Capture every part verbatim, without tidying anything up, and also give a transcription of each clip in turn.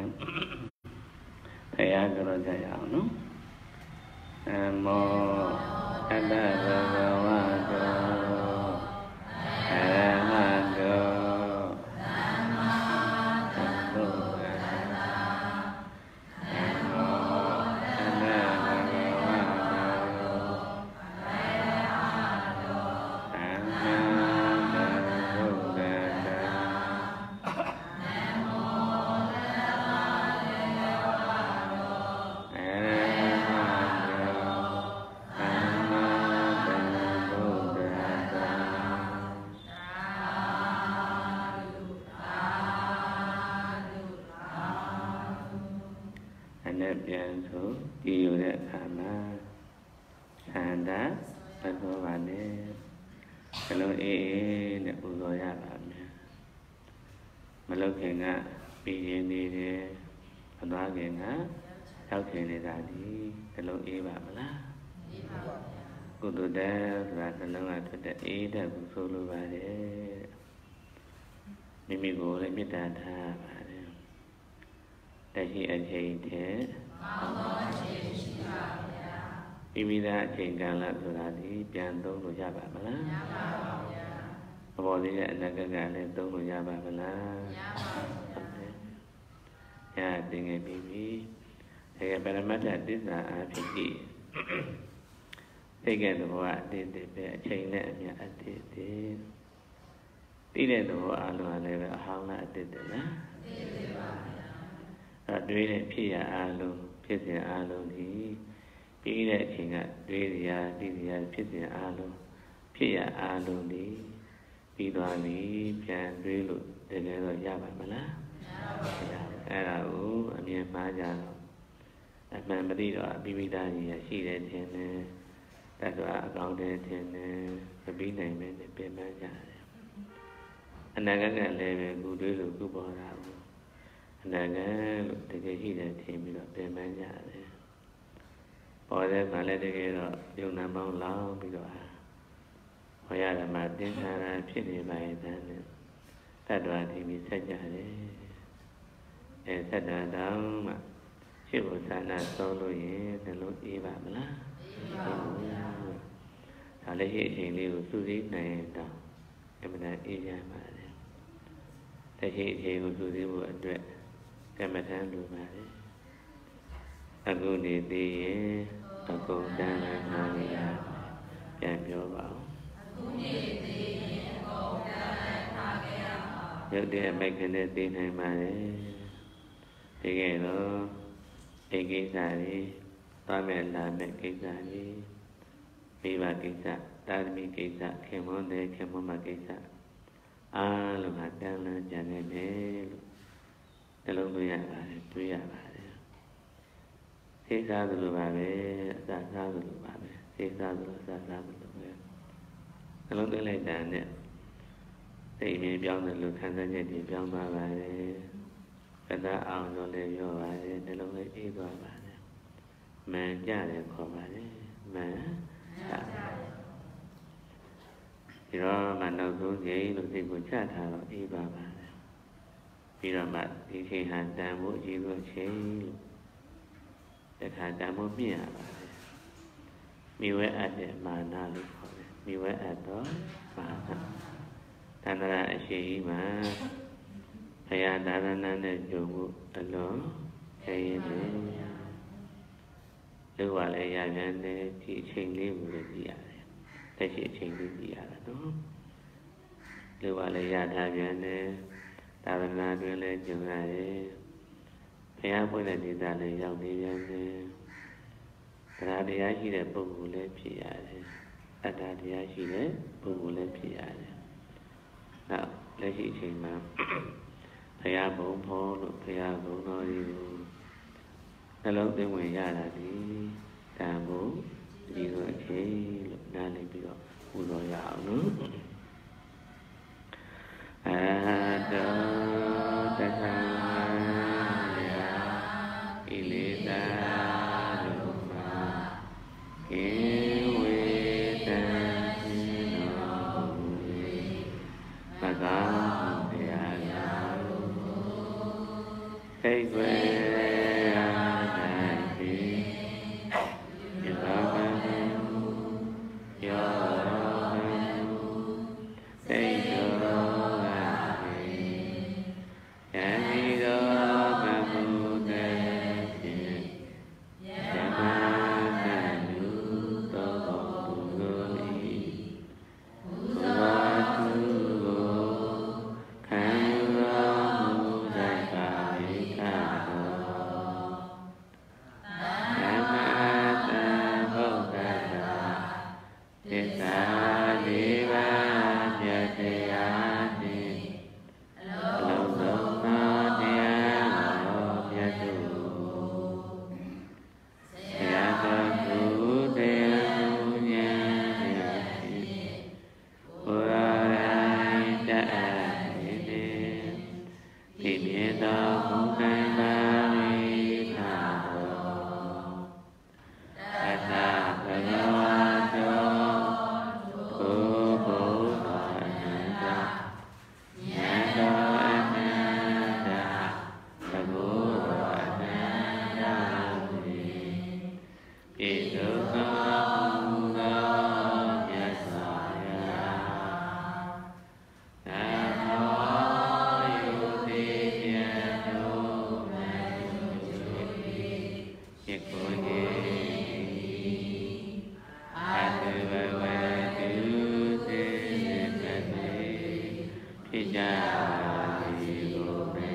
ဘုရားကြောကြရအောင်နော်နမောတတ္တဗုဒ္ဓဝါတောအရဟတောသမ္မာသမ္ဗုဒ္ဓัสสะနမောတတ္တဗုဒ္ဓဝါတောအရဟတောသမ္မာသမ္ဗုဒ္ဓัสสะပြန်ဆိုကြည်ရတဲ့အခါမှာခန္ဓာမတော်ပါနဲ့ဘလုံးအေးအေးနဲ့ပူဇော်ရပါမယ်မလုပ်ခင်ကပြီးရင်နေတယ်မသွားခင်ကရောက်ခင်နေတာဒီဘလုံးအေးပါမလားအေးပါပါကုသိုလ်တဲ့ဆိုတာဘလုံးကထွက်တဲ့အေးတဲ့ကိုဆိုလိုပါတယ်မိမိကိုလည်းမေတ္တာထားပါတယ်တရှိအချိန်တည်းကောင်းသောအချိန်ရှိပါဗျာမိမိသားအချိန်ကာလဆိုတာဒီပြန်သုံးလို့ရပါမလားရပါပါဗျာအပေါ်သေးတဲ့အနာဂတ်ကလည်းသုံးလို့ရပါမလားရပါပါဗျာရတင်ခဲ့ပြီပြီအဲပရမတ္ထသစ္စာအဖြစ်ကြီးသိတဲ့သဘောအတည်တည်ပဲအချိန်နဲ့အမြတ်အတည်တည်သိတဲ့သဘောအလုံးလည်းပဲအဟောင်းလားအတည်တည်လားအတည်တည်ပါဗျာအဲတွေးတဲ့ဖြစ်ရအလုံးဖြစ်စဉ်အလုံးဒီပြီးတဲ့အချိန်ကတွေးရသိရဖြစ်စဉ်အလုံးဖြစ်ရအလုံးဒီပြီးသွားပြီပြန်တွေးလို့တကယ်တော့ရပါမလားမရပါဘူးအဲ့ဒါကိုအမြင်မှားကြတော့အမှန်မသိတော့အပိပိသားကြီးရရှိတယ်ထင်တယ်တတ်တော့အကောင်းတယ်ထင်တယ်မပြီးနိုင်ပဲနဲ့ပြင်ပန်းကြတယ်အနာဂတ်ကလည်းပဲခုတွေးလို့ခုပေါ်တာဘူးအနာဂတ်လို့တကယ်ရှိတယ်ထင်ပြီးတော့ပြင်ပန်းကြတယ်ပေါ်တဲ့မှလည်းတကယ်တော့ယုံနာပေါင်းလောင်းပြီးတော့ဟောရဓမ္မသင်္ခါရဖြစ်နေပါရဲ့တန်းနဲ့တတ္တဝါဒီမိဆက်ကြတယ်အဲဆက်တာတောင်မှရှိဖို့သာနာသုံးလို့ရင်နှလုံးအေးပါမလားအေးပါဘူးဒါလည်းရှိအချိန်လေးကိုစုစည်းနိုင်တော့အမှန်တန်အေးရပါတယ်တရှိအချိန်ကိုစုစည်းဖို့အတွက်ကမ္မထမ်းလိုပါတယ်အခုနေသေးရင်အကုန်တန်းလာနိုင်ရပြန်ပြောပါဦးအခုနေသေးရင်အကုန်တန်းလာထားခဲ့ရပါရုပ်တဲ့အမိုက်ကနေသိနိုင်ပါတယ်ဒီကဲတော့ဒီကိစ္စလေးသွားမဲ့လာမဲ့ကိစ္စလေးမိဘကိစ္စတာသမီကိစ္စခင်မွန်းတဲ့ခင်မွန်းမကိစ္စအားလုံးကတန်းလန်းကြနေတယ်လို့နှလုံးသွင်းရပါတယ်တွေးရပါတယ်စိတ်စားသလိုပါပဲအစာစားသလိုပါပဲစိတ်စားသလိုအစာစားသလိုပဲနှလုံးသွင်းလိုက်တာနဲ့စိတ်ရင်းပြောင်းတယ်လို့ခံစားချက်တွေပြောင်းသွားပါတယ်ကသာအောင်လို့လည်းပြောပါတယ်နှလုံးလေးအေးသွားပါတယ်မှန်ကြတယ်ခေါ်ပါတယ်မှန်ကြဒီတော့မှနောက်ဆုံးချိန်လို့စိတ်ကိုချထားတော့အေးပါပါတယ်ပြီးတော့မှဒီချိန်ဟာတန်ဖို့အရေးလို့ချိန်လို့တခါတန်ဖို့မြင်ရပါတယ်မိဝဲအပ်တဲ့မာနလို့ခေါ်တယ်မိဝဲအပ်တော့မာနတဏ္ဍာအရှိကြီးမှာဘုရားသာသနာနဲ့ကြုံမှုအလုံးခဲရင်တယ်လူကလည်းရပြန်တယ်ဒီအချိန်လေးကိုလည်းကြည့်ရတယ်တက်ရှိအချိန်လေးကြည့်ရတာနော်လူကလည်းရထားပြန်တယ်သာသနာတွင်လည်းကြုံရတယ်ဘုရားပွင့်တဲ့ဒေသလည်းရောက်နေပြန်တယ်တရားတရားရှိတဲ့ပုဂ္ဂိုလ်လည်းဖြစ်ရတယ်အတ္တတရားရှိတဲ့ပုဂ္ဂိုလ်လည်းဖြစ်ရတယ်နောက်လက်ရှိအချိန်မှာဘုရားဘုံဖော်လို့ဘုရားဘုံတော်ကြီးကိုနှလုံးသွင်းဝင်ရတာဒီတန်ဖို့ဒီလိုအချိန်လို့နားလည်ပြီးတော့ပူဇော်ရအောင်နော်အာတောတထာယာဣလေတာရူမာကေဝေတံစိနောဝေပကာဘုရားယာရုစိတ်ွယ်တ်အပ်နေနေဒီမြေတော်မူနိုင်ပါ၏သာတော်အတ္တဘဂဝါတောဘုဘုသောအနန္တဉာဏ်တော်အနန္တသဘောတော်အနန္တပိသုသောမူသောမြတ်စွာဘုရားသာမောယုတိမြတ်တို့မယုကျွေယခုနေ့အတုဘဝတုသေပတိဖြစ်ကြသည်ကိုပဲ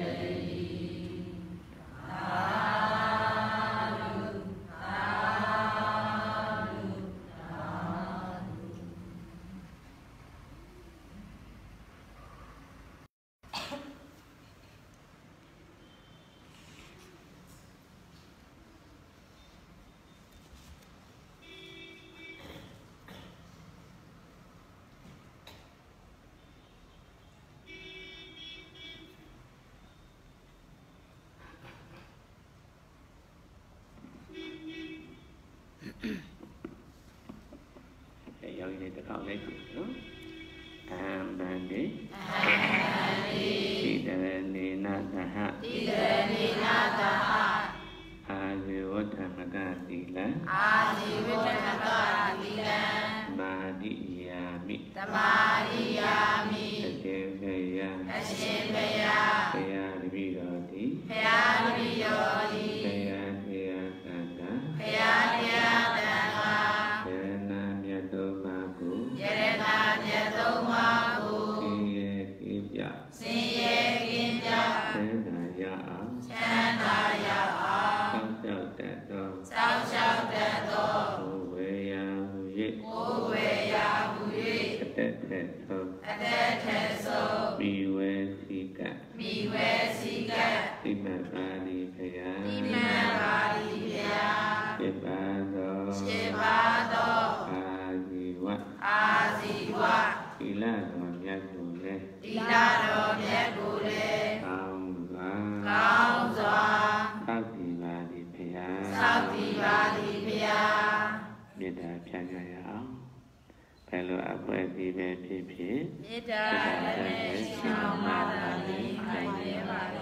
ယောဂီတွေတစ်ခေါက်လိုက်ကြည့်နော်အဟံဗန္တိတိတရဏေနသဟတိတရဏေနသဟအာဇီဝတ္ထမကတိလံအာဇီဝတ္ထမကတိလံမာတိယာမိသမာရိယာမိအရှင်ဘုရားအရှင်ဘုရားဘုရားတပည့်တော်သည်ဘုရားတပည့်တော်သည်ဘုရားဘုရားသံဃာဘုရားဘုရားသံဃာယရဏမြတ်သုံးပါးကိုယရဏမြတ်သုံးပါးကိုဆင်းရဲကင်းပြဆင်းရဲကင်းပြချမ်းသာရအောင်ချမ်းသာရအောင်စောင့်ရှောက်တတ်သောစောင့်ရှောက်တတ်သောဘုဝေယဟူ၍ဘုဝေယဟူ၍အတ္တထက်သောအတ္တထက်သောမိဝေစီကမိဝေစီကတိမတ်ပါဠိဖယာတိမတ်ပါဠိဖယာစေပါသောစေပါသောအာဇီဝအာဇီဝသီလတော်မြတ်ကိုလည်းသီလတော်မြတ်ကိုလည်းကောင်းစွာကောင်းစွာသောက်တည်ပါသည်ဖယာသောက်တည်ပါသည်ဖယာမေတ္တာဖြန့်ကြရအောင်ဘယ်လိုအပွဲစီပဲဖြစ်ဖြစ်မေတ္တာနဲ့ဆောင်ပါလာပြီးခိုင်နေပါလေ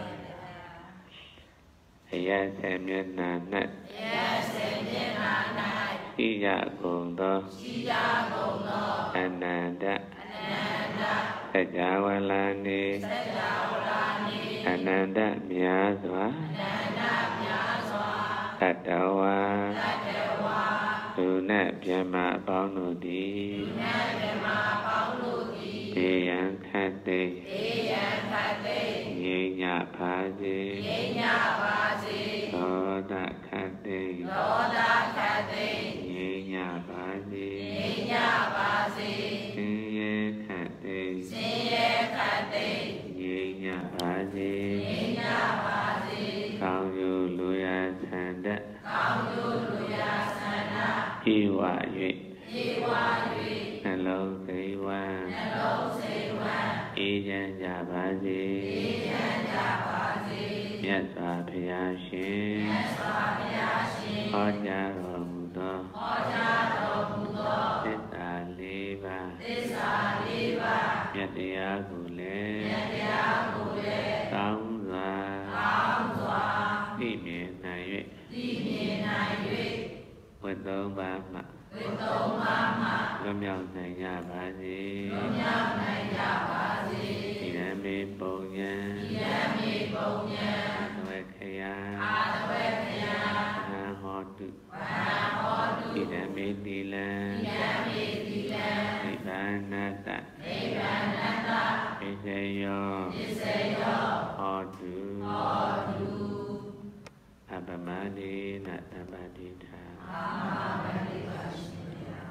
အယဆေမျက်နာ၌အယဆေမျက်နာ၌ရှိရကုန်သောရှိရကုန်သောအနန္တအနန္တသက္ကဝလာနေသက္ကဝလာနေအနန္တမြာစွာအနန္တမြာစွာတတဝါတတဝါသူနဲ့ပြမအပေါင်းတို့သည်သူနဲ့ပြမအပေါင်းတို့သည်ဒေယံခတ်သိဒေယံခတ်သိငြိမ်းညပါစေငြိမ်းညပါစေသောတခတ်သိသောတခတ်သိငြိမ်းညပါစေငြိမ်းညပါစေဆင်းရဲခတ်သိဆင်းရဲခတ်သိငြိမ်းညပါစေငြိမ်းညပါစေကောင်းကျိုးလူရဆန္ဒကောင်းကျိုးလူရဆန္ဒပြေဝ၍ပြေဝ၍နှလုံးစိတ်ဝမ်းနှလုံးစိတ်ဝမ်းအေးချမ်းကြပါစေအေးချမ်းကြပါစေမြတ်စွာဘုရားရှင်မြတ်စွာဘုရားရှင်ဟောကြားတော်မူသောဟောကြားတော်မူသောသစ္စာလေးပါးသစ္စာလေးပါးမြတ်တရားကိုလည်းမြတ်တရားကိုလည်းကောင်းစွာကောင်းစွာသိမြင်နိုင်၍သိမြင်နိုင်၍ဝိသုံးပါးမှဝိသုံးပါးမှလွတ်မြောက်နိုင်ကြပါစေလွတ်မြောက်နိုင်ကြပါစေဒီရမေပုံညာဒီရမေပုံညာသဝေခယအာသဝေခယဝဟဟောတုဝဟဟောတုဒီရမေသီလံဒီရမေသီလံနိဗ္ဗာနတနိဗ္ဗာနတပိစေယောပိစေယောဟောတုဟောတုအပမတိနတပတိထာအာမတိပါရှင်ဗျာ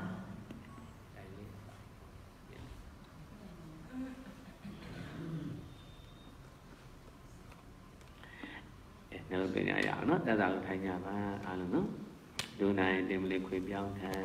နှလုံးသွင်းရအောင်နော်သက်သာကိုထိုင်ကြပါအားလုံးနော်ဒုနိုင်တင်မလေးခွေပြောင်းခံ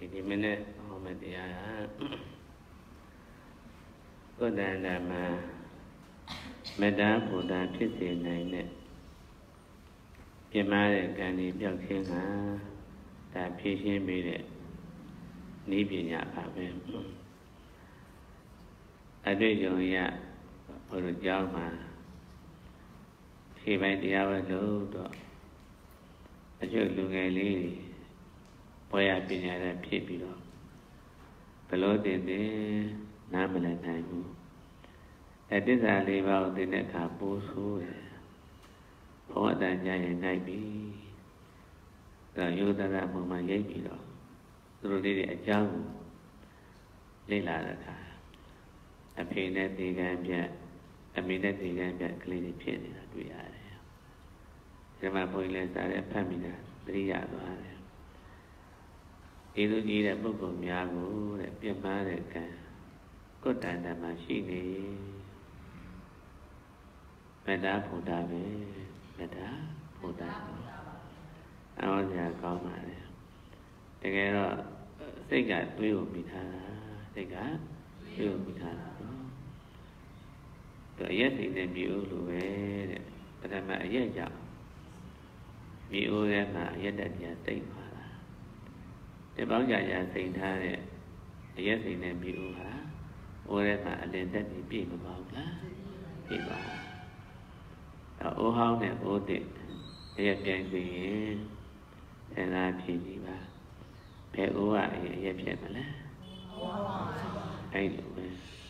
ဒီမနေ့ဟောမယ့်တရားကုတ္တန္တမှာမေတ္တာဘုဒ္ဓဖြစ်စေနိုင်တဲ့ပြမတဲ့ကံဒီပြောက်ခြင်းကဒါဖြည့်ရှင်းပေးတဲ့နည်းပညာပါပဲအတွေ့အကြုံရဘုရားကျောင်းမှာခြေပိုင်းတရားဝဲလို့တော့အကျိုးလူငယ်လေးဘွယ်ရပညာနဲ့ဖြစ်ပြီးတော့ဘလို့တင်တင်နားမလည်နိုင်ဘူးအဲတစ္ဆာလေးပါးကိုသိတဲ့အခါပိုးဆိုးတယ်ဘုံအတန်ကြရင်နိုင်ပြီဒါယုဒရဘုံမှာရိပ်ပြီးတော့သူတို့လေးတွေအကြောင်းကိုလေ့လာတဲ့အခါအဖေနဲ့ဒီကံပြအမေနဲ့ဒီကံပြကလေးတွေဖြစ်နေတာတွေ့ရတယ်ဒီမှာဘုန်းကြီးလည်းစားတဲ့ဖတ်မိတာသတိရသွားတယ်ဒီလိုကြီးတဲ့ပုဂ္ဂိုလ်များကိုတဲ့ပြတ်မှားတဲ့ကံကုတ္တန္တမှာရှိနေမေတ္တာဘုဒ္ဓပဲမေတ္တာဘုဒ္ဓအော်ကြာကောင်းပါလေတကယ်တော့စိတ်ကတွေးဖို့မိထားတာစိတ်ကတွေးဖို့မိထားတာနော်သူအရက်စိတ်နဲ့မြေဦးလိုပဲတဲ့ပထမအရက်ကြောင့်မြေဦးထဲမှာအရက်တက်တရားတိတ်ပါလားတပေါင်းကြာကြာစိတ်ထားတဲ့အရက်စိတ်နဲ့မြေဦးဟာအိုးထဲမှာအလင်တက်ပြီးပြည့်မပါဘူးလားပြည့်ပါအိုးဟောင်းနဲ့အိုးတစ်အရက်ပြိုင်ပြီးရင်အဲဒါဖြစ်ပြီပါဘယ်အိုးကအရက်ဖြစ်မလဲအဲ့လိုပဲ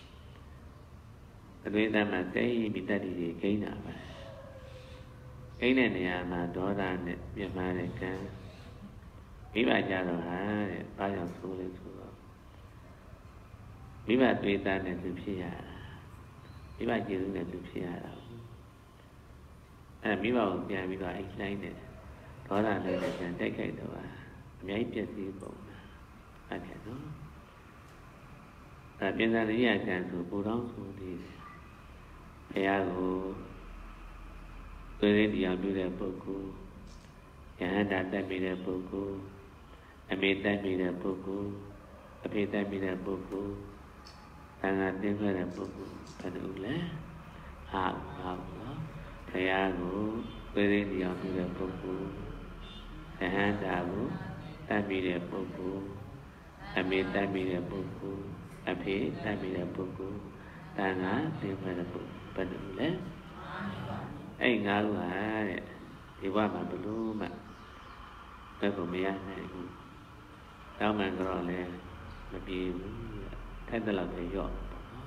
အသွေးသားမှာတိတ်ပြီးတတ်တည်ကြီးခိန်းတာပါခိန်းတဲ့နေရာမှာဒေါသနဲ့ပြတ်မှားတဲ့ကံမိဘကြတော့ဟာတဲ့ဘာကြောင့်ဆိုးလဲဆိုတော့မိဘသွေးသားနဲ့သူဖြစ်ရတာမိဘကျေစုနဲ့သူဖြစ်ရတာအဲမိဘကိုပြန်ပြီးတော့အိတ်လိုက်တဲ့ဒေါသနဲ့ပြန်တိုက်ခိုက်တော့အများကြီးပြည့်စည်ပုံအဲ့ဒါနော်အဲပြင်သာရိယကံဆိုပူတော်ဆိုသေးတယ်ဘုရားကိုသွေးရည်တရားပြုတဲ့ပုဂ္ဂိုလ်ယဟန္တာတက်ပြီးတဲ့ပုဂ္ဂိုလ်အမေတက်ပြီးတဲ့ပုဂ္ဂိုလ်အဖေတက်ပြီးတဲ့ပုဂ္ဂိုလ်သံဃာတင်ခဲ့တဲ့ပုဂ္ဂိုလ်ဘယ်လိုလဲဟာဟာနော်ဘုရားကိုသွေးရည်တရားပြုတဲ့ပုဂ္ဂိုလ်ယဟန္တာကိုတက်ပြီးတဲ့ပုဂ္ဂိုလ်အမေတက်ပြီးတဲ့ပုဂ္ဂိုလ်အဖေတက်ပြီးတဲ့ပုဂ္ဂိုလ်သံဃာတင်ခဲ့တဲ့ပုဂ္ဂိုလ်ဘယ်လိုလဲအဲ့ငါးခုဟာတဲ့ဒီဘဝမှာဘလို့မှဘယ်ကိုမရနိုင်ဘူးတောင်းမှန်တော့လည်းမပြေဘူးထိုက်တဲ့လောက်ပဲရော့ပေါ့နော်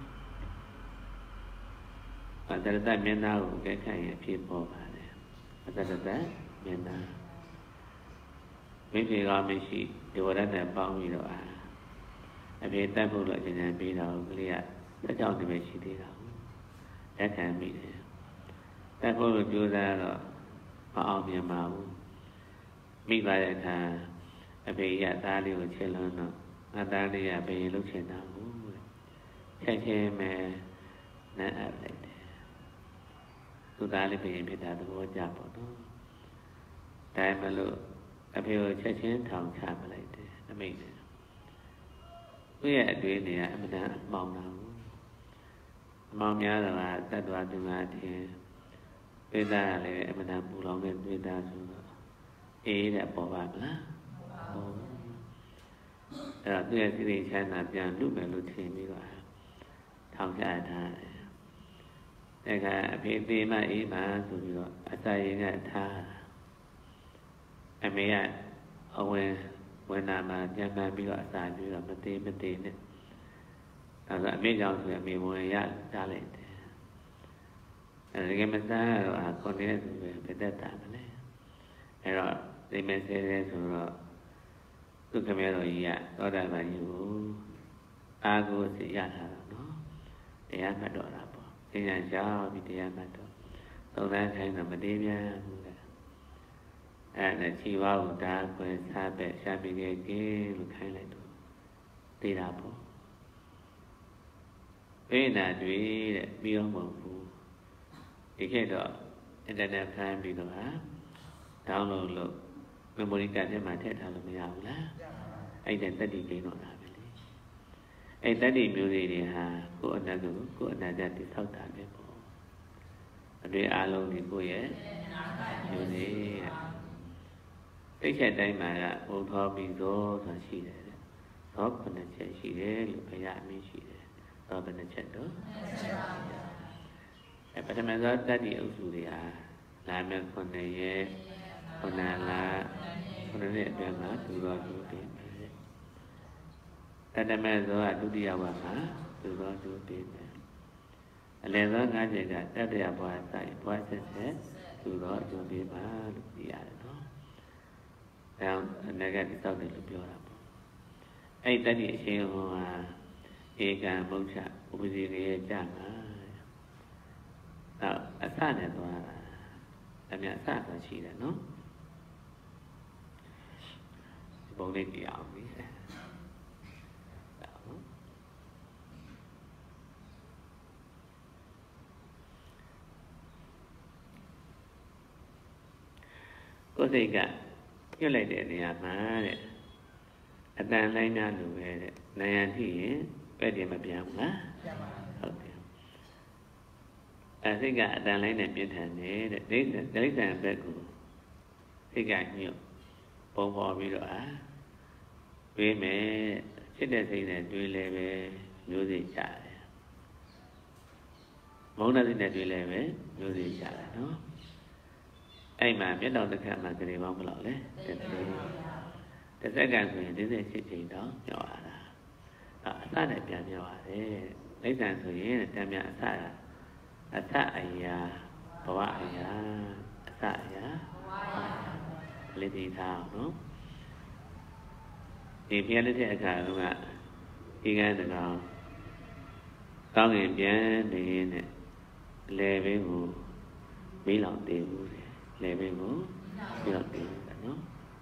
အတ္တတမျက်နှာကိုကြက်ခိုင်ရဖြစ်ပေါ်ပါတယ်အတ္တတမျက်နှာမိဖေကမရှိဒီဝရတ်နဲ့ပေါင်းပြီးတော့အဖေတတ်ဖို့လို့အကျဉ်းပေးတော့ကလေးကတက်ကြောင်နေပဲရှိသေးတာလက်ခံမိတယ်တက်ဖို့လို့ကြိုးစားတော့မအောင်မြင်ပါဘူးမိပါတဲ့အခါအဖေရသားလေးကိုချစ်လို့တော့ငါသားလေးကဘယ်လိုချင်တာဘူးချက်ချင်းပဲနဲ့အပ်လိုက်တယ်သူသားလေးဘယ်ဖြစ်တာသဘောကျပေါ့နော်ဒါမှမလို့အဖေကိုချက်ချင်းထောင်ချပလိုက်တယ်အမိတ်နဲ့သူ့ရဲ့အတွေ့အကြုံကအမှန်တမ်းအမှောင်တာဘူးအမှောင်များတော့သတ္တဝါသူငါတင်သွေးသားလည်းအမှန်တမ်းပူလောင်တဲ့သွေးသားဆိုတော့အေးတဲ့ပေါ်ပါမလားဟုတ်အဲ့တော့သူ့ရဲ့စိတ်ချမ်းသာပြန်လွတ်မယ်လို့ထင်ပြီးတော့ထောင်ချထားတယ်ဒါကအဖေသေးမှအေးမှဆိုပြီးတော့အစာရင်ကထားအမေကအဝင်ဝင်နာမှာပြန်မှန်ပြီးတော့အစာပြီးတော့မသေးမသေးနဲ့အဲဒါအမေကြောင့်ဆိုရင်အမေဝင်ရကြားလိုက်တယ်အဲဒီကမစားတော့အခွန်နဲ့ဆိုပဲပြတ်တာမလဲအဲတော့ဒီမစဲရဲဆိုတော့သူခမဲတော်ကြီးကသောတာပန်ကြီးကိုအာကိုစီရတာနော်တရားမှတ်တော်တာပေါ့သင်္ညာကြောက်ပြီးတရားမှတ်တော့သုံးသန်းခိုင်းတော့မသေးပြန်ဘူးလေအဲ့ဒါခြေဝါးကိုဒါခွဲစားပဲရှားပြီးခဲ့ကင်းလို့ခိုင်းလိုက်တော့သိတာပေါ့ပိဏာတွေတဲ့ပြီးတော့မဟုတ်ဘူးဒီခေတ်တော့အင်တာနက်ဖမ်းပြီးတော့ဟာဒေါင်းလုဒ်လုပ် memory card ထဲမှာထည့်ထားလို့မရဘူးလားအဲ့ဒါတတ္တိကျင်းတော့တာပဲလေအဲ့တတ္တိမျိုးတွေတွေဟာကိုယ်အနတ်ကိုကိုယ်အနတ်တတိဆောက်တာပဲပေါ့အတွေ့အလုံးဒီကိုယ့်ရဲ့မျိုးတွေတိတ်ချက်တိုင်းမှာကဘုံသောပြီးသောဆိုတာရှိတယ်တဲ့သောခုနှစ်ချက်ရှိတယ်လို့ဘုရားအမင်းရှိတယ်သောဘယ်နှချက်တော့အဲပထမသောတတ္တိအုပ်စုတွေဟာလာမဲ့ခုနှစ်ရဲ့ခုနလာခုနှစ်ရဲ့အတွင်းမှာသူတော်သူတင်တယ်တတမေသောကဒုတိယဘဝမှာသူတော်သူတင်တယ်အလယ်သောငါးချက်ကတတ္တရဘဝဆိုင်ဘဝဆက်ဆက်သူတော်အကျိုးပေးပါလို့ပြရတယ်နော်အဲအနေကတိဆောက်တယ်လို့ပြောတာပေါ့အဲ့တတ္တိအရှင်ဟောဟာဧကံမုဋ္ဌဥပဇိရေကြမှာနောက်အစနဲ့သွားတာအမြတ်အစဆိုရှိတယ်နော်ဒီပုံလေးကြည့်အောင်ပြီကိုယ်စိတ်ကညှို့လိုက်တဲ့နေရာမှာတဲ့အတန်လိုက်များလိုပဲတဲ့နာယံထိရင်ပဲ့တယ်မပြောင်းဘူးလားဟုတ်တယ်အဲစိတ်ကအတန်လိုက်နဲ့ပြင်းထန်နေတဲ့ဒိဋ္ဌဒိဋ္ဌံဘက်ကိုစိတ်ကညှို့ပုံပေါ်ပြီးတော့အာပြေးမယ်ချစ်တဲ့စိတ်နဲ့တွေးလဲပဲမျိုးစိတ်ကြတယ်မုန်းတဲ့စိတ်နဲ့တွေးလဲပဲမျိုးစိတ်ကြတယ်နော်အဲ့မှာမျက်တော်တစ်ခါမှကြည်ပေါင်းဘယ်လောက်လဲတစ်စက်တစ်စက္ကန့်ဆိုရင်၄၈ချိန်တော့ပြောရတာအစနဲ့ပြန်ပြောရတယ်ဒိဋ္ဌံဆိုရင်တမ်းများအစအစအရာဘဝအရာအစအရာလေးတည်ထားအောင်နော်ဒီပြန်လက်တဲ့အခါတုန်းကဒီကန်းတကောင်ကောင်းငင်ပြန်နေနဲ့လေဘင်းကိုမီးလောင်တည်ဘူးလေဘင်းကိုမီးလောင်တည်ဘူးနော်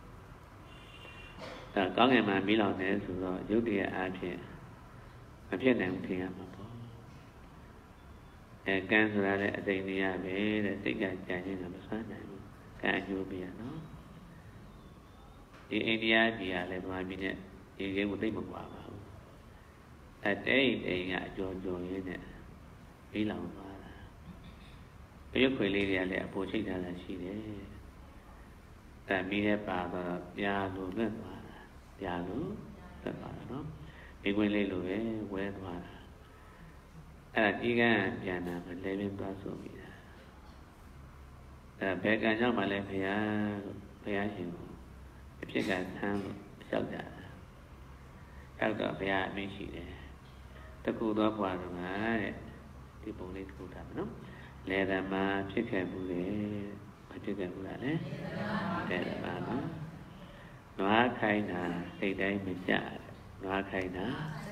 ဒါကောင်းငင်မှာမီးလောင်တယ်ဆိုတော့ရုပ်တရားအဖြစ်မဖြစ်နိုင်ဘူးထင်ရမှာပေါ့အဲကံဆိုတာလည်းအသိဉာဏ်ရပဲတဲ့စိတ်ကကြံခြင်းကမဆွမ်းနိုင်ဘူးကံအကျိုးပေးရနော်ဒီအိန္ဒိယပြည်ကလည်းဗမာပြည်နဲ့ဒီကိကိုသိမကွာပါဘူးအဲတဲ့အိမ်ကအကျော်ကျော်ရင်းနဲ့ပြီးလောင်သွားတာရုပ်ခွေလေးတွေကလည်းအပေါ်ချိတ်ထားတာရှိတယ်အဲမိတဲ့ပါတော့ပြာလို့လွတ်သွားတာပြာလို့လွတ်သွားတာနော်ဒီခွေလေးလိုပဲဝဲသွားတာအဲ့ဒါဒီကံပြန်လာမလဲပြသွားဆိုမိတာအဲဘယ်ကံကြောင့်မှလဲဘုရားလို့ဘုရားရှင်ကိုအဖြစ်ကဆန်းလို့လျှောက်ကြတာလျှောက်တော့ဘုရားအမင်းရှိတယ်တကူတော့ဘွားတော့တဲ့ဒီပုံလေးတကူတာနော်လေဓမ္မဖြစ်ခဲ့ဘူးလေမဖြစ်ခဲ့ဘူးလားလေလေဓမ္မနော်နွားခိုင်းတာစိတ်တိုင်းမကြနွားခိုင်းတာ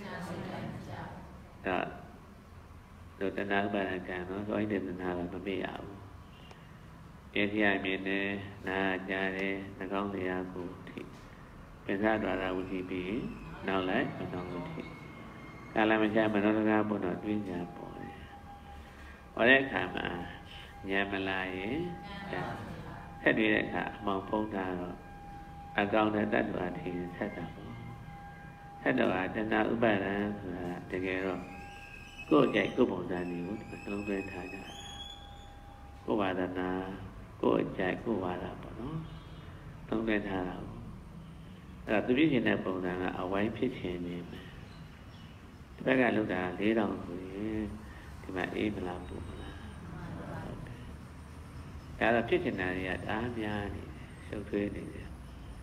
ဒါတို့တဏှာဥပါဒကံနော်ဆိုအဲ့ဒီတဏှာကမမေ့ရဘူးပြည့်စည်မြင်တယ်နာကြတယ်နှကောင်းတရားကိုထိပင်စားတော်တာဝိသီပြီးနောက်လိုက်မတော်ဘူးထိကာလမချမနောတကားဘုံတော်တွင်းကြပေါ်တယ်ဟောတဲ့အခါမှာဉာဏ်မလာရင်ဆက်တွေ့တဲ့အခါအမောင်ဖုံးတာတော့အကောင်တဲ့တ attva ထင်ဆက်တာပေါ့ဆက်တော့တဏှာဥပါဒံဆိုတာတကယ်တော့ကိုယ်ကြိုက်ကိုယ်ပုံစံတွေကိုနှလုံးသွင်းထားကြတာကိုယ်ဝါဒနာကိုယ်ကြိုက်ကိုယ်ဝါဒပေါ့နော်နှလုံးသွင်းထားတာပေါ့အဲ့ဒါသူပြည့်ခြင်းတဲ့ပုံစံကအဝိုင်းဖြစ်ခြင်းနေမယ်ဒီဘက်ကလောက်တာ၄တောင်ဆိုရင်ဒီမှာအေးမလားပူမလားဒါတော့ဖြစ်ခြင်းတွေကဒါများနေတယ်ရှုပ်ထွေးနေတယ်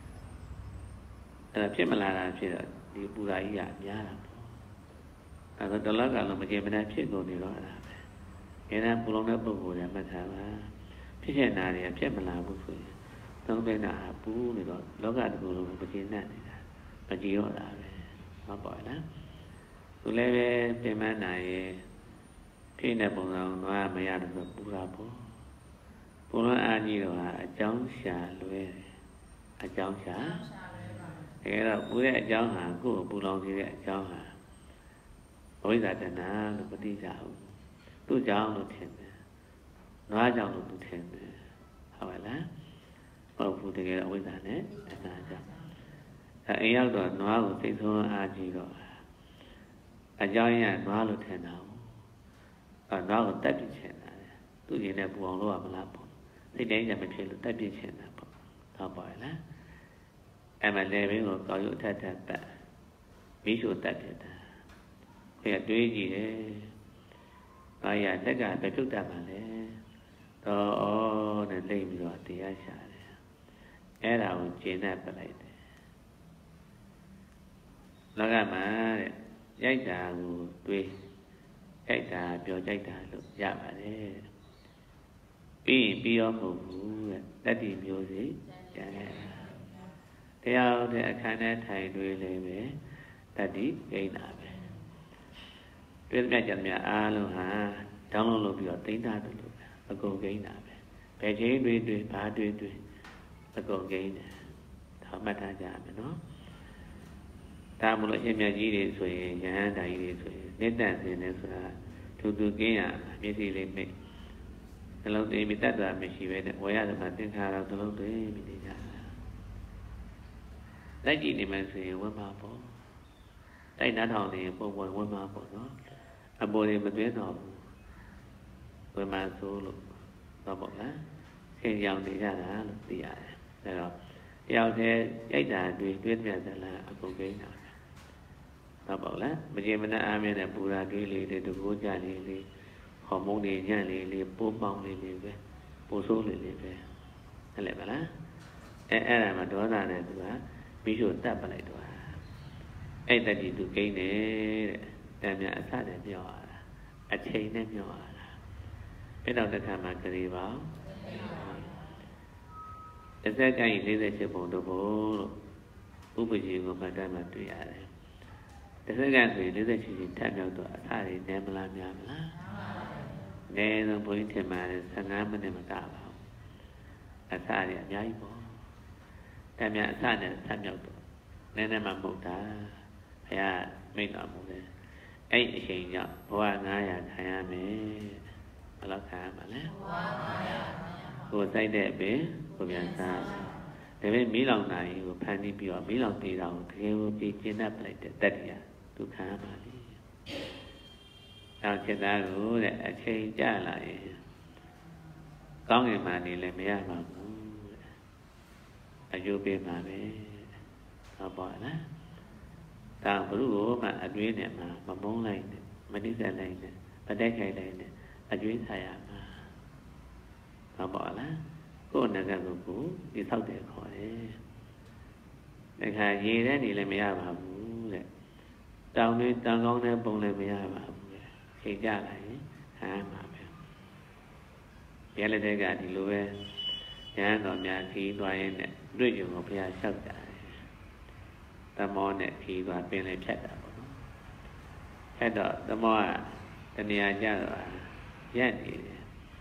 အဲ့ဒါဖြစ်မလာတာဖြစ်တော့ဒီပူရာကြီးကများတာအဲ့တော့တလကလုံးမကျေမနပ်ဖြစ်ကုန်နေတော့အဲ့ဒါပဲ။အဲဒါပူလုံးတဲ့ပုဂ္ဂိုလ်တွေမှတ်ထားပါ။ဖြစ်တဲ့နာတွေကဖြစ်မလာဘူးဆိုရင်သုံးတဲ့နာဟာပူနေတော့လောကတစ်ခုလုံးမကျေနပ်နေတာမကြည်တော့တာပဲ။ဟုတ်ပါလား။သူလည်းပဲပြင်မနာရဲ့ဖြစ်တဲ့ပုံစံတော့မရတယ်ဆိုပူတာပေါ့။ပူလုံးအားကြီးတော့ဟာအကြောင်းရှာလွဲတယ်။အကြောင်းရှာတကယ်တော့ပူတဲ့အကြောင်းဟာကိုယ့်ကိုပူလောင်စေတဲ့အကြောင်းဟာအဝိဇ္ဇာတဏှာလို့မသိကြဘူးသူ့ကြောင့်လို့ထင်တယ်နွားကြောင့်လို့သူထင်တယ်ဟုတ်ပါလားဟုတ်ဘူးတကယ်အဝိဇ္ဇာနဲ့တဏှာကြောင့်အိမ်ရောက်တော့နွားကိုစိတ်ဆိုးအားကြီးတော့အကြောင်းရင်းကနွားလို့ထင်တာ။အဲနွားကိုတက်ပြစ်ချင်တာလေ။သူ့ရင်နဲ့ပူအောင်လုပ်ရမလားပေါ့။စိတ်တိုင်းကမဖြစ်လို့တက်ပြစ်ချင်တာပေါ့။ဟုတ်ပါရဲ့လား။အဲ့မှာလေဘင်းကိုကောက်ရုပ်ထက်ထက်တက်မိရှုတက်ပြစ်တာ။ခေတွေးကြည့်တယ်။ဘာရတက်ကဘယ်ပြုတ်တတ်မှလဲ။တော့ဩနဲ့လိမ့်ပြီးတော့တရားရှာတယ်။အဲ့ဒါကိုကျင့်တတ်ပလိုက်တယ်။လောကမှာတဲ့ရိုက်တာကိုတွေးရိုက်တာပြောကြိုက်တာလို့ရပါတယ်ပြီးရင်ပြီးရောမဟုတ်ဘူးတဲ့တတ္တိမျိုးစိကျန်တယ်တရားတဲ့အခန်းထဲထိုင်တွေးလေးပဲတတ္တိဂိမ်းတာပဲတွေးသမျှကြံမြအားလုံးဟာတောင်းလုံးလုပ်ပြီးတော့သိမ့်တာတယ်လို့အကုန်ဂိမ်းတာပဲဘယ်ချိန်တွေးတွေးဘာတွေးတွေးအကုန်ဂိမ်းတယ်ဒါမှတ်ထားကြမယ်နော်ဒါမလို့အရှင်မြတ်ကြီးတွေဆိုရင်ယဟန်တိုင်ကြီးတွေဆိုရင်နိတ္တစင်နေဆိုတာသူသူကင်းရမျက်စိလေးမိတ်နှလုံးသွင်းပြီးတတ်တာမရှိပဲနဲ့ဝေရဓမ္မသင်္ခါရနှလုံးသွင်းပြီးနေကြတာတိုက်ကြည့်နေမှဆိုရင်ဝတ်မှာပေါ့တိုက်နားထောင်နေပုံပေါ်ဝတ်မှာပေါ့နော်အပေါ်တွေမသွင်းတော့ဘူးဝတ်မှာဆိုလို့တော့ပေါ့လားဆင်ရောင်နေကြတာလို့သိရတယ်ဒါတော့တယောက်တည်းရိုက်တာတွေတွေးပြန်သလားအကုန်ကိန်းတာဟုတ်ပါလားမကြေမနက်အားမြဲတဲ့ပူရာတွေးလေးတွေတကူကြလေးလေးဟော်မုန်းတွေညံ့လေးလေးပိုးပေါင်းလေးလေးပဲပိုးဆိုးလေးလေးပဲဟုတ်လဲမလားအဲအဲ့ဒါမှဒေါသနဲ့သူကမိရှုတတ်ပလိုက်တော့အဲ့တတိသူကိန်းနေတဲ့တန်မြအစနဲ့ပြောရတာအချိန်နဲ့ပြောရတာအဲ့တော့တစ်ခါမှကြည်ပါတစ်စက္ကန့်လေးสิบပုံတို့ဘုလို့ဥပကြီးကိုမှတ်တမ်းမှတွေ့ရတယ်တစ်စက္ကန့်ဆိုရင်လေးสิบချိန်ထပ်မြောက်တော့အစတွေနည်းမလားများမလားနည်းဆုံးဘုန်းကြီးထင်ပါတယ်ဆယ်ငါးမိနစ်မကပါဘူးအစတွေအများကြီးပေါ့တမ်းမြအစနဲ့ထပ်မြောက်တော့နည်းနည်းမှမဟုတ်တာဘုရားမိန့်တော်မူတယ်အဲ့အချိန်ကြောင့်ဘဝငါးရာခံရမယ်ဘယ်လောက်ခံရမှာလဲဘဝငါးရာကိုစိုက်တဲ့ပင်ကိုပြန်စားဒါပေမဲ့မီးလောင်နိုင်ကိုဖန်တီးပြီးတော့မီးလောင်သေးတာကိုတကယ်ကိုပြကျင်းတတ်ပလိုက်တဲ့တတ္တိယဒုက္ခပါလေ။နောက်ချက်သားကိုတဲ့အချိန်ကြာလာရင်ကောင်းငင်မှနေလည်းမရပါဘူး။အကျိုးပေးမှာပဲ။ဟုတ်ပါလား။ဒါဘုရုကိုမှအတွင်းနဲ့မှမမုန်းလိုက်နဲ့မနိစ္စလိုက်နဲ့မတက်ခိုင်လိုက်နဲ့အကျွေးထားရမှာ။ဟုတ်ပါလား။ကိုယ်ငကကိုကိုဒီဆောက်တယ်ခေါ်တယ်။ဒါခါရေထဲနေလည်းမရပါဘူးတဲ့။တောင်လေးတောင်ကောင်းတဲ့ပုံလည်းမရပါဘူးတဲ့။ချိန်ကြလာရင်ဟမ်းမှာပဲ။ရဲလက်တဲ့ကဒီလိုပဲရဟန်းတော်များခီးသွားရင်နဲ့တွေ့ကြုံကိုဘုရားလျှောက်ကြတယ်။သမောနဲ့ခီးသွားပင်လည်းဖြတ်တာပေါ့နော်။အဲ့တော့သမောကတဏှာကြတော့ရက်နေတယ်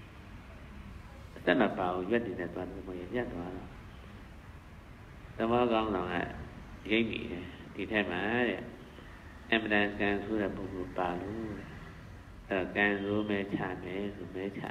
တက်မပါဘူးရွက်နေတဲ့သွားတယ်ဘုရားရက်သွားတော့သမောကောင်းဆောင်ကရိပ်မိတယ်ဒီထက်မှတဲ့အမတန်ကံဆိုးတဲ့ပုဂ္ဂိုလ်ပါလို့အဲကံဆိုးမဲချမယ်ဆိုမဲချတာ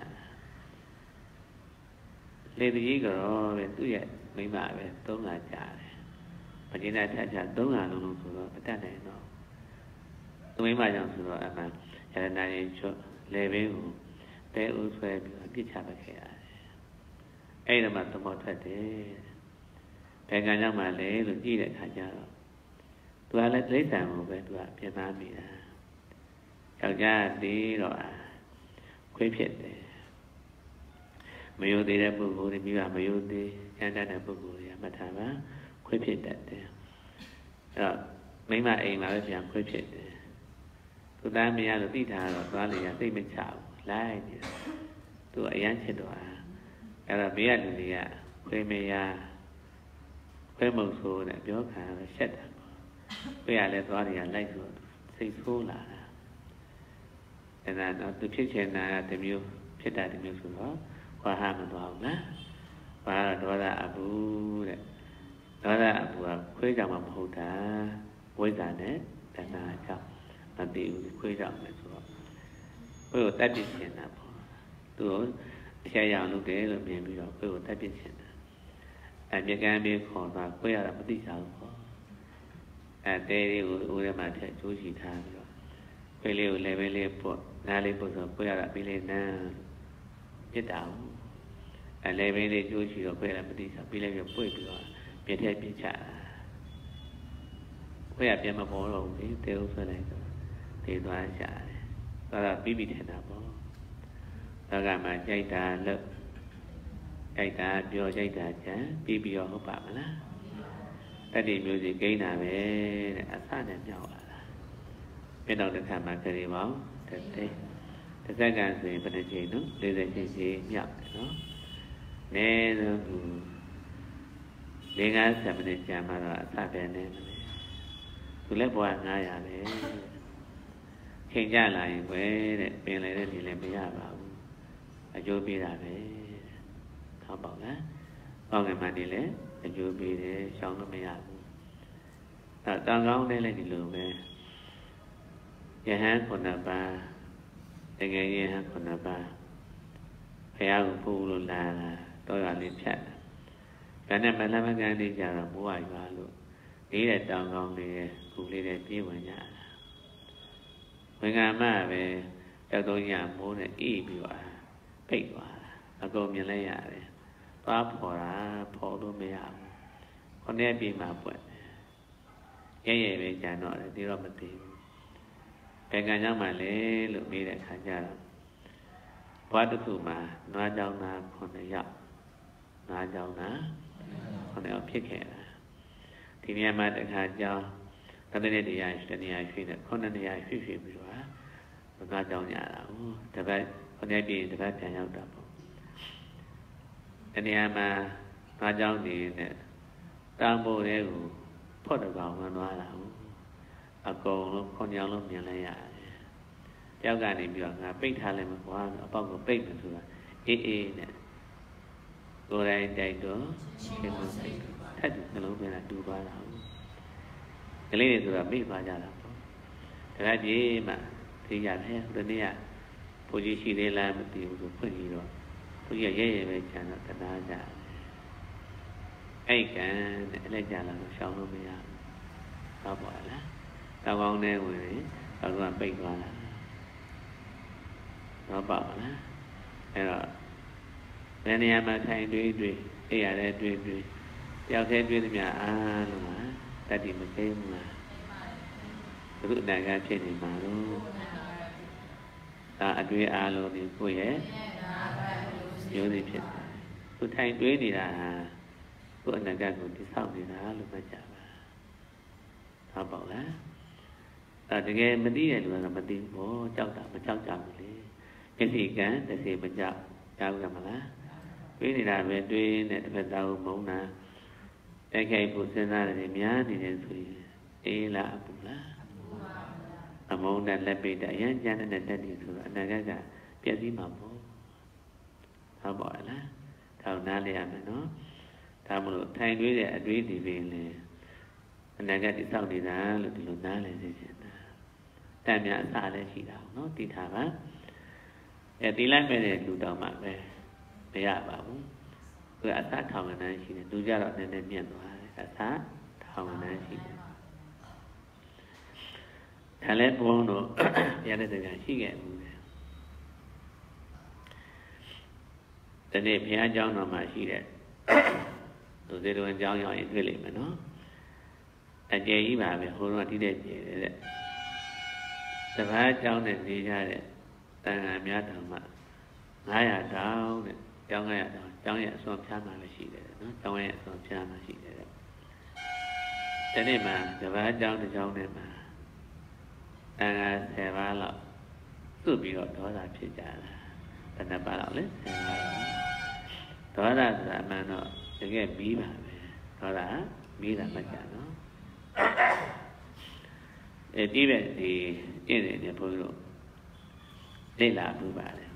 လေတကြီးကတော့ပဲသူ့ရဲ့မိမပဲသုံးလာကြတယ်မကျင်းတဲ့ထက်ချသုံးလာလုံးလို့ဆိုတော့အတတ်နိုင်တော့သူမိမကြောင့်ဆိုတော့အမှန်ရတနာရင်ချွတ်လေဘင်းကိုတဲဥဆွဲပြီးပြစ်ချပခဲ့ရတယ်အဲ့ဒါမှသမောထွက်တယ်ဘယ်ကံကြောင့်မှလဲလို့ကြည့်တဲ့အခါကျတော့သူကလည်းတိရစ္ဆာန်ကိုပဲသူကပြင်သားမိတာယောက်ျားသေးတော့ခွေးဖြစ်တယ်မယုံသေးတဲ့ပုဂ္ဂိုလ်တွေမိဘမယုံသေးကျန်တဲ့ပုဂ္ဂိုလ်တွေကမှတ်ထားပါခွေးဖြစ်တတ်တယ်အဲ့တော့မိမအိမ်မှာပဲပြန်ခွေးဖြစ်တယ်သူသားမရလို့သိထားတော့သွားလေရသိမချဘူးလိုက်နေသူအရန်ချစ်တော့အဲ့တော့ဘေးကလူတွေကခွေးမရခွေးမုံဆိုးနဲ့ပြောခံရရှက်တာပေါ့ခွေးရလဲသွားတွေကလိုက်ဆိုစိတ်ဆိုးလာတာအဲ့ဒါတော့သူဖြစ်ချင်တာတမျိုးဖြစ်တာတမျိုးဆိုတော့ခွာဟမသွားဘူးလားဘာတော့ဒေါသအပူတဲ့ဒေါသအပူကခွေးကြောင့်မဟုတ်တာဝိဇ္ဇာနဲ့တဏှာကြောင့်မသိဘူးခွေးကြောင့်ပဲဆိုတော့ခွေးကိုတတ်ပြစ်နေတာပေါ့သူအရှာရအောင်လုပ်တယ်လို့မြင်ပြီးတော့ခွေးကိုတတ်ပြစ်နေတာအမြဲကမ်းပြီးခေါ်သွားခွေးရတာမသိကြဘူးပေါ့အဲတဲလေးကိုဦးထဲမှာထည့်ကျိုးချီထားပြီးတော့ခွေးလေးကိုလည်းပဲလေးပုတ်နားလေးပုတ်ဆိုပွေရတာပြီးလေးနန်းပြစ်တာဘူးအဲလည်းပဲလေးကျိုးချီတော့ခွေးလည်းမသိစားပြီးလေးပြပွေပြီးတော့ပြစ်ထည့်ပြစ်ချတာခွေးကပြန်မပေါ်တော့ဘူးလေတဲဦးဆွဲလိုက်တော့ဒေသွားရှာတယ်ဒါကပြီးပြီထင်တာပေါ့ဒါကမှကြိုက်တာလို့ကြိုက်တာပြောကြိုက်တာကြံပြီးပြီးတော့ဟုတ်ပါမလားတတိမျိုးစီဂိမ်းတာပဲတဲ့အစနဲ့မြောက်လာတာပြတော့တစ်ခါမှခရီးပေါင်းတစ်သိတစ်စက္ကန့်ဆိုရင်ဘယ်နှချိန်နော်၄၀ချိန်ချိန်မြောက်တယ်နော်နည်းဆုံးသူ၄၅ဆယ်မိနစ်ကြာမှတော့အစပဲနေတယ်သူလည်းဘွားငါးရာပဲချိန်ကြလာရင်ပဲတဲ့ပင်လေတဲ့ဒီလည်းမရပါဘူးအကျိုးပေးတာပဲဟောပေါ့လားပေါငယ်မှနေလေအကျိုးပေးတယ်ရှောင်းလို့မရဘူးအဲတန်ကောင်းနဲ့လည်းဒီလိုပဲယဟန်ခုနှစ်ပါးတကယ်ယဟန်ခုနှစ်ပါးဘုရားကိုပို့လို့လာတာတော့ရလေးဖြတ်ဒါနဲ့မလမကန်နေကြတော့မိုးရွာလို့နေတဲ့တောင်ကောင်းလေးရဲ့ကူလေးတဲ့ပြေးဝင်ကြတာဝင်ကမှပဲတောက်တော့ညမိုးနဲ့အေးပြီးတော့ပိတ်သွားတာအကုန်မြင်လိုက်ရတယ်သွားဖော်တာဖော်လို့မရဘူးခုနှစ်ပြေးမှပွက်ရဲရဲပဲကြံတော့တယ်ဒီတော့မသိဘူးဘယ်ကံကြောင့်မှလဲလို့မေးတဲ့အခါကျတော့ဘွားတစ်ခုမှာနွားကြောင်သားခုနှစ်ယောက်နွားကြောင်သားခုနှစ်ယောက်ဖြစ်ခဲ့တာဒီနေရာမှာတစ်ခါကြောင်တနေ့တည်းရရှိတဲ့နေရာရှိတဲ့ခုနှစ်နေရာရှိရှိပြီးတော့နွားကြောင်ရတာဟုတ်တပတ်ခုနှစ်ပြေးတပတ်ပြန်ရောက်တာပေါ့ဒီနေရာမှာနွားကြောင်နေနဲ့တောင်ပေါ်တဲ့ကိုဖော့တကောင်ဝင်သွားတာဟုတ်အကုန်လုံးခုနှစ်ယောက်လုံးမြင်လိုက်ရတယ်တယောက်ကနေပြီးတော့ငါပိတ်ထားလိုက်မှာကွာအပေါက်ကိုပိတ်မယ်ဆိုတာအေးအေးနဲ့ကိုယ်တိုင်တိုက်တော့ရှင်းလို့စိတ်ထက်နှလုံးသွင်းတာတူသွားတာဟုတ်ကလေးတွေဆိုတော့မိသွားကြတာပေါ့ဒါကြကြီးမှသိရတယ်ဒီနေ့ကဘုရားရှိသေးလားမသိဘူးဆိုဖွင့်ပြီးတော့ဘုရားရဲရဲပဲကျန်တော့တရားကြတယ်အဲ့ကံနဲ့အလက်ကြလာတော့ရှောင်းလို့မရဘူးတော့ပါလားတောင်ကောင်းတဲ့ဝင်ရင်တော့ကပိတ်သွားတာတော့ပါလားအဲ့တော့ဘယ်နေရာမှာထိုင်တွေးတွေးအဲ့ရတဲ့တွေးတွေးတယောက်တည်းတွေးသမျှအားလုံးကတတိမသိဘူးလားဘုရားနာကဖြစ်နေမှာလို့ဒါအတွေးအားလုံးဒီကိုယ့်ရဲ့ရိုးသည်ဖြစ်တယ်သူထိုင်တွေးနေတာဟာကိုယ်အနာဂတ်ကိုတိဆောက်နေတာလို့မှတ်ကြပါဟုတ်ပါလားအဲတကယ်မသိတဲ့လူကမသိဘူးဘောကြောက်တာမကြောက်ကြဘူးလေမျက်စိကံတစ်စီမကြောက်ကြောက်ကြမလားတွေးနေတာပဲတွေးနေတစ်ဖက်သားကိုမုန်းတာတိုက်ခိုက်ဖို့စဉ်းစားတယ်များနေတယ်ဆိုရင်အေးလားအပူလားအမုန်းတဲ့လက်ပိတ်တဲ့အရန်ကျန်တဲ့တက်တည်ဆိုတော့အနာဂတ်ကပြည့်စည်မှာပေါ့ဟုတ်ပါလားထောက်နားလေးရမယ်နော်ဒါမလို့ထိုင်တွေးတဲ့အတွေးဒီပင်လေအနာဂတ်တိဆောက်နေတာလို့ဒီလိုနားလည်စေချင်တာတန်မြအစားလည်းရှိတာနော်တိထားပါအဲတိလိုက်မဲ့တဲ့လူတော်မှပဲမရပါဘူးသူအစားထောင်ကန်းရှိတယ်သူကြတော့နည်းနည်းမြင့်သွားတယ်အစားထောင်ကန်းရှိတယ်ဒါလည်းဘုန်းတို့ရတဲ့တကရှိခဲ့ဘူးလေဒီနေ့ဘုရားကျောင်းတော်မှာရှိတဲ့သူစေတော်ကျောင်းရောက်ရင်တွေ့လိမ့်မယ်နော်အကျယ်ကြီးပါပဲဟိုတော့တိတဲ့ကျယ်တဲ့တပည့်ကျောင်းနဲ့နေကြတဲ့တန်ခါများတောင်မှငါးရာတောင်တဲ့ကျောင်းငါးရာတောင်ကျောင်းရဲ့အစွန်ဖျားမှလည်းရှိတယ်နော်ကျောင်းရဲ့အစွန်ဖျားမှရှိတယ်တဲ့ဒီနေ့မှာတပည့်ကျောင်းတစ်ကျောင်းနဲ့မှာတန်ခါဆယ်ပါးလောက်သူ့ပြီးတော့ဒေါသဖြစ်ကြတာဘယ်နှပါးလောက်လဲဆယ်ပါးဒေါသဆိုတာအမှန်တော့တကယ်ပြီးပါပဲဒေါသမီးတာမှတ်ကြနော်အဲဒီပဲဒီအင်းတွေဘုန်းကြီးတို့လေ့လာမှုပါတယ်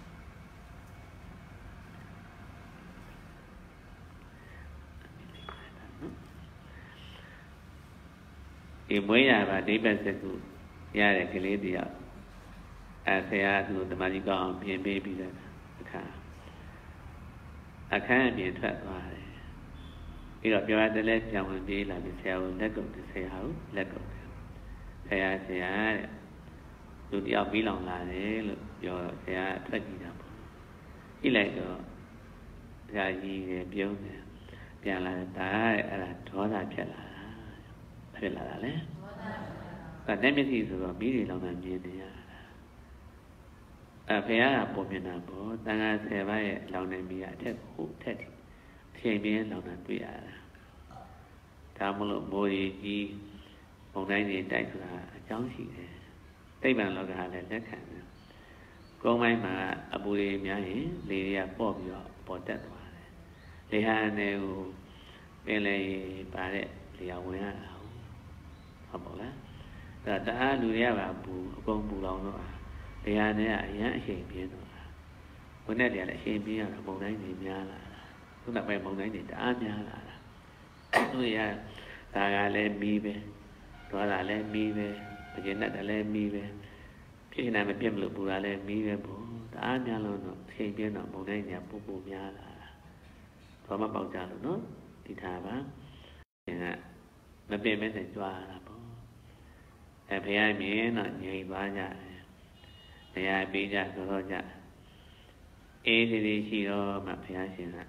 ဒီမွေးရပါဒိဗ္ဗစကုရတဲ့ကလေးတယောက်အဲဆရာသူဓမ္မကြီးကောင်းအောင်ပြင်ပေးပြီးတဲ့အခါအခန်းအပြင်ထွက်သွားတယ်ပြီးတော့ပြောရတယ်လဲပြောင်းဝင်ပြေးလာပြီးဆရာကိုလက်ကုပ်တယ်ဆရာကိုလက်ကုပ်တယ်ဆရာဆရာတဲ့လူတယောက်ပြီးလောင်လာတယ်လို့ပြောတော့ဆရာထွက်ကြည့်တာပေါ့ကြည့်လိုက်တော့ဆရာကြီးတယ်ပြုံးတယ်ပြန်လာတယ်ဒါအဲ့ဒါဒေါသဖြစ်လာတာဖြစ်လာတာလေဒေါသမျက်စိဆိုတော့မိတွေလောင်တာမြင်နေရတာအဲဖရာကပုံမြင်တာပေါ့တန်ခါဆယ်ပါးရဲ့လောင်နေမိကအထက်ဟိုထက်အချိန်ပြင်းလောင်တာတွေ့ရတာဒါမလို့မိုးရီကြီးပုံတိုင်းတွေတိုက်ဆိုတာအကြောင်းရှိတယ်သိပ္ပံလောကလည်းလက်ခံတယ်ကုန်းပိုင်းမှာအပူတွေများရင်လေတွေကပေါ့ပြီးတော့ပေါ်တက်သွားတယ်လေဟာနယ်ကိုပင်လေပါတဲ့လေယာဝင်ရတာဟုတ်ပါလားဒါတအားလူတွေကပါပူအကုန်ပူလောင်တော့လေဟာနယ်ကအရန်အချိန်ပြင်းတော့ဝင်တဲ့တွေကလည်းအချိန်ပြင်းရတာပုံတိုင်းတွေများလာတာခုနကပဲပုံတိုင်းတွေတအားများလာတာသူရဒါကလည်းမီးပဲဒေါသလည်းမီးပဲမကျေနပ်တယ်လည်းမီးပဲဖြစ်နေမပြတ်မလို့ပူတာလည်းမီးပဲပေါ့တအားများလို့တော့အချိန်ပြင်းတော့ပုံတိုင်းညာပူပူများလာတာဘာမှပေါက်ကြလို့နော်ဒီထားပါငါမပြင်းမဲနဲ့ကြွားတာပေါ့အဲဘုရားမြင်တော့ငြိမ်သွားကြတယ်တရားပေးကြဆိုတော့ကြအေးသေးသေးရှိတော့မှဘုရားရှင်က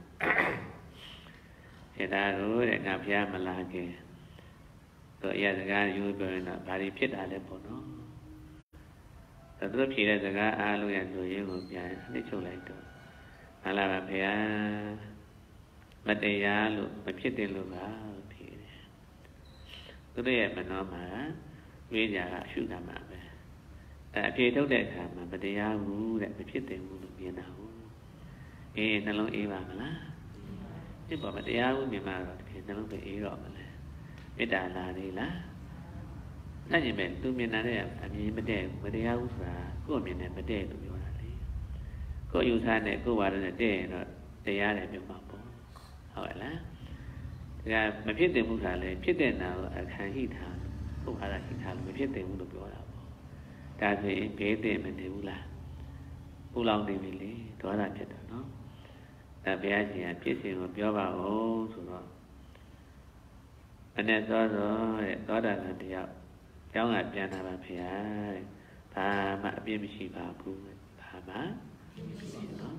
စေတာကိုတဲ့ငါဘုရားမလာခင်တို့အရာစကားယူပြောရင်တော့ဘာတွေဖြစ်တာလဲပေါ့နော်ဒါတို့ဖြေတဲ့စကားအားလုံးရဆိုရင်ကိုပြန်နှိမ့်ချုပ်လိုက်တော့မလာပါဘုရားမတရားလို့မဖြစ်တယ်လို့ပါဖြေတယ်သူတို့ရဲ့မနှောမှာဝိဇ္ဇာကအရှုနာမှာပဲအဲအဖြေထုတ်တဲ့အခါမှာမတရားဘူးတဲ့မဖြစ်တယ်ဘူးလို့မြင်တာဟုတ်အေးနှလုံးအေးပါမလားဒီပေါ်မတရားဘူးမြင်မှာတော့ဒီနှလုံးပဲအေးတော့မလဲမေတ္တာလာနေလားအဲ့ဒီမဲ့သူမြင်တဲ့အမြင်မတည့်မတရားဘူးဆိုတာကိုယ်မြင်တဲ့မတည့်လို့ပြောတာလေကိုယ်ယူဆတဲ့ကိုယ်ဝါဒနဲ့တည့်ရင်တော့တရားတယ်ပြောမှာပေါ့ဟုတ်ရဲ့လားဒါကမဖြစ်တဲ့မှုကလည်းဖြစ်တဲ့နာကိုအခန့်ဟိထားကိုယ်ဝါဒဟိထားလို့မဖြစ်တဲ့ဘူးလို့ပြောတာပေါ့ဒါဆိုရင်ဘေးတဲ့မနေဘူးလားပူလောင်နေပြီလေဒေါသဖြစ်တာနော်အဲဘုရားရှင်ကပြည့်စုံကိုပြောပါဦးဆိုတော့အနဲ့သောသောတဲ့သောတာပန်တရားကျောင်းကပြန်လာပါဖေဟာတဲ့ဘာမှအပြစ်မရှိပါဘူးဘာမှမရှိနော်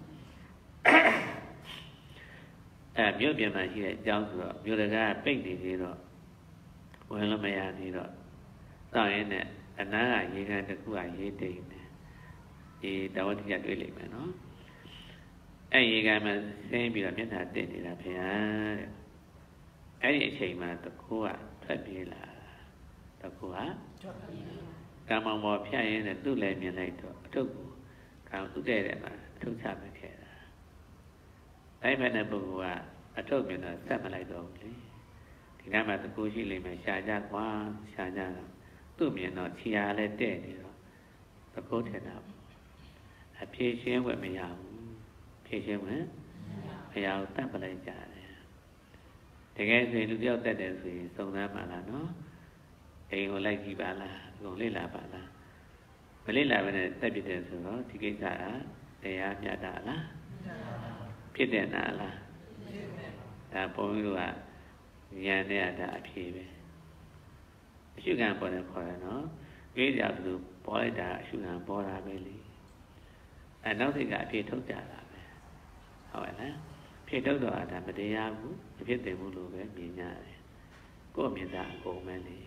အဲမြို့ပြန်မှာရှိတဲ့ကျောင်းဆိုတော့မြို့တကားပိတ်နေသေးတော့ဝင်လို့မရသေးတော့တောင်းရင်းနဲ့အနားကရေကန်တစ်ခုကရေးတိမ်တယ်ဒီတဝတိကတွေ့လိမ့်မယ်နော်အဲရေကန်မှာဆင်းပြီးတော့မျက်နှာတက်နေတာဖေဟာတဲ့အဲ့ဒီအချိန်မှာတကူကထွက်ပြေးလာတကူကကံမောင်ပေါ်ဖြတ်ရင်းနဲ့သူ့လည်းမြင်လိုက်တော့အထုပ်ကိုကံဥတဲ့တဲ့မှာအထုပ်ချမခဲ့တာအဲ့ဘက်နဲ့ပုဂ္ဂိုလ်ကအထုပ်မြင်တော့ဆက်မလိုက်တော့ဘူးလေဒီကမှာတကူရှိလိမ့်မယ်ရှာကြကွာရှာကြတော့သူ့မြင်တော့ခြေအားလည်းတဲ့နေတော့တကူထင်တာပေါ့အဖြေရှင်းဝယ်မရဘူးဖြေရှင်းဝယ်မရဘူးတတ်ပလိုက်ကြတယ်တကယ်ဆိုရင်လူတယောက်တက်တယ်ဆိုရင်စုံစမ်းပါလားနော်အိမ်ကိုလိုက်ကြည့်ပါလားကိုလေ့လာပါလားမလေ့လာဘဲနဲ့တက်ပြတယ်ဆိုတော့ဒီကိစ္စကတရားမြတ်တာလားဖြစ်တယ်နာလားဒါဘုန်းကြီးတို့ကဉာဏ်နဲ့ဒါအဖြေပဲအရှုခံပေါ်တယ်ခေါ်တယ်နော်ကိစ္စကသူပေါ်လိုက်တာအရှုခံပေါ်တာပဲလေအဲနောက်တစ်ကအဖြေထုတ်ကြတာပဲဟုတ်ရဲ့လားဖြစ်တော့တော့ဒါမတရားဘူးမဖြစ်တယ်ဘူးလို့ပဲမြင်ရတယ်ကိုယ်မြင်တာအကုန်ပဲလေ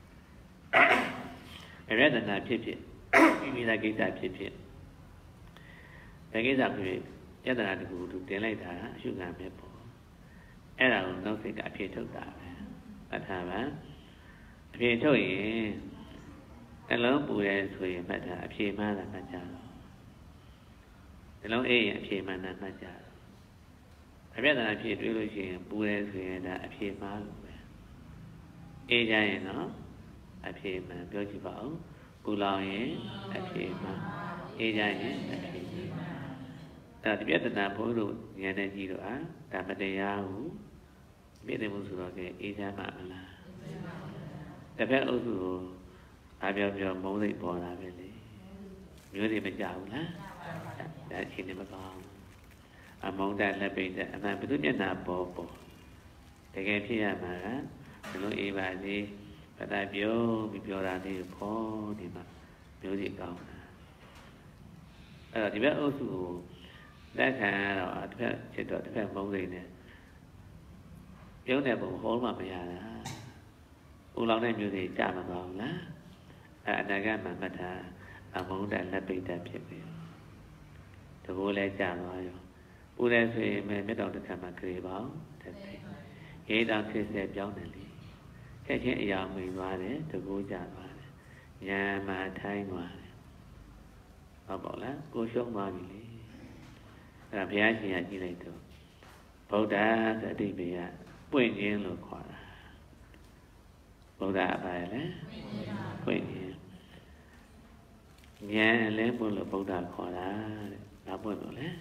အရဒနာဖြစ်ဖြစ်မိမိသားကိစ္စဖြစ်ဖြစ်ဒါကိစ္စဖြစ်ပြဿနာတခုသူတင်လိုက်တာအရှုခံပဲပေါ့အဲ့ဒါကိုနောက်စိတ်ကအဖြစ်ထုတ်တာပဲအထာပါအဖြစ်ထုတ်ရင်နှလုံးပူရဲဆိုရင်မှတ်တာအဖြစ်မှန်းတာမှတ်ကြတော့နှလုံးအေးရင်အဖြစ်မှန်းတာမှတ်ကြတော့အပြဿနာဖြစ်တွေ့လို့ရှိရင်ပူရဲဆိုရင်ဒါအဖြစ်မှန်းလို့ပဲအေးကြရင်တော့အဖြစ်မှန်းပြောကြည့်ပါဦးပူလောင်ရင်အဖြစ်မှန်းအေးကြရင်အဖြစ်မှန်းဒါဒီပြဿနာဘုန်းတို့ဉာဏ်နဲ့ကြည့်တော့ဟာဒါမတရားဘူးပြည့်တယ်မှုဆိုတော့ကအေးချမ်းပါမလားတစ်ဖက်အုပ်စုကိုအားပြောပြောမုန်းစိတ်ပေါ်လာပဲလေမျိုးတွေမကြဘူးလားဒါအချိန်နဲ့မကောင်းအမောင်းတဲ့လက်ပိတ်တဲ့အမှန်ဘုသူမျက်နှာပေါ်ပေါ်တကယ်ဖြစ်ရမှာကဘလို့အေးပါစေဘာသာပြောပြီးပြောတာလေးဖော်ဒီမှာမျိုးစီကောင်းတာအဲ့တော့ဒီဘက်အုပ်စုကိုလက်ခံတော့တစ်ဖက်ဖြစ်တော့တစ်ဖက်မုန်းစိနေပြုံးတဲ့ပုံဟောမှမရတာဦးလောင်တဲ့မျိုးစီကြာမသွားဘူးလားအဲ့အနာဂတ်မှာမှတ်တာအမုန်းတဲ့လက်ပိတ်တဲ့ဖြစ်ပြီတကူလည်းကြာသွားရောပူတယ်ဆိုရင်မြတ်တော်တစ်ခါမှကြွေပါအောင်တဲ့ရေတောင်ဖြစ်စေပြောင်းတယ်လေချက်ချင်းအရာမိန်သွားတယ်တကူကြာသွားတယ်ညာမှာထိုင်းသွားတယ်ဟုတ်ပါလားကိုရှုံးသွားပြီလေအဲ့ဒါဘုရားရှင်ကကြည့်လိုက်တော့ဗုဒ္ဓဆိုအတိပ္ပယ်ကပွင့်ခြင်းလို့ခေါ်တာဗုဒ္ဓအပါလေပွင့်ခြင်းဉာဏ်လည်းပွင့်လို့ဗုဒ္ဓခေါ်တာတဲ့ဘာပွင့်လို့လဲ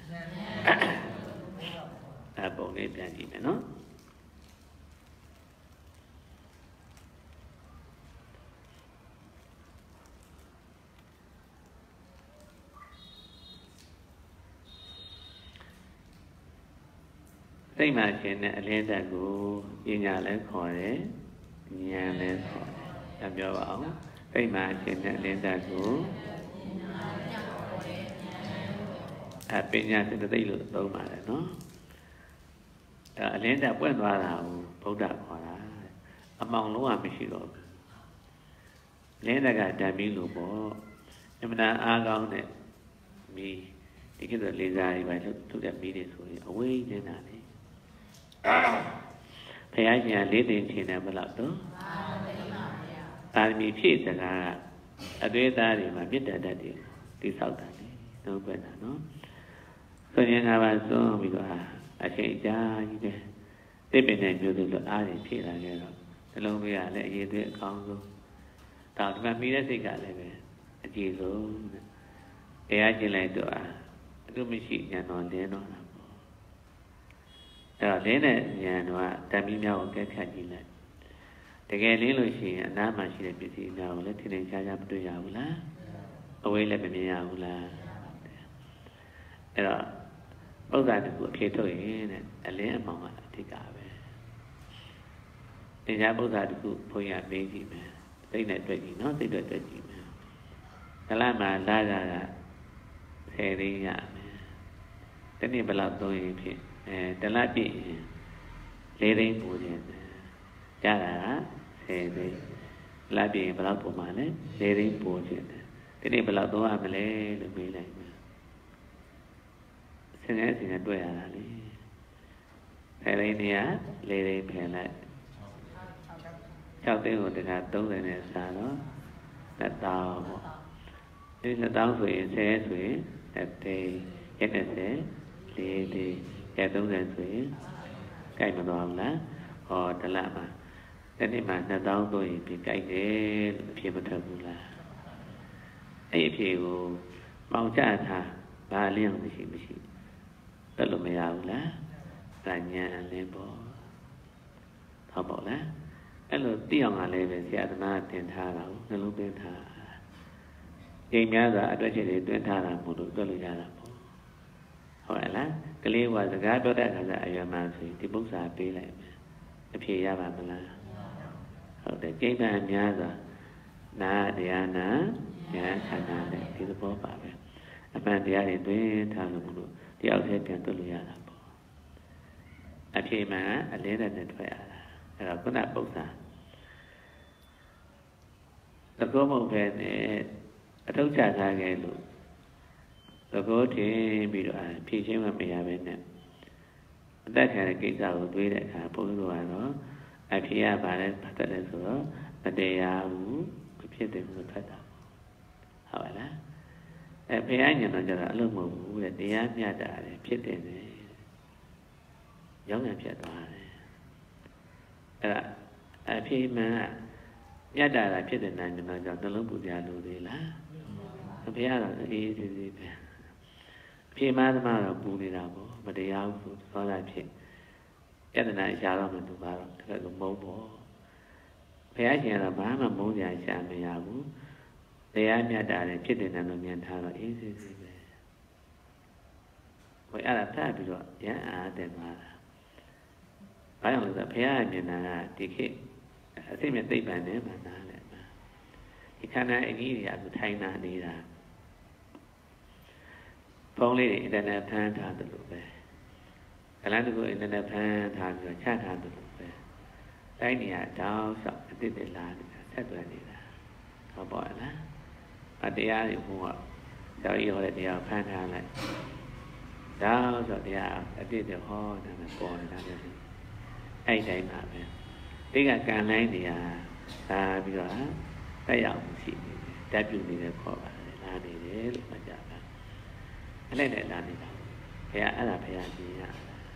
အပုံလေးပြန်ကြည့်မယ်နော်စိတ်မှရှင်တဲ့အလင်းသက်ကိုပညာလည်းခေါ်တယ်ဉာဏ်လည်းခေါ်တယ်ပြောပါအောင်စိတ်မှရှင်တဲ့အလင်းသက်ကိုအပညာစိတ်သိလို့သုံးပါတယ်နော်အဲအလင်းသက်ပွင့်သွားတာကိုဗုဒ္ဓခေါ်တာအမောင်လုံးဝမရှိတော့ဘူးလင်းသက်ကဓာတ်ပြီးလို့ပေါ့အမှန်တရားအားကောင်းတဲ့မိဒီကိစ္စလေးစားတွေပဲသူ့တဲ့မိတွေဆိုရင်အဝေးနေတာလေဘုရားရှင်ကလေးသိင်ချင်းတယ်ဘယ်လောက်တော့သာသမီဖြည့်စကားအသွေးသားတွေမှာမြစ်တတ်တဲ့တွေတိဆောက်တာလေနှုတ်ပွင့်တာနော်ဆိုရင်ငါပါစွန့်ပြီးတော့အချိန်ကြာကြီးပဲတိပ္ပင်တဲ့မျိုးစုလိုအားတွေဖြည့်လာခဲ့တော့နှလုံးသွေးကလည်းအရေးသွေးအကောင်းဆုံးဒါဒီမှာမိတဲ့စိတ်ကလည်းပဲအကြည့်ဆုံးတဲ့တရားကျင့်လိုက်တော့အခုမရှိဉာဏ်တော်လင်းတော့တာပေါ့အဲ့တော့လင်းတဲ့ဉာဏ်တော်ကတမီးများကိုကဲဖြတ်ကြည့်လိုက်တကယ်လင်းလို့ရှိရင်အနားမှာရှိတဲ့ပစ္စည်းများကိုလည်းထင်ထင်ရှားရှားမတွေ့ရဘူးလားအဝေးလည်းမမြင်ရဘူးလားအဲ့တော့ပုဒ်စာတစ်ခုအဖြေထုတ်ရင်တဲ့အလင်းအမောင်ကအဓိကပဲတရားပုဒ်စာတစ်ခုဘုန်းကြီးမေးကြည့်မယ်စိတ်နဲ့တွေ့ကြည့်နော်စိတ်တွေ့တွေ့ကြည့်မယ်ကလမှာလာကြတာဆယ်ရင်းရမယ်တနေ့ဘယ်လောက်သုံးရင်ဖြစ်အဲတလပြည့်ရင်လေးရင်းပူခြင်းကြတာကဆယ်ရင်းလာပြည့်ရင်ဘယ်လောက်ပူမှာလဲလေးရင်းပူခြင်းတနေ့ဘယ်လောက်သုံးရမလဲလို့မေးလိုက်မယ်ဆင်ရဲဆင်ရဲတွေ့ရတာလေဆယ်ရင်းနေရလေးရင်းဖယ်လိုက်၆သိန်းကိုတခါသုံးတယ်နဲ့စားတော့နှစ်တောင်းပေါ့ဒီနှစ်တောင်းဆိုရင်ဆယ်ဆိုရင်တစ်သိန်းရက်နှစ်ဆယ်လေးသိန်းရက်သုံးဆယ်ဆိုရင်ကြိုက်မသွားဘူးလားဟောတလမှာဒီနေ့မှနှစ်တောင်းဆိုရင်ပြကြိုက်တယ်လို့အဖြစ်မထွက်ဘူးလားအဲ့အဖြစ်ကိုမောင်ချထားဘာလင်းအောင်မရှိမရှိတက်လို့မရဘူးလားတဉာဏ်အလင်းပေါ့ဟုတ်ပါလားအဲ့လိုသိအောင်ကလည်းပဲဆရာသမားတင်ထားတာကိုနှလုံးသွင်းထားချိန်များစွာအတွက်ချက်တွေတွင်းထားတာမို့လို့တွက်လို့ရတာပေါ့ဟုတ်ရဲ့လားကလေးကစကားပြောတဲ့အခါကျအယမဆိုရင်ဒီပု္ပ္ပာပေးလိုက်မယ်အဖြေရပါမလားဟုတ်တယ်ချိန်မှန်များစွာနာတရားနာညာခန္ဓာနဲ့ဒီသဘောပါပဲအမှန်တရားတွေတွင်းထားလို့မို့လို့တယောက်တည်းပြန်တွက်လို့ရတာပေါ့အဖြေမှန်အလင်းနဲ့ထွက်ရတာအဲ့တော့ခုနပု္ပ္ပာသဘောမဟုတ်ပဲနဲ့အထုတ်ချထားခဲ့လို့သဘောထင်ပြီးတော့ဖြည့်ချင်းမမရပဲနဲ့အသက်ခံတဲ့ကိစ္စကိုတွေးတဲ့အခါဘုန်းကြီးကတော့အဖြေရပါလဲပတ်သက်တယ်ဆိုတော့မတရားဘူးမဖြစ်တယ်လို့ဖတ်တာဟုတ်ပါလားအဲဘုရားညံတော့ကျတော့အလုံးမဟုတ်ဘူးတဲ့တရားမျှတာတယ်ဖြစ်တယ်နဲ့ရောင်းရဖြစ်သွားတယ်အဲ့ဒါအဖြေမှန်မြတ်တာတာဖြစ်တဲ့နိုင်တော့ကြောင့်နှလုံးပူကြလို့သေးလားဘုရားတော့အေးအေးသေးသေးပဲအဖြေမှန်သမားတော့ပူနေတာပေါ့မတရားဘူးဆိုသောတာဖြစ်ပြဿနာရှာတော့မှသူကတော့တကယ်လို့မုန်းပေါ့ဘုရားရှင်ကတော့ဘာမှမုန်းကြရှာမရဘူးတရားမြတ်တာလည်းဖြစ်တဲ့နိုင်လို့မြင်ထားတော့အေးအေးသေးပဲဘယ်အဲ့ဒါဖတ်ပြီးတော့ရန်အားတယ်မှာဘာကြောင့်လဲဆိုတော့ဘုရားမြင်တာကဒီခေတ်အသိမြတ်သိပ္ပံနဲ့မှနားလဲမှာဒီခန္ဓာအကြီးတွေကသူထိုင်နာနေတာဖုန်းလေးတွေအင်တာနက်ဖမ်းထားတယ်လို့ပဲကလန်းတကူအင်တာနက်ဖမ်းထားပြီးတော့ချထားတယ်လို့ပဲတိုင်းနေရတောင်းလျှောက်အတိတ်တွေလာနေတာဆက်သွယ်နေတာဟုတ်ပါလားအတရားတွေဘုရားကျောင်းကြီးဟောတဲ့တရားဖမ်းထားလိုက်တောင်းဆိုတရားအတိတ်တွေဟောတယ်ပေါ်နေတာလေအဲ့တိုင်းပါပဲဒီကကံလိုင်းနေရာလာပြီးတော့တက်ရောက်မှုရှိနေတယ်တက်ပြုနေတဲ့ခေါ်ပါတယ်လာနေတယ်လို့မှတ်ကြပါအဲ့နဲ့လာနေတာဘုရားအဲ့ဒါဘုရားကြီးရ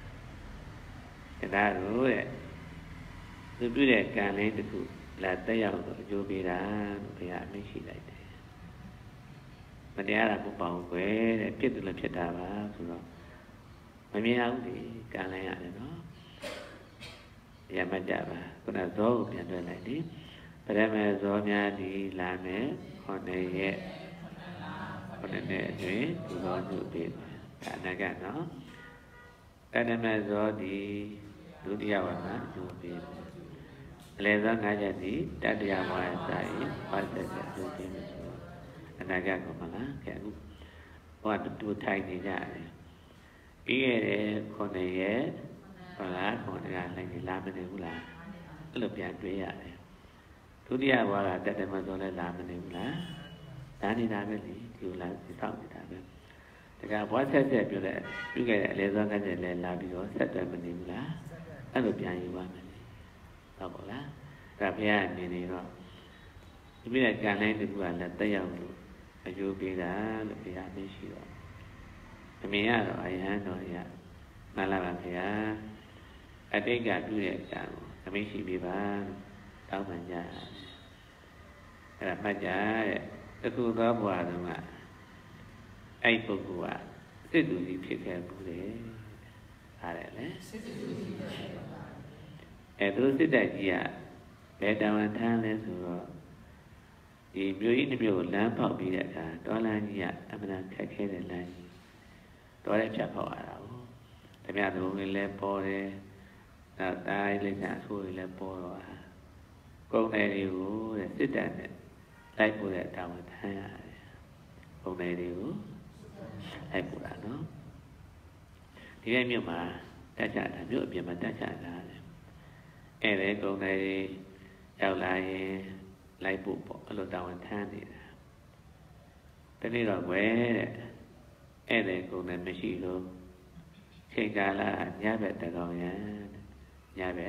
ဒါတို့တဲ့သူပြုတဲ့ကံလေးတစ်ခုလာတက်ရောက်တော့အကျိုးပေးတာလို့ဘုရားအမိန့်ရှိလိုက်တယ်မတရားတာမပေါ့ဘူးကွယ်တဲ့ဖြစ်တယ်လို့ဖြစ်တာပါဆိုတော့မမြင်အောင်ဒီကံလိုက်ရတယ်နော်ရမကြပါခုနဇောကိုပြန်တွေ့လိုက်ဒီပရမေဇောများဒီလာမယ်ခေါင်းရဲ့ခေါင်းနဲ့အတွင်းဒီဇောစုပြီးဒါနကနော်တဏမေဇောဒီဒုတိယဝါမှာကျိုးပြီးအလယ်ဇောငါးချက်ဒီတတိယဝါစာရင်ပါစက်ကျိုးပြီးမယ်ဆိုအနာဂတ်ကမလားကဲအခုဟောတူထိုင်နေကြတယ်ပြီးခဲ့တဲ့ခေါင်းရဲ့ဟုတ်လားခေါင်းကလည်းဒီလာမနေဘူးလားအဲ့လိုပြန်တွေးရတယ်ဒုတိယဘဝကတက်တယ်မဆိုလဲလာမနေဘူးလားဒါနေတာပဲလေဒီလိုလားဒီဆောက်နေတာပဲဒါကဘဝဆက်ဆက်ပြုတဲ့ပြုခဲ့တဲ့အလေသောကကျလည်းလာပြီးတော့ဆက်တယ်မနေဘူးလားအဲ့လိုပြန်ယူပါမယ်လေဟုတ်ပါလားဒါဘုရားအနေနဲ့တော့ဒီပြည့်ကံတိုင်းတစ်ခုကလည်းတက်ရောက်လို့အကျိုးပေးတာလို့ဘုရားမရှိတော့အမြင်ရတော့အယဟန်တော်ရမှန်လားပါဘုရားအတိတ်ကပြုတဲ့ကံကိုအမိရှိပေးပါလို့တောင်းပန်ကြအဲ့ဒါမှတ်ကြတဲ့တခုသောဘဝတုန်းကအဲ့ပုဂ္ဂိုလ်ကစစ်သူကြီးဖြစ်ခဲ့ဘူးလေအားတယ်လေစစ်သူကြီးဖြစ်ခဲ့ပါအဲ့သူစစ်တပ်ကြီးကဘယ်တဝန်ထမ်းလဲဆိုတော့ဒီမြို့ကြီးတစ်မြို့ကိုလမ်းပေါက်ပြီးတဲ့အခါတောလမ်းကြီးကအမှန်တန်ခက်ခဲတဲ့လမ်းကြီးတော်တဲ့ဖြတ်ပေါက်ရတာကိုတမယသူငယ်လဲပေါ်တယ်နောက်တိုင်းလိမ့်စာအဆိုးတွေလည်းပေါ်တော့ကုန်တယ်တွေကိုတဲ့စစ်တပ်နဲ့လိုက်ပို့တဲ့တာဝန်ထမ်းရတယ်ကုန်တယ်တွေကိုလိုက်ပို့တာနော်ဒီရဲ့မြို့မှာတက်ချတာမြို့အပြင်မှာတက်ချတာလေအဲ့ဒါကုန်တယ်တွေရောက်လာရင်လိုက်ပို့ပေါ့အဲ့လိုတာဝန်ထမ်းနေတာတနေ့တော့ကွယ်တဲ့အဲ့ဒါကုန်တယ်မရှိလို့ချိန်ကာလညဘက်တကောင်ရန်ညပဲ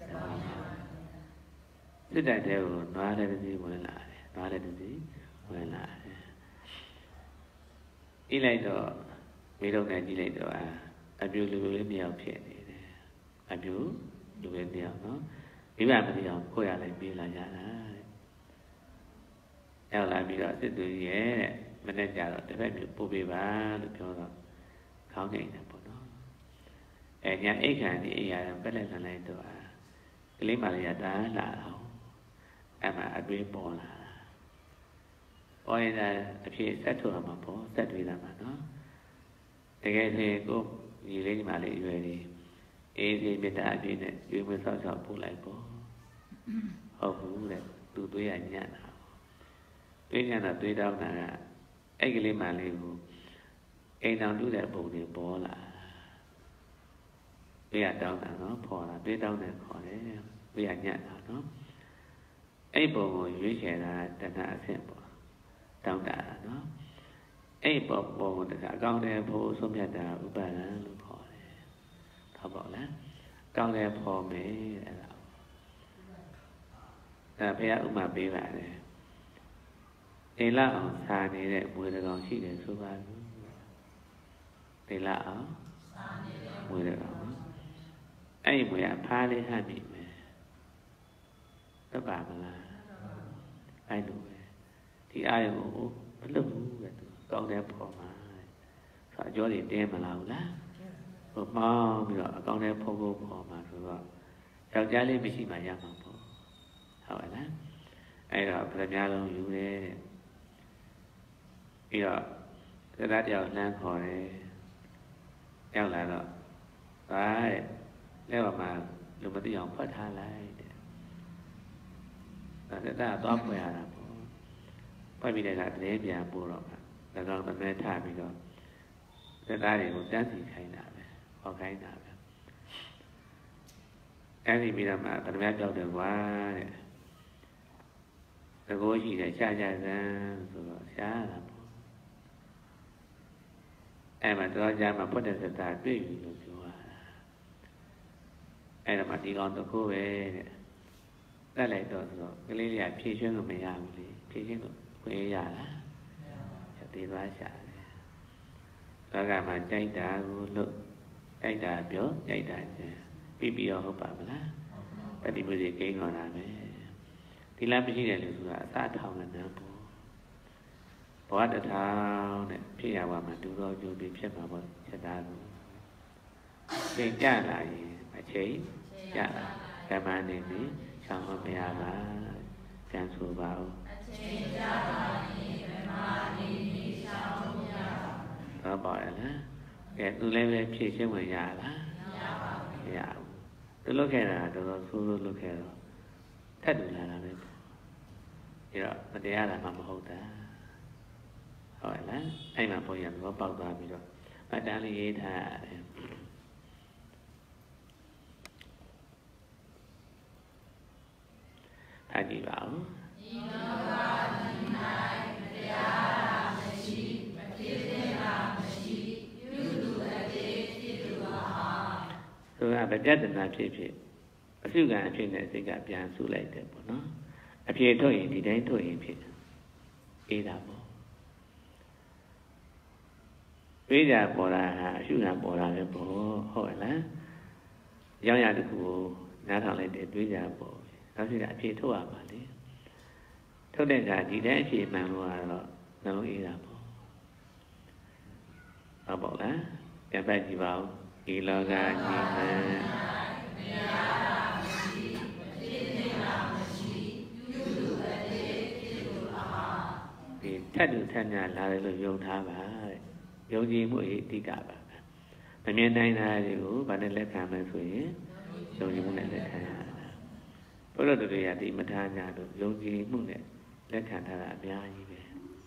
စစ်တပ်တဲ့ကိုနွားတဲ့တည်းဝင်လာတယ်နွားတဲ့တည်းဝင်လာတယ်ဤလိုက်တော့မိတော့ကနေကြည့်လိုက်တော့အပြူလူလေးမြောက်ဖြစ်နေတယ်အပြူလူလေးမြောက်နော်မိဘမပြောင်းခိုးရလိုက်ပြေးလာကြတာရောက်လာပြီးတော့စစ်သူကြီးရဲ့မနေ့ကျတော့တစ်ဖက်မျိုးပို့ပေးပါလို့ပြောတော့ခေါင်းငိမ့်တယ်ပေါ့နော်အဲညာအိတ်ခံဒီအိယာပက်လက်ခံလိုက်တော့ကလေးမလေးကတားလာတော့အဲ့မှာအတွေးပေါ်လာတာပေါ်ရင်အဖြစ်ဆက်ထုတ်ရမှာပေါ့ဆက်တွေးလာမှာနော်တကယ်ချင်းကိုဒီလေးဒီမလေးရွယ်လေးအေးဒီမေတ္တာအဖြစ်နဲ့ရွေးမဆောက်ဆောက်ပို့လိုက်ပေါ့ဟုတ်ဘူးတဲ့သူတွေးရညံ့တာတွေးညံ့တာတွေးတောင်းတာကအဲ့ကလေးမလေးကိုအိမ်တော်တူတဲ့ပုံတွေပေါ်လာတွေးရတောင်းတာနော်ပေါ်လာတွေးတောင်းတယ်ခေါ်တယ်တွေးရညံ့တာနော်အဲ့ပုံကိုရွေးချယ်တာတဏှာအဆင့်ပေါ့တောင်းတာနော်အဲ့ပုံပုံကိုတခါအကောင်းတဲ့ဖို့ဆုံးဖြတ်တာဥပါဒံလို့ခေါ်တယ်ဟုတ်ပါလားကောင်းတဲ့ဖို့မယ်အဲ့ဒါဒါဘုရားဥမာပေးပါတယ်ဒေလအောင်စာနေတဲ့မွေတကောင်ရှိတယ်ဆိုပါဘူးဒေလအောင်စာနေတဲ့မွေတကောင်အဲ့ဒီမွေကဖားလေးဟပ်ပြီမယ်သတ်ပါမလားအဲ့လိုပဲဒီအာယုံကိုမလွတ်ဘူးတဲ့သူကောင်းတဲ့ဖော်မှာဆိုအကျော်တွေတင်းမလားဘူးလားဟိုမောင်းပြီးတော့အကောင်းတဲ့ဖော်ဖို့ဖော်မှာဆိုတော့ယောက်ျားလေးမရှိမှရမှာပေါ့ဟုတ်ပါလားအဲ့တော့ဗရမ ्या လုံးယူတယ်တဲ့ပြီးတော့တရားတရားလှမ်းခေါ်တယ်ရောက်လာတော့ဒါတဲ့လက်ပါမှာလူမသိအောင်ဖတ်ထားလိုက်တဲ့ဒါသက်သာတော့ဖွယ်ရတာပေါ့ဖွက်ပြီးတဲ့ကတည်းပြန်ပို့တော့ဒါတော့မမဲထားပြီးတော့သက်သာတွေကိုတန်းစီခိုင်းတာပဲဟောခိုင်းတာပဲအဲ့ဒီပြီးတော့မှတမန်ကြောက်တယ်ကွာတဲ့သဘောရှိတယ်ရှားကြစမ်းဆိုတော့ရှားတာပေါ့အဲ့မှာတော့ကြာမှဖွက်တဲ့သက်သာတွေ့ပြီလို့ပြောတာအဲ့ဒါမှဒီကောင်တစ်ခုပဲတဲ့တက်လိုက်တော့ဆိုတော့ကလေးလေးကဖြည့်ရှင်းလို့မရဘူးလေဖြည့်ရှင်းလို့ခွင့်ရလားသေးသွားရှာတယ်တော့ကမှကြိုက်တာကိုလို့ကြိုက်တာပြောကြိုက်တာကျန်ပြီးပြီးတော့ဟုတ်ပါမလားတတိပုစီကိန်းတော်တာပဲဒီလားမရှိတယ်လို့ဆိုတာအစထောင်နဲ့ပေါ့ဘဝတထောင်နဲ့ဖြစ်ရပါမှဒူတော်ကျိုးပြီးဖြစ်မှာပေါ့ချက်သားကိုချိန်ကြလာရင်အချိန်ကြလာဓမ္မနေနေချောင်းမရပါပြန်ဆိုပါဦးအချိန်ကြလာရင်ဓမ္မနေနေချောင်းမရပါတော့ပါလားကဲသူလည်းပဲဖြည့်ရှင်းဝင်ရလားမရပါဘူးမရဘူးသူလုပ်ခဲ့တာတော်တော်ဆိုးဆိုးလုပ်ခဲ့တော့ထက်တူလာတာပဲပေါ့ဒါတော့မတရားတာမှမဟုတ်တာဟုတ်လားအဲ့မှာပေါ်ရတော့ပေါက်သွားပြီးတော့အတန်းလေးရေးထားတယ်ထားကြည့်ပါဦးဒီလောကဒီ၌မတရားမရှိမဖြစ်တဲ့တာမရှိပြုလူအသေးဖြစ်သူဟာဆိုတော့ဗတ္တနာဖြစ်ဖြစ်အစုကံအဖြစ်နဲ့စိတ်ကပြန်ဆူလိုက်တယ်ပေါ့နော်အဖြစ်ထုတ်ရင်ဒီတိုင်းထုတ်ရင်ဖြစ်အေးတာပေါ့ပြေးကြပေါ်တာဟာအစုကံပေါ်တာပဲပေါ့ဟုတ်လားရောင်းရတစ်ခုကိုနားထောင်လိုက်တယ်တွေးကြပေါ့နောက်စီကအဖြစ်ထုတ်ရပါလေထုတ်တဲ့ကဒီတိုင်းအဖြစ်မှန်လို့ကတော့နှလုံးအေးတာပေါ့ဟုတ်ပါလားပြန်ပတ်ကြည့်ပါဦးဒီလောကကြီးမှန်ဒီထက်တူထက်များလာတယ်လို့ယုံထားပါတဲ့ယုံကြည်မှုအဓိကပါပဲမမြင်နိုင်တာတွေကိုဗာနဲ့လက်ခံမယ်ဆိုရင်ယုံကြည်မှုနဲ့လက်ခံရတာဘုရားတို့တွေကဒီမထားညာတို့ယုံကြည်မှုနဲ့လက်ခံထားတာအများကြီးပဲ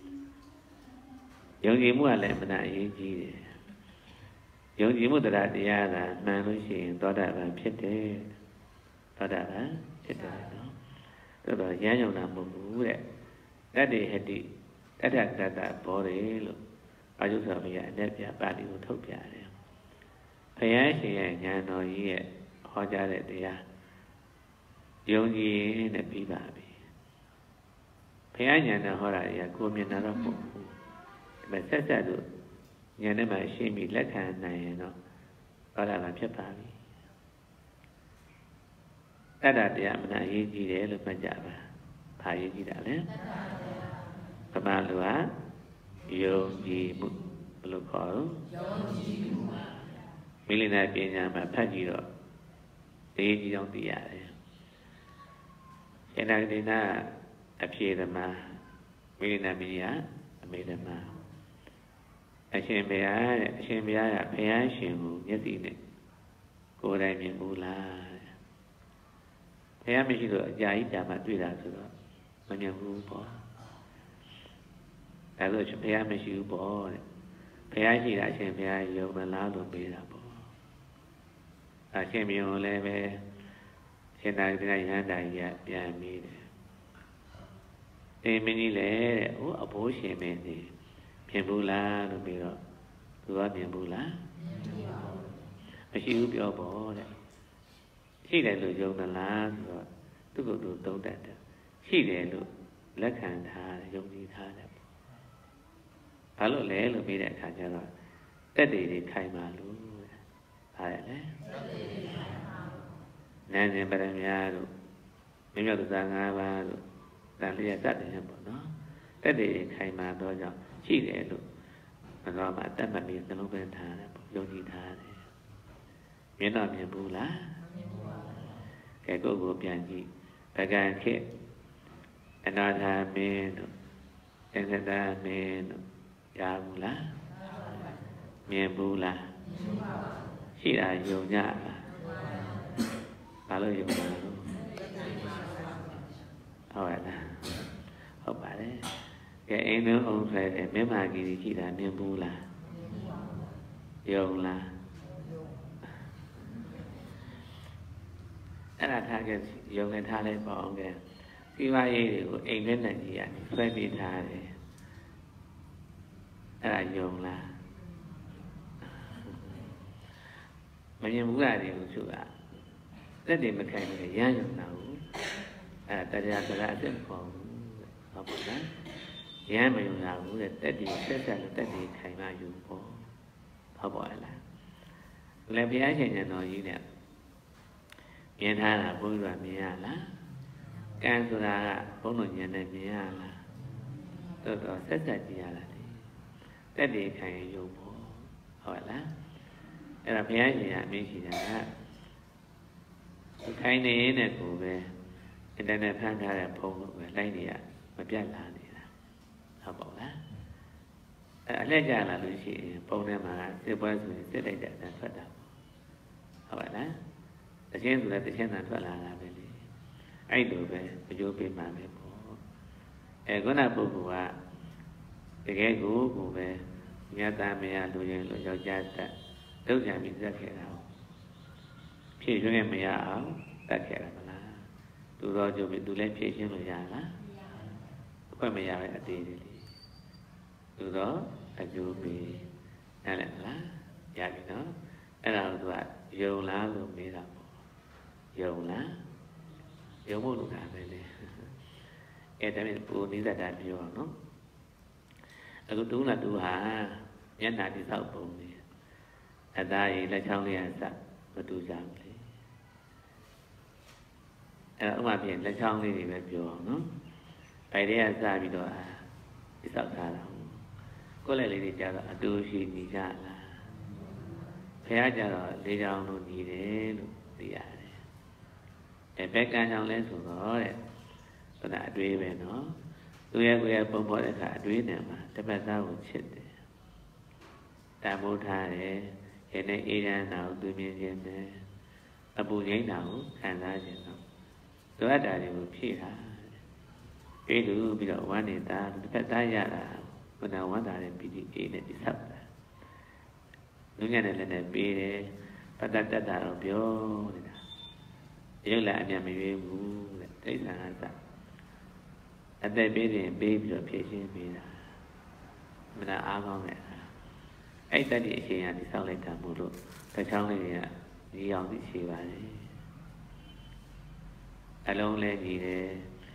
ယုံကြည်မှုကလည်းအမှန်အရေးကြီးတယ်ယုံကြည်မှုတရားတရားကမှန်လို့ရှိရင်သောတာပန်ဖြစ်တယ်သောတာပန်ဖြစ်တယ်နော်ဒါတော့ရမ်းယုံတာမဟုတ်ဘူးတဲ့တတ္တိဟတိတတ္တတတ္တဘောတယ်လို့အာယုသောဘုရားအလက်ပြပါဠိကိုထုတ်ပြတယ်ဘုရားရှင်ရဲ့ဉာဏ်တော်ကြီးရဲ့ဟောကြားတဲ့တရားယုံကြည်နဲ့ပြီးပါပြီဘုရားဉာဏ်နဲ့ဟောတာတွေကကိုယ်မြင်တာတော့မဟုတ်ဘူးဒါပေမဲ့ဆက်ဆက်လို့ဉာဏ်နဲ့မှရှင်းပြီးလက်ခံနိုင်ရင်တော့ဟောတာမှဖြစ်ပါပြီတတ္တတရားမနာအရေးကြီးတယ်လို့မှတ်ကြပါဘာအရေးကြီးတာလဲပမာလူဟာယုံကြည်မှုဘယ်လိုခေါ်လို့ယုံကြည်မှုမိလိနာပညာမှာဖတ်ကြည့်တော့အရေးကြီးအောင်သိရတယ်ရှင်နာတိနာအဖြေသမားမိလိနာမင်းကအမေသမားအရှင်ဘုရားတဲ့အရှင်ဘုရားကဘုရားရှင်ကိုမျက်စိနဲ့ကိုယ်တိုင်မြင်ဘူးလားဘုရားမရှိတော့အကြာကြီးကြာမှတွေ့တာဆိုတော့မမြင်ဘူးပေါ့ဒါဆိုဘုရားမရှိဘူးပေါ့တဲ့ဘုရားရှိတာအရှင်ဘုရားယုံမလားလို့မေးတာပေါ့အရှင်မြင်လည်းပဲရှင်သာရိပုတ္တရာယဟန်တာကြီးကပြန်မေးတယ်အေးမင်းကြီးလေတဲ့ဟိုအဘိုးရှင်မင်းနေမြင်ဘူးလားလို့ပြီးတော့သူကမြင်ဘူးလားမရှိဘူးပြောပေါ့တဲ့ရှိတယ်လို့ယုံသလားဆိုတော့သူ့ကိုယ်သူသုံးတတ်တယ်ရှိတယ်လို့လက်ခံထားတယ်ယုံကြည်ထားတယ်ဘာလို့လဲလို့ပြီးတဲ့အခါကျတော့တက်တွေတွေခိုင်ပါလို့ဟာရလေနန်းစဉ်ပရမညာတို့မြတ်မြတ်သာ၅ပါးတို့တန်လျက်တတ်တယ်ပေါ့နော်တက်တွေခိုင်ပါတော့ကြောင့်ရှိတယ်လို့ဘုရားမှာအသက်မမီနှလုံးသွင်းထားတယ်ပေါ့ယုံကြည်ထားတယ်မြင်တော့မြင်ဘူးလားမြင်ဘူးပါကဲကိုယ့်ကိုပြန်ကြည့်ပကံခေအနာထာမင်းတို့အက္ခတမင်းတို့ရဘူးလားမြင်ဘူးလားမြင်ပါပါရှိတာယုံကြလားဘာလို့ယုံလားဟုတ်ရလားဟုတ်ပါတယ်ကဲအိမ်လုံးအောင်ဆိုတဲ့မင်းမာကြီးကြီးတာမြင်ဘူးလားယုံလားအဲ့ဒါထားခဲ့ယုံနေထားလိုက်ပါအောင်ကဲစီးပွားရေးတွေကိုအိမ်နဲ့နဲ့ကြီးရတယ်ဆွဲပေးထားတယ်အဲ့ဒါယုံလားမမြင်ဘူးလားဒီလိုဆိုတာလက်တွေမခိုင်ဘူးရမ်းယုံတာဘူးအဲ့ဒါတရားစကားအစ်စ်ခေါ်ဘူးဟုတ်ပါလားရမ်းမယုံတာဘူးတဲ့တက်တွေဆက်ဆက်လို့တက်တွေခိုင်မှယူပေါ့ဟုတ်ပါလားလည်းဘုရားရှင်ဉာဏ်တော်ကြီးနဲ့မြင်ထားတာဘုရားမြင်ရလားကံဆိုတာကဘုန်းတော်ဉာဏ်နဲ့မြင်ရလားတော်တော်ဆက်ဆက်ကြည့်ရတာလေတက်တွေခိုင်ယူပေါ့ဟုတ်လားအဲ့ဒါဘုရားရှင်ကအမြင်ရှိတာကခိုင်နေနဲ့ကိုပဲအင်တာနက်ဖန်ထားတဲ့ဖုန်းလို့ပဲလိုက်နေရမပြတ်လာနေတာဟုတ်ပါလားအဲ့အလှည့်ကြလာလို့ရှိရင်ဖုန်းထဲမှာစစ်ပွဲဆိုရင်စစ်လိုက်တဲ့အတန်ထွက်တာဟုတ်ပါလားတခြင်းဆိုလည်းတခြင်းတန်ထွက်လာတာပဲလေအဲ့လိုပဲအကျိုးပေးမှပဲပေါ့အဲခုနပုဂ္ဂိုလ်ကတကယ်ကိုကိုပဲမြတ်သားမရလူရင်လူယောက်ျားတက်ဒုက္ခပြီးတက်ခဲ့တာဖြည့်ရွှဲမရအောင်တက်ခဲ့တာမလားသူတော်ကြုံပြီသူလည်းဖြည့်ရှင်းလို့ရလားအခွင့်မရပဲအသေးလေးလေးသူတော်အကျိုးပေးနားလည်မလားရပြီနော်အဲ့ဒါကိုသူကယုံလားလို့မေးတာပေါ့ယုံလားယုံဖို့လိုတာပဲလေအဲ့ဒါမျိုးပူနိဒတာပြောအောင်နော်အခုတူးလာတူးဟာမျက်နှာတိဆောက်ပုံနေအသားရည်လက်ချောင်းလေးကစမတူကြဘူးလေအဲ့တော့ဥပမာပြင်လက်ချောင်းလေးတွေပဲပြောအောင်နော်ဗိုက်တွေကစပြီးတော့တိဆောက်ထားတာကိုယ်လည်းလေးတွေကြတော့အတူရှိနေကြလားဘုရားကြတော့လေးချောင်းလို့နေတယ်လို့သိရတယ်အဲဘက်ကံချောင်းလဲဆိုတော့တဲ့ဆိုတာအတွေးပဲနော်သူရဲ့ကိုယ်ရဲ့ပုံပေါ်တဲ့အခါအတွေးနဲ့မှာတပတ်သားကိုချစ်တယ်တန်ဖိုးထားတယ်ရဲ့နဲ့အေးရန်တာကိုသူမြင်ခြင်းနဲ့အပူငိမ့်တာကိုခံစားခြင်းတော့လိုအပ်တာတွေကိုဖြည့်တာပြေးလို့ပြီးတော့ဝမ်းနေတာတစ်ဖက်သားရတာဘုရားဝမ်းတာတဲ့ပီတိအေးနဲ့တိဆောက်တာလူငယ်နဲ့လည်းနဲ့ပေးတယ်ပတ္တတ္တတော့ပြောနေတာရုပ်လည်းအမြတ်မရွေးဘူးတဲ့တိဋ္ဌာန်ကစအသက်ပေးရင်ပေးပြီးတော့ဖြည့်ရှင်းပေးတာမနာအားကောင်းတဲ့အဲ့တည်းအရှင်ရတိဆောက်လိုက်တာမို့လို့တစ်ချောင်းလေးတွေကညီအောင်သိရှိပါလေအလုံးလဲညီတယ်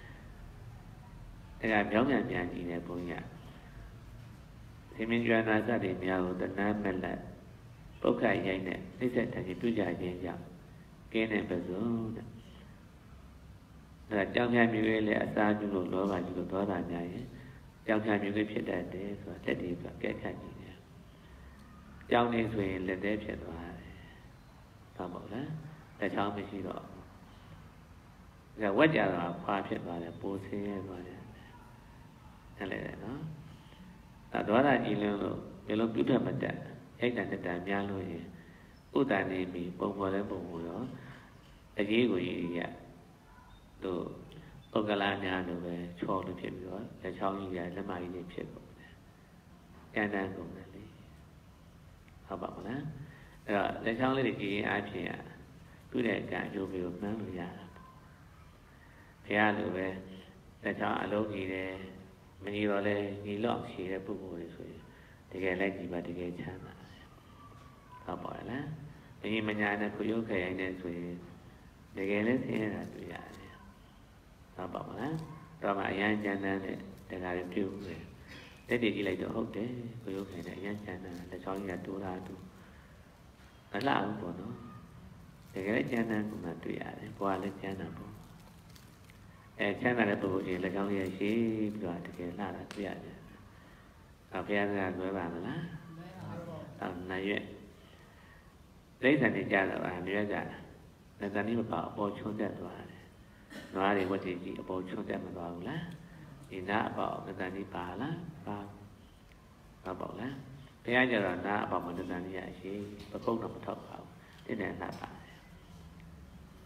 ဒါကပြောင်းပြန်ပြန်ညီတယ်ဘုန်းကြီးသိမင်းကျွမ်းသာစတဲ့များကိုတဏှာမဲ့လက်ပုဂ္ဂိုလ်ရိုက်နဲ့နှိစ္စတန်ကြီးပြုကြခြင်းကြောင့်ကင်းတဲ့ပဇွန်တဲ့ဒါကြောင့်များမျိုးလေးလည်းအစာကျလို့လောဘကျလို့ဒေါသများရင်ကြောင့်များမျိုးလေးဖြစ်တတ်တယ်ဆိုတာတက်တည်းကကဲခတ်ကြည့်တယ်ကြောင့်နေဆိုရင်လက်သေးဖြစ်သွားတယ်ဟုတ်ပါလားလက်ချောင်းမရှိတော့ဒါဝက်ကြတော့ခွာဖြစ်သွားတယ်ပိုဆင်းရဲသွားတယ်အဲ့လေနော်ဒါဒေါသကြီးလင်းလို့ဒီလိုပြုတ်တက်မတက်ရိုက်တန်တက်တန်များလို့ရင်ဥဒ္ဒနေပြီပုံပေါ်တဲ့ပုံပေါ်ရောအကြီးကိုကြီးရတို့ပုဂ္ဂလာများတို့ပဲချော်လို့ဖြစ်ပြီးတော့လက်ချောင်းကြီးရလက်မကြီးတွေဖြစ်ကုန်တယ်။ကံတန်းကုန်တယ်လေ။ဟုတ်ပါမလား။အဲ့တော့လက်ချောင်းလေးတွေကြည့်ရင်အားဖြင့်သူ့ရဲ့ကံအကျိုးပေးကိုမှန်းလို့ရတာပေါ့။ဘုရားလိုပဲလက်ချောင်းအလုံးကြီးတယ်မကြီးတော့လဲညီလော့ရှိတဲ့ပုဂ္ဂိုလ်တွေဆိုရင်တကယ်လိုက်ကြည့်ပါတကယ်ချမ်းသာတယ်။ဟုတ်ပါလား။မကြီးမညာနဲ့ခုရုပ်ခရိုင်နဲ့ဆိုရင်တကယ်လည်းဆင်းရဲတာတွေ့ရတယ်ဟုတ်ပါမလားတော့မှအရန်ကျန်တဲ့တရားတွေပြုတယ်တက်တည်ကြည့်လိုက်တော့ဟုတ်တယ်ကိုရုပ်ခင်နဲ့အရန်ကျန်တဲ့လက်ချောင်းကြီးကတိုးတာတူမလှဘူးပေါ့နော်တကယ်ကျန်တဲ့ကမှတွေ့ရတယ်ဘွားလည်းကျန်တာပေါ့အဲကျန်တဲ့ပုဂ္ဂိုလ်ကြီးလက်ချောင်းကြီးရှိပြီးတော့တကယ်လှတာတွေ့ရတယ်အော်ဘုရားကလွဲပါမလားလွဲပါဘူးအော်နိုင်ရွက်ဒိဋ္ဌာန်ကြတော့အမြဲကြတာလက်တန်ကြီးမပါအပေါ်ချွန်းတက်သွားတယ်နွားတွေဝတ်ကြည့်ကြည့်အပေါ်ချွန်းတက်မသွားဘူးလားဒီနာအပေါ်လက်တန်ကြီးပါလားပါပါပေါ့လားဘုရားကျတော့နာအပေါ်မှာလက်တန်ကြီးရရှိပကုတ်တော့မထောက်ပါဘူးတင်းတယ်နာပါတယ်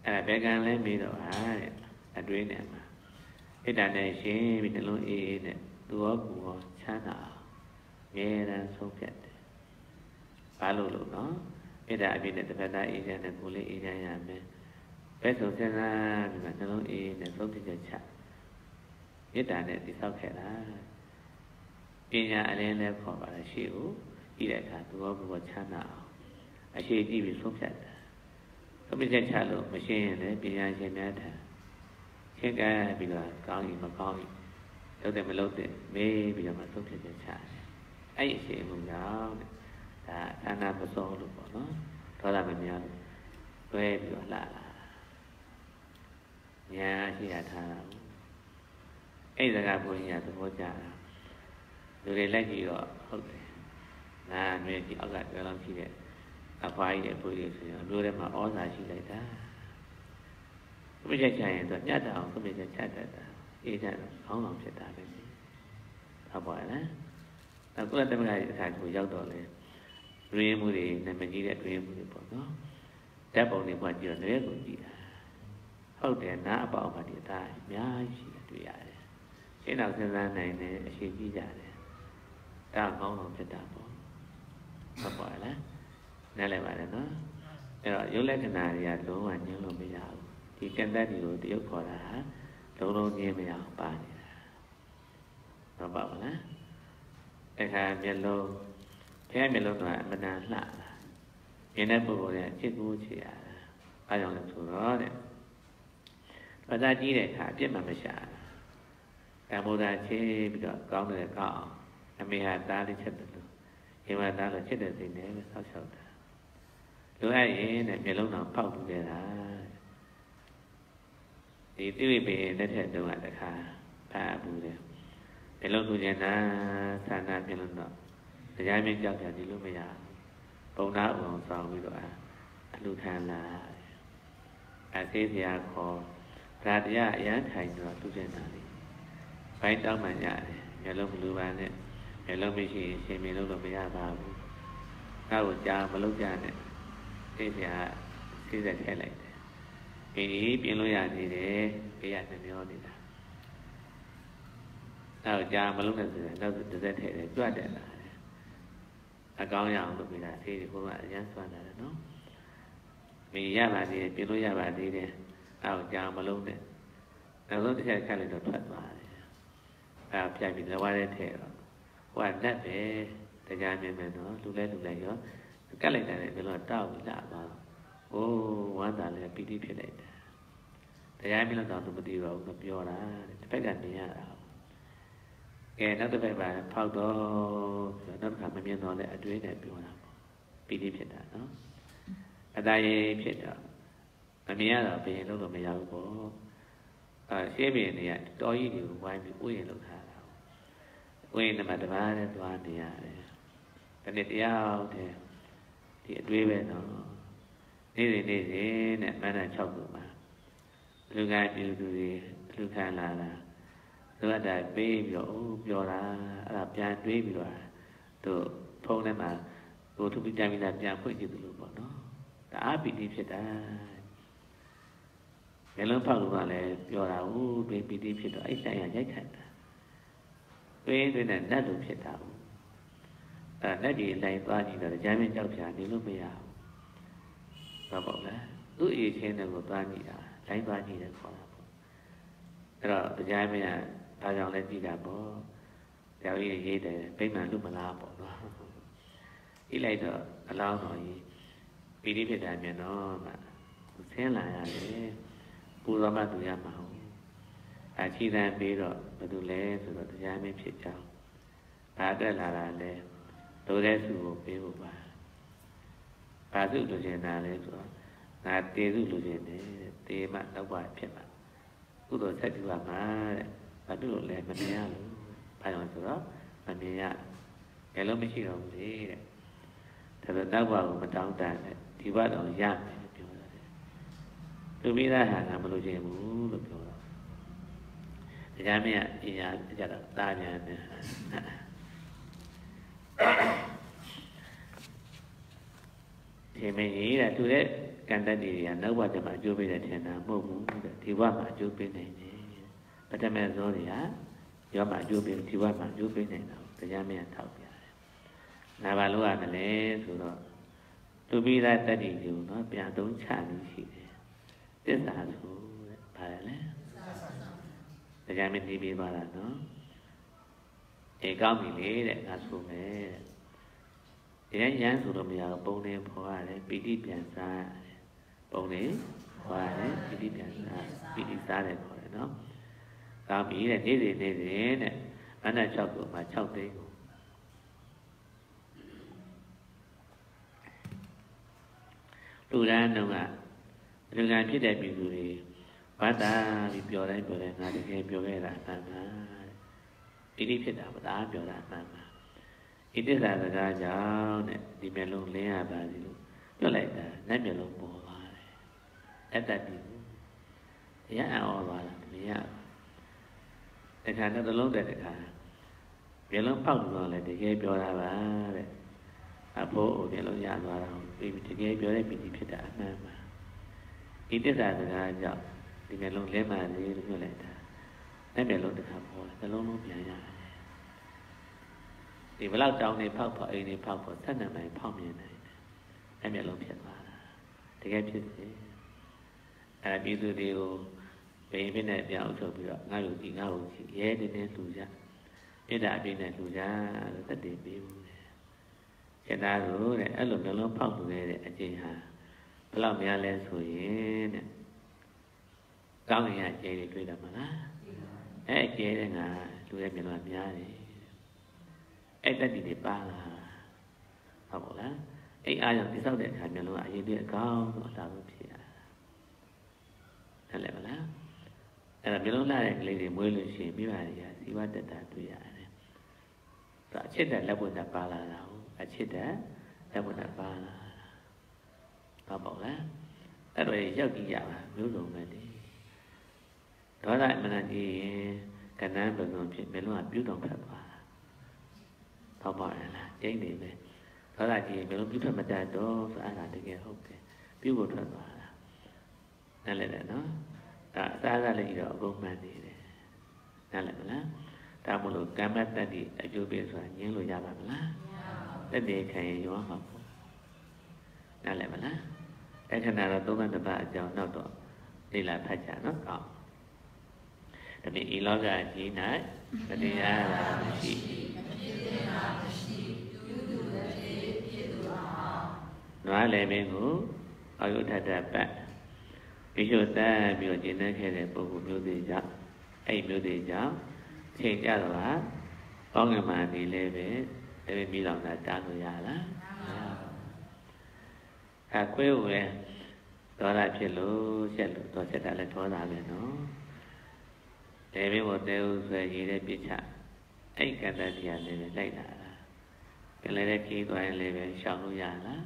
အဲ့ဒါဘယ်ကံလဲမေးတော့ဟာတဲ့အတွေးနဲ့မှာဣဒ္ဓနဲ့ရှင်ပြီးနှလုံးအေးအေးနဲ့သူရောကိုရောချမ်းသာငြိမ်းရန်ဆုံးဖြတ်တယ်ဘာလို့လို့နော်ဣဒ္ဓအပြည့်နဲ့တစ်ဖက်သားအေးချမ်းတဲ့ကိုလေးအေးချမ်းရမယ်ဘယ်ဆိုစဉ်းစားပြီးမှနှလုံးအေးနဲ့ဆုံးဖြတ်ချက်ချဣဒ္ဓနဲ့တိဆောက်ခဲ့တာပညာအလင်းလည်းခေါ်ပါလားရှိဦးဤတဲ့အခါသူရောကိုရောချမ်းသာအောင်အရှိကြည့်ပြီးဆုံးဖြတ်တယ်ဆုံးဖြတ်ချက်ချလို့မရှင်းရင်လည်းပညာရှင်များထံရှင်းကပ်ပြီးတော့ကောင်းရင်မကောင်းရင်လုပ်တယ်မလုပ်တယ်မေးပြီးတော့မှဆုံးဖြတ်ချက်ချတယ်အဲ့ဒီအရှိန်မှုကြောင့်ဒါအာနာမစောလို့ပေါ့နော်ဒေါသမများလို့တွဲပြီးတော့လှလာညာရှိရထားတာအဲ့ဒီစကားဘုန်းကြီးကသဘောကျတာလူတွေလိုက်ကြည့်တော့ဟုတ်တယ်နာအမြဲကြီးအောက်ကပြောလို့ရှိတဲ့အဖွားကြီးတဲ့ဘုရားဆိုရင်အမျိုးထဲမှာဩဇာရှိလိုက်တာဘုရားချရင်တော့ညတ်တာအောင်ဘုရားချတတ်တာအေးကြတော့ခေါင်းဆောင်ဖြစ်တာပဲဟုတ်ပါလားအခုလည်းတမန်ကြီးအခါကိုရောက်တော့လေတွင်းမှုတွေနာမည်ကြီးတဲ့တွင်းမှုတွေပေါ့နော်ဓာတ်ပုံတွေမှကြည့်တော့လည်းကိုကြည့်တာဟုတ်တယ်နားအပေါက်မှာဒီအသားအများကြီးရှိတွေ့ရတယ်ရှင်းတော့စဉ်းစားနိုင်တယ်အရှိကြည့်ကြတယ်ဒါခေါင်းဆောင်ဖြစ်တာပေါ့ဟုတ်ပါလားနားလည်ပါတယ်နော်အဲ့တော့ရုပ်လက္ခဏာတွေကလုံးဝညှင်းလို့မရဘူးဒီကံတတ်တွေကိုတရုပ်ခေါ်တာဟာလုံးလုံးညှင်းမရအောင်ပါနေတာဟုတ်ပါဘူးလားအခါမျက်လုံးဘယ်မျက်လုံးကအမှန်တန်လှတာမြင်တဲ့ပုဂ္ဂိုလ်ရဲ့အချစ်ကိုချစ်ရတာအားကြောင့်လည်းဆိုတော့တဲ့ဘာသာကြည့်တဲ့အခါအပြစ်မှမရှာတံမိုးသာချစ်ပြီးတော့ကောင်းတယ်ကောင်းအောင်အမေဟာသားလေးချက်တယ်လို့ဒီမှာသားလို့ချစ်တဲ့စိတ်နဲ့ဆောက်ရှောက်တာလိုအပ်ရင်တဲ့မျက်လုံးတော်ပေါက်ပြီးခဲ့တာဒီတိဝိပေလက်ထက်တုန်းကတခါဖားဘူးတယ်မျက်လုံးထူကျင်တာသာနာမျက်လုံးတော့တရားမြင့်ကြောက်ကြဒီလိုမရဘူးပုံနာအောင်ဆောင်ပြီးတော့အလူခံလာအသေးစရာခေါ်ဒါတရားအရန်ထိုင်တော့ထူကျင်တာလေဘိုင်းတောင်းမှရတယ်မျက်လုံးမလူပါနဲ့မျက်လုံးမရှိရင်ရှင်မျက်လုံးတော့မရပါဘူးနောက်ကိုကြာမလုပ်ကြနဲ့သိစရာသိစက်ထဲလိုက်တယ်အေးပြင်လို့ရသေးတယ်ဘေးကနှမျောနေတာနောက်ကြာမလုပ်နဲ့ဆိုရင်နောက်တစ်စက်ထဲတယ်ကြွတယ်လားအကောင်းရအောင်လုပ်ပြီးတာသေးတယ်ဘုရားအရန်ဆွမ်းတာတယ်နော်မင်းရပါသေးတယ်ပြင်လို့ရပါသေးတယ်နောက်ကြာမလုပ်နဲ့နောက်ဆုံးတစ်ချက်ခက်လိုက်တော့ထွက်သွားတယ်အဲပြိုင်ပြီးလဝါးတဲ့ထဲတော့ဟိုကလက်ပဲတရားမြင်မယ်နော်လူလဲလူလဲရောကတ်လိုက်တယ်ဘယ်လိုတောက်လာပါဟိုးဝမ်းသာလဲပီတိဖြစ်လိုက်တယ်တရားမြင်လို့တော့သူမသိတော့ဘူးပြောတာတစ်ဖက်ကနေရတာကဲနောက်တစ်ဖက်ပါဖောက်တော့နောက်တစ်ခါမမြင်တော့လဲအတွေးနဲ့ပြောတာပေါ့ပီတိဖြစ်တာနော်အတားရေးဖြစ်တော့မမြင်ရတော့ဘယ်လို့လို့မရဘူးပေါ့အဲရှင်းပြနေရတော်ကြီးတွေကိုဝိုင်းပြီးဥယျာဉ်လောက်ထားတာဥယျာဉ်မှာတပါးနဲ့သွားနေရတယ်ဒီနေ့တရားတဲ့ဒီအတွေးပဲနော်နေ့စဉ်နေ့စဉ်နဲ့မန္တ၆ခုမှာလူကပြူသူတွေလူခံလာတာသူကတည်းပေးပြီးတော့အိုးပြောတာအဲ့ဒါပြန်တွေးပြီးတော့သူဖုန်းထဲမှာဟိုသူပြပြန်ပြီးလာပြန်ဖွင့်ကြည့်သူလို့ပေါ့နော်ဒါအပီတိဖြစ်တာဘယ်လုံးဖောက်လို့ကလည်းပြောတာဟုတ်တွေးပီတိဖြစ်တော့အဲ့ဆိုင်ရရိုက်ခတ်တာတွေးတွေးနဲ့နတ်လိုဖြစ်တာဟုတ်အဲ့နတ်ကြီးလိုက်သွားကြည့်တော့ဂျမ်းမင်းကြောက်ဖြာနေလို့မရဘူးဟုတ်ပါ့လားသူ့အရေးချင်းတွေကိုသွားကြည့်တာလိုက်သွားကြည့်တယ်ခေါ်တာပေါ့အဲ့တော့ဂျမ်းမင်းကဒါကြောင့်လည်းကြည့်တာပေါ့ကြောက်ရေးရေးတယ်ဗိမာန်လူမလားပေါ့နော်ဤလိုက်တော့အလောင်းတော်ကြီးပီတိဖြစ်တာမြင်တော့မှဆင်းလာရတယ်ပူဇော်မှသူရမှာဟုတ်အချီတန်းပြီးတော့ဘယ်သူလဲဆိုတော့တရားမင်းဖြစ်ကြောင်းဘာတက်လာတာလဲလိုတဲ့စုကိုပေးဖို့ပါဘာစုလိုချင်တာလဲဆိုတော့ငါတေစုလိုချင်တယ်တေမှတော့ပါဖြစ်မှာကုသိုလ်ဆက်တူပါမှာတဲ့ဘာလို့လဲမမြင်ရလို့ဘာကြောင့်ဆိုတော့မမြင်ရဘယ်လိုမရှိတော့ဘူးလေတဲ့ဒါဆိုတော့ဘာကိုမတောင်းတန်နဲ့ဒီဘက်တော့ရမယ်ပြောတယ်သူမိသားဟာငါမလိုချင်ဘူးလို့ပြောတော့တရားမင်းကပညာကြတော့တာညာနဲ့ဒီမင်းကြီးတဲ့သူတဲ့ကန်တတ်တွေကနောက်ဘဝကျမှအကျိုးပေးတဲ့ထင်တာမဟုတ်ဘူးတဲ့ဒီဘဝမှာအကျိုးပေးနိုင်တယ်ပထမဇောတွေကရောမှာအကျိုးပေးဒီဘဝမှာအကျိုးပေးနိုင်တာတရားမင်းထောက်ပြတယ်။နာဘာလို့ရမလဲဆိုတော့သူပြီးသားတတ္တိကိုနော်ပြန်သုံးချလို့ရှိတယ်။သစ္စာဆိုတဲ့ဘာလဲ။တရားမင်းပြီးပြီးသွားတာနော်။အေကောင်းပြီလေတဲ့ငါဆိုမယ်တဲ့။တရားရမ်းဆိုတော့မရတော့ပုံနေဖော်ရတယ်ပီတိပြန်စားရတယ်။ပုံနေဖော်ရတယ်ပီတိပြန်စားပီတိစားတယ်ခေါ်တယ်နော်။ကောင်းပြီတဲ့နေ့စဉ်နေ့စဉ်တဲ့အနတ်၆ခုမှာ၆သိန်းကိုလူရန်တော့ကလူကဖြစ်တဲ့ပြည်သူတွေဘာသာပြီးပြောတိုင်းပြောတိုင်းငါတကယ်ပြောခဲ့တာအမှန်ပါဣတိဖြစ်တာဗဒါပြောတာအမှန်ပါဣတိသာစကားကြောင့်တဲ့ဒီမျက်လုံးလင်းရပါစီလို့ပြောလိုက်တာလက်မျက်လုံးပေါ်ပါတယ်အတ္တပြည်ရအောင်သွားတာမရဘူးတခါတော့တစ်လုံးတဲ့တခါမျက်လုံးပေါက်လို့လည်းတကယ်ပြောတာပါတဲ့အဖို့အိုမျက်လုံးရသွားတာပြီးတကယ်ပြောတဲ့ပြည်ဖြစ်တာအမှန်ပါဣတိသာစကားကြောင့်ဒီမျက်လုံးလင်းပါလေလို့ပြောလိုက်တာလက်မျက်လုံးတခါပေါ်တယ်တစ်လုံးလုံးပြန်ရတယ်ဒီဘလောက်တောင်းနေဖောက်ဖောက်အိမ်နေဖောက်ဖောက်ဆက်နေမှဖောက်မြင်တယ်လက်မျက်လုံးဖြစ်သွားတာတကယ်ဖြစ်စေအဲပြည်သူတွေကိုဘယ်ဖြစ်နေပြောင်းထုတ်ပြီးတော့ငါ့လူကြီးငါ့လူကြီးရဲနေနေလူကြပြစ်တာအပြည့်နဲ့လူကြလို့တတ်တည်ပြီးဘူးတဲ့ကျန်တာလို့တဲ့အဲ့လိုမျိုးလုံးဖောက်လို့ရတဲ့အကျင့်ဟာဘယ်လောက်များလဲဆိုရင်တဲ့ကောင်းကင်ကကျဲတွေတွေ့တယ်မလားအဲ့ကျဲတဲ့ငါလူရဲ့မျက်လုံးများတယ်အဲ့တတ်တည်တွေပါလာဟုတ်ပါလားအဲ့အားကြောင့်တိဆောက်တဲ့အခါမျက်လုံးကအရင်တည်းအကောင်းဆုံးအတားဆုံးဖြစ်ရတာဟုတ်လဲမလားအဲ့ဒါမျိုးလုံးလာတဲ့ကလေးတွေမွေးလို့ရှိရင်မိဘတွေကဇီဝတတတွေ့ရတယ်။ဒါအချစ်တဲ့လက်ပွင့်နဲ့ပါလာတာဟုတ်အချစ်တဲ့လက်ပွင့်နဲ့ပါလာတာဟုတ်ပါလားအဲ့တော့ရောက်ကြည့်ရပါမျိုးစုံပဲလေဒေါသအမှန်ကြီးရင်ကဏ္ဍပစုံဖြစ်မျိုးလုံးကပြုတော်ဖတ်သွားတာဟုတ်ပါရဲ့လားကျိန်းနေပဲဒေါသကြီးမျိုးလုံးပြုထွက်မတတ်တော့ဆိုအဲ့ဒါတကယ်ဟုတ်တယ်ပြုဖို့ထွက်သွားတာนั่นแหละနော်ဒါအစားစားလေးတော့အကုန်မှန်နေတယ်နားလည်မလားဒါမို့လို့ကမ္မတ္တိအကျိုးပေးဆိုတာညင်းလို့ရပါမလားမရပါဘူးတတ္တိခံရင်ရောမှာပေါ့နားလည်မလားအခဏတော့သုံးသတ္တပါအကြောင်းနောက်တော့လေ့လာဖတ်ကြနော်ကောင်းဒါပေမဲ့ဤလောကကြီး၌မတရားတာမရှိမဖြစ်သေးတာမရှိပြုသူတစ်ဖြစ်ဖြစ်သူအောင်နွားလည်းမင်းကိုအာယုထတပတ်ဒီလိုတတ်ပြီးတော့ကျင့်တဲ့ခဲ့တဲ့ပုဂ္ဂိုလ်မျိုးတွေကြောင့်အဲ့မျိုးတွေကြောင့်ချိန်ကြတော့ဟာကောင်းကင်မှာနေလဲပဲတပည့်ပြီးတော့တာတားလို့ရလားမရဘူးအဲခွေးဝဲဒေါသဖြစ်လို့ဆက်လို့တော့ဆက်တာလည်းဒေါသပဲနော်တေဘိဝတေဥဆွေရည်တဲ့ပြစ်ချအဲ့ကတ္တတရားလည်းလိုက်လာတာကလေးတဲ့ကြီးသွားရင်လည်းပဲရှောင်လို့ရလား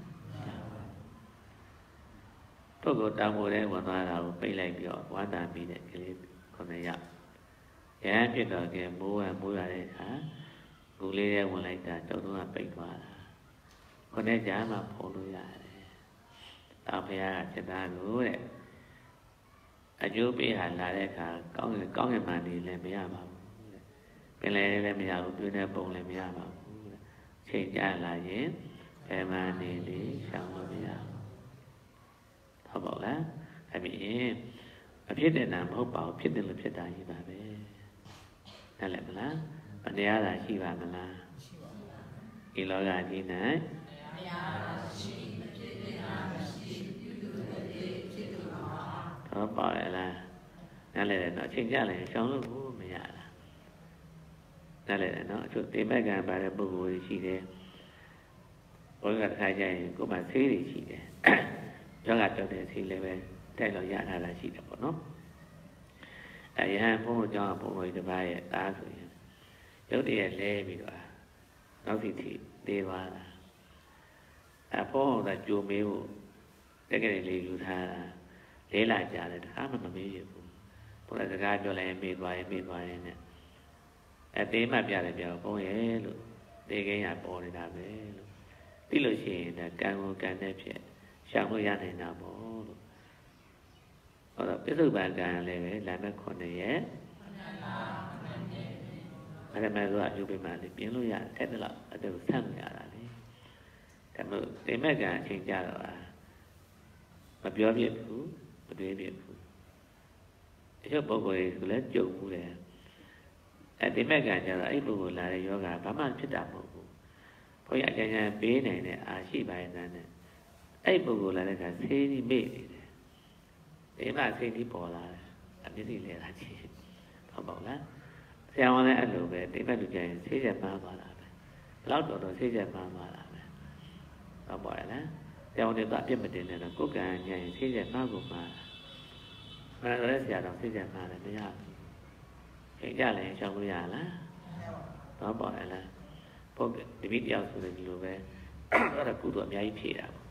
ပုဂ္ဂိုလ်တောင်းဖို့တဲ့ဝင်သွားတာကိုပိတ်လိုက်ပြီးတော့ဝါတာပြီးတဲ့ကလေးခုနှစ်ယောက်ရဟန်းဖြစ်တော့ကဲမိုးရမိုးရတဲ့အခါငူလေးရဲ့ဝင်လိုက်တာတုံတုံးကပိတ်သွားတာခုနှစ်ကြာမှဖုံးလို့ရတယ်တောင်းဖရာကစိတ်သားလို့တဲ့အကျိုးပေးဟာလာတဲ့အခါကောင်းကောင်းငင်မှနေလည်းမရပါဘူးတဲ့ပင်လည်းလည်းမရဘူးတွင်းတဲ့ပုံလည်းမရပါဘူးတဲ့ချိန်ကြာလာရင်ဘယ်မှနေလေရှောင်လို့မရဘူးဟုတ်ပါလားအပြင်အဖြစ်တဲ့နာမဟုတ်ပါဘူးဖြစ်တယ်လို့ဖြစ်တာကြီးပါပဲနားလည်မလားမတရားတာရှိပါမလားရှိပါဘူးဒီလောကကြီး၌တရားတာရှိမဖြစ်တဲ့နာမရှိပြုလို့တဲ့ဖြစ်လို့ပါဟုတ်ပါရဲ့လားနားလည်တယ်နော်အချိန်ကြလိုက်ရှောင်လို့မရလားနားလည်တယ်နော်အချို့တိမက်ကံပါတဲ့ပုဂ္ဂိုလ်ရှိတယ်ဘုရားတစ်ခါကျရင်ကိုယ်မှဆေးတွေရှိတယ်ယောဂတောက်တဲ့စီလည်းပဲတိုက်လို့ရတာလားရှိတယ်ပေါ့နော်အဲရဟန်းဘုန်းတော်ကျောင်းဘုန်းတော်ဒီတစ်ပါးရဲ့သားဆိုရင်ရုပ်တရက်လဲပြီးတော့နောက်စီထိသေးသွားတာအဘုန်းတော်ကကြိုမေးဖို့တက်ကလေးလေးယူထားတာလေးလာကြတယ်တခါမှမမေးရဘူးဘုရားစကားပြောလိုက်မေးသွားရင်မေးသွားရင်နဲ့အသေးမှပြတယ်ပြောဘုန်းရဲ့လို့သေခင်းရပေါ်နေတာပဲလို့သိလို့ရှိရင်ကံကိုကံနဲ့ဖြစ်ရှောင်လို့ရနိုင်တာပေါ့လို့ဟောတော့ပြစ္ဆုတ်ပန်ကံလည်းပဲလာမဲ့ခုနှစ်ရက်အဲ့ဒါမှဆိုအကျိုးပေးမှလည်းပြင်းလို့ရတဲ့တလောက်အဲ့ဒါကိုဆန့်ရတာလေဒါမို့တိမက်ကံအချိန်ကြတော့မပြောပြဘူးမတွေးပြဘူးတချို့ပုဂ္ဂိုလ်တွေဆိုလည်းကြုံမှုတယ်အဲ့တိမက်ကံကြတော့အဲ့ပုဂ္ဂိုလ်လာတဲ့ယောဂဘာမှဖြစ်တာမဟုတ်ဘူးဘုရားအကျဉ်းချင်းပေးနိုင်တဲ့အာရှိပါရဲ့တဲ့အဲ့ပုဂ္ဂိုလ်လာတဲ့ကဆေးကြီးမေ့နေတယ်ဒီမှာဆေးကြီးပေါ်လာတယ်အမြင့်ကြီးလဲတာကြီးဟုတ်ပါ့လားဆရာဝန်လည်းအဲ့လိုပဲတိမက်လူကြရင်ဆေးချက်မှန်းသွားတာပဲဘလောက်တော်တော်ဆေးချက်မှန်းသွားတာပဲဟုတ်ပါ့လားဆရာဝန်တွေကအပြစ်မတင်နဲ့တော့ကိုယ်ကံညရင်ဆေးချက်မှန်းကိုမှန်းမှန်တော့ဆရာတော်ဆေးချက်မှန်းတယ်မရဘူးခင်ကြလည်းရှောင်လို့ရလားဟုတ်ပါ့လားပုဂ္ဂိုလ်တပည့်တယောက်ဆိုတဲ့ဒီလိုပဲအဲ့ဒါကုသိုလ်အများကြီးဖြည့်တာပေါ့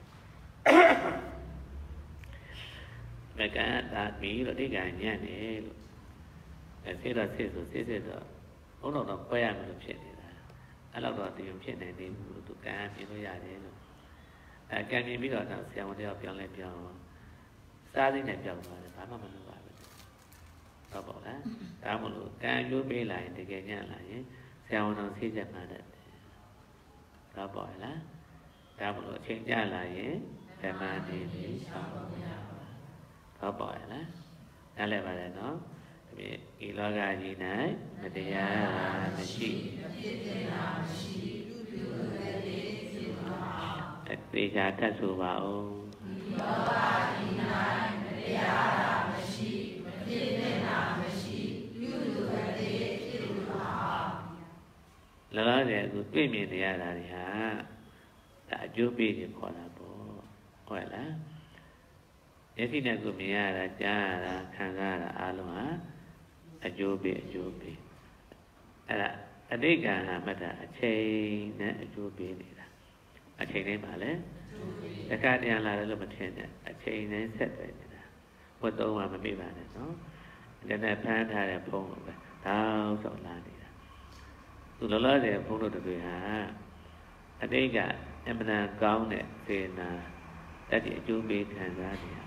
မကံဒါပြီးတော့ဒီကံညံ့တယ်လို့အဲဆေးတော့ဆေးဆိုဆေးဆေးတော့ဘုံတော်တော့ခွဲရမယ်လို့ဖြစ်နေတာအဲ့လောက်တော့တရားဖြစ်နေသေးဘူးလို့သူကံပြင်လို့ရတယ်လို့အဲကံပြင်ပြီးတော့ဆရာဝန်တယောက်ပြောင်းလဲပြောင်းစားသိနဲ့ပြောင်းသွားတယ်ဘာမှမလုပ်ပါဘူးဟုတ်ပါလားဒါမှမဟုတ်ကံကျိုးပေးလာရင်တကယ်ညံ့လာရင်ဆရာဝန်တော်ဆေးချက်မှတယ်ဟုတ်ပါလားဒါမှမဟုတ်အချိန်ကြာလာရင်ဓမ္မနေပြီးရှောင်လို့မရဘူးဟုတ်ပါရဲ့လားနားလည်ပါတယ်နော်ဒီဒီလောကကြီး၌မတရားမရှိအပြစ်တင်တာမရှိလူပြုတဲ့လေးပြုပါအသေချာတတ်ဆိုပါဦးဒီလောကကြီး၌မတရားတာမရှိမဖြစ်တင်တာမရှိလူပြုတဲ့လေးပြုပါလောလောဆယ်အခုတွေ့မြင်နေရတာတွေဟာဒါအကျိုးပေးနေခေါ်တာပေါ့ဟုတ်လားမျက်စိနဲ့ကိုမြင်ရတာကြားရတာခံစားရတာအားလုံးဟာအကျိုးပေးအကျိုးပေးအဲ့ဒါအတိတ်ကံဟာမှတ်တာအချိန်နဲ့အကျိုးပေးနေတာအချိန်တိုင်းပါလေတခါတည်းလာတယ်လို့မထင်နဲ့အချိန်နဲ့ဆက်သွယ်နေတာဘုသုံးကမမေ့ပါနဲ့နော်ဒါနဲ့ဖမ်းထားတဲ့ဖုန်းလိုပဲတောက်ဆောက်လာနေတာသူလောလောဆယ်ဖုန်းတို့တွေဟာအတိတ်ကအမှန်တန်ကောင်းတဲ့စေနာအဲ့ဒီအကျိုးပေးခံစားနေတာ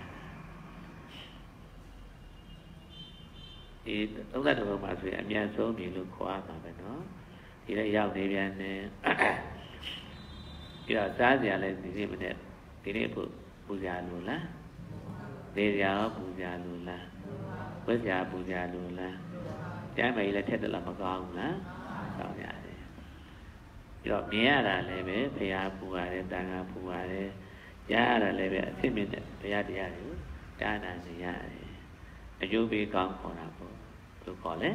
ဒီသုံးသတ်တော်မှာဆိုရင်အများဆုံးပြီလို့ခေါ်ရမှာပဲနော်ဒီလည်းရောက်နေပြန်တယ်ပြီးတော့စားစရာလည်းဒီနေ့မနေ့ဒီနေ့ပူပူဇာလို့လားနေစရာပူဇာလို့လားဝတ်စရာပူဇာလို့လားကျမ်းမေလည်းထက်တယ်လားမကောင်းဘူးလားကောင်းရတယ်ပြီးတော့မြင်ရတာလည်းပဲဘုရားပူရတယ်တန်ခါပူရတယ်ကြားရတာလည်းပဲအသိမြင့်တဲ့ဘုရားတရားတွေကိုကြားနာနေရတယ်အကျိုးပေးကောင်းခေါ်တာပေါ့ဘယ်လိုခေါ်လဲ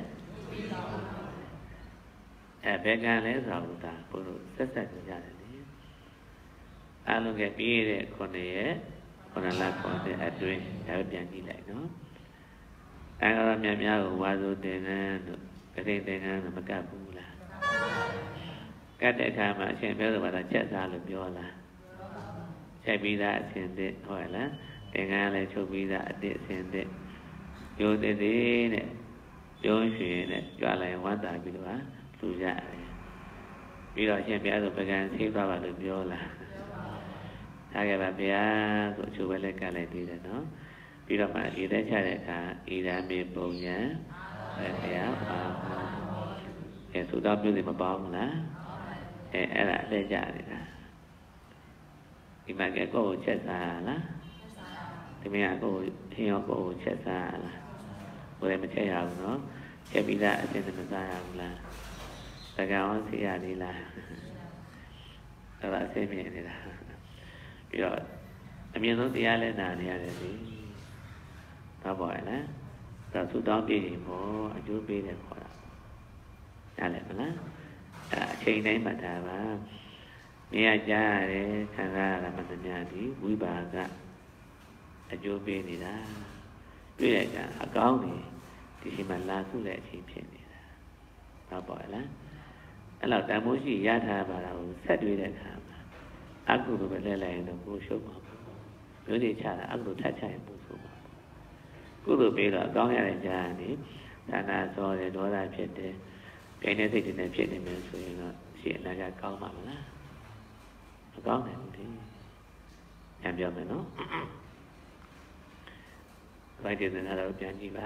အဲဘယ်ကံလဲဆိုတော့ဒါဘုလိုဆက်ဆက်ကြရတယ်လေအားလုံးကပြီးတဲ့ခုနှစ်ရက်ခုနှစ်လခုနှစ်အတွင်းဒါပဲပြန်ကြည့်လိုက်နော်အဲတော့များများကိုဝါဆိုတင်နှန်းတို့ကတိတင်နှန်းတို့မကပ်ဘူးလားကတ်တဲ့အခါမှာအရှင်ပြောဆိုပါတာချက်စားလို့ပြောလားချက်ပြီးသားအစဉ်သစ်ဟုတ်လားသင်္ကန်းလည်းချုပ်ပြီးသားအစ်အစဉ်သစ်ရိုးသေးသေးနဲ့ပြုံးရွှင်နဲ့ကြွားလိုက်ဝမ်းသာပြီးတော့လူရတယ်ပြီးတော့အရှင်ဘုရားဆိုပကံဆေးသွားပါလို့ပြောလားထားခဲ့ပါဗျာဆိုအချိုးပဲလက်ကလိုက်သေးတယ်နော်ပြီးတော့မှဤသက်ချတဲ့အခါဤရန်မေပုံညာဘယ်တရားပါအဲသုတော်ပြုစီမပေါင်းဘူးလားအဲအဲ့ဒါလက်ကြနေတာဒီမှာကကိုယ်ကိုချက်စားလားဒီမင်းကကိုယ်ထင်းရောကိုယ်ကိုချက်စားလားဘယ်မချက်ရဘူးနော်ချက်ပြီးသားအစင်းမစားရဘူးလားသကံအောင်စီရသေးလားအဲ့ဒါအစင်းမြင်နေတာပြီးတော့အမြင်ဆုံးတရားလဲနာနေရတယ်လေတော့ပါရဲ့လားဒါသုတောင်းပြည့်ရင်ပေါ့အကျိုးပေးတယ်ခေါ်တာနားလည်မလားအဲ့အချိန်တိုင်းမှတ်တာပါမြင်ရကြရတယ်ခံစားရတာမှန်များသည်ဝိပါကအကျိုးပေးနေတာတွေ့ရကြအကောင်းနေဒီချိန်မှာလာစုတဲ့အချိန်ဖြစ်နေတာဟုတ်ပါလားအဲ့တော့တန်ဖိုးရှိရထားပါတာကိုဆက်တွေ့တဲ့အခါမှာအကုသိုလ်ပဲလဲလိုက်ရင်တော့ကိုရှုပ်ပါဘူးမျိုးတွေချတာအကုသိုလ်ထပ်ချရင်ပို့ဆိုပါကုသိုလ်ပေးတော့အကောင်းရတဲ့ကြားကနေသာနာစောတယ်ဒေါသဖြစ်တယ်ပြိုင်တဲ့စိတ်တွေနဲ့ဖြစ်နေမယ်ဆိုရင်တော့ရှင်းအနာကကောင်းပါမလားမကောင်းနိုင်ဘူးလေပြန်ပြောမယ်နော်ဘိုက်တဲ့နာတော့ပြန်ကြည့်ပါ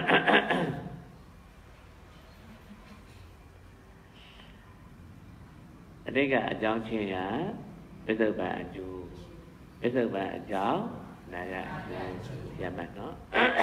အတိတ်ကအကြောင်းချင်းရာပစ္စုပန်အကျိုးပစ္စုပန်အကြောင်းနာရရမှတ်နော်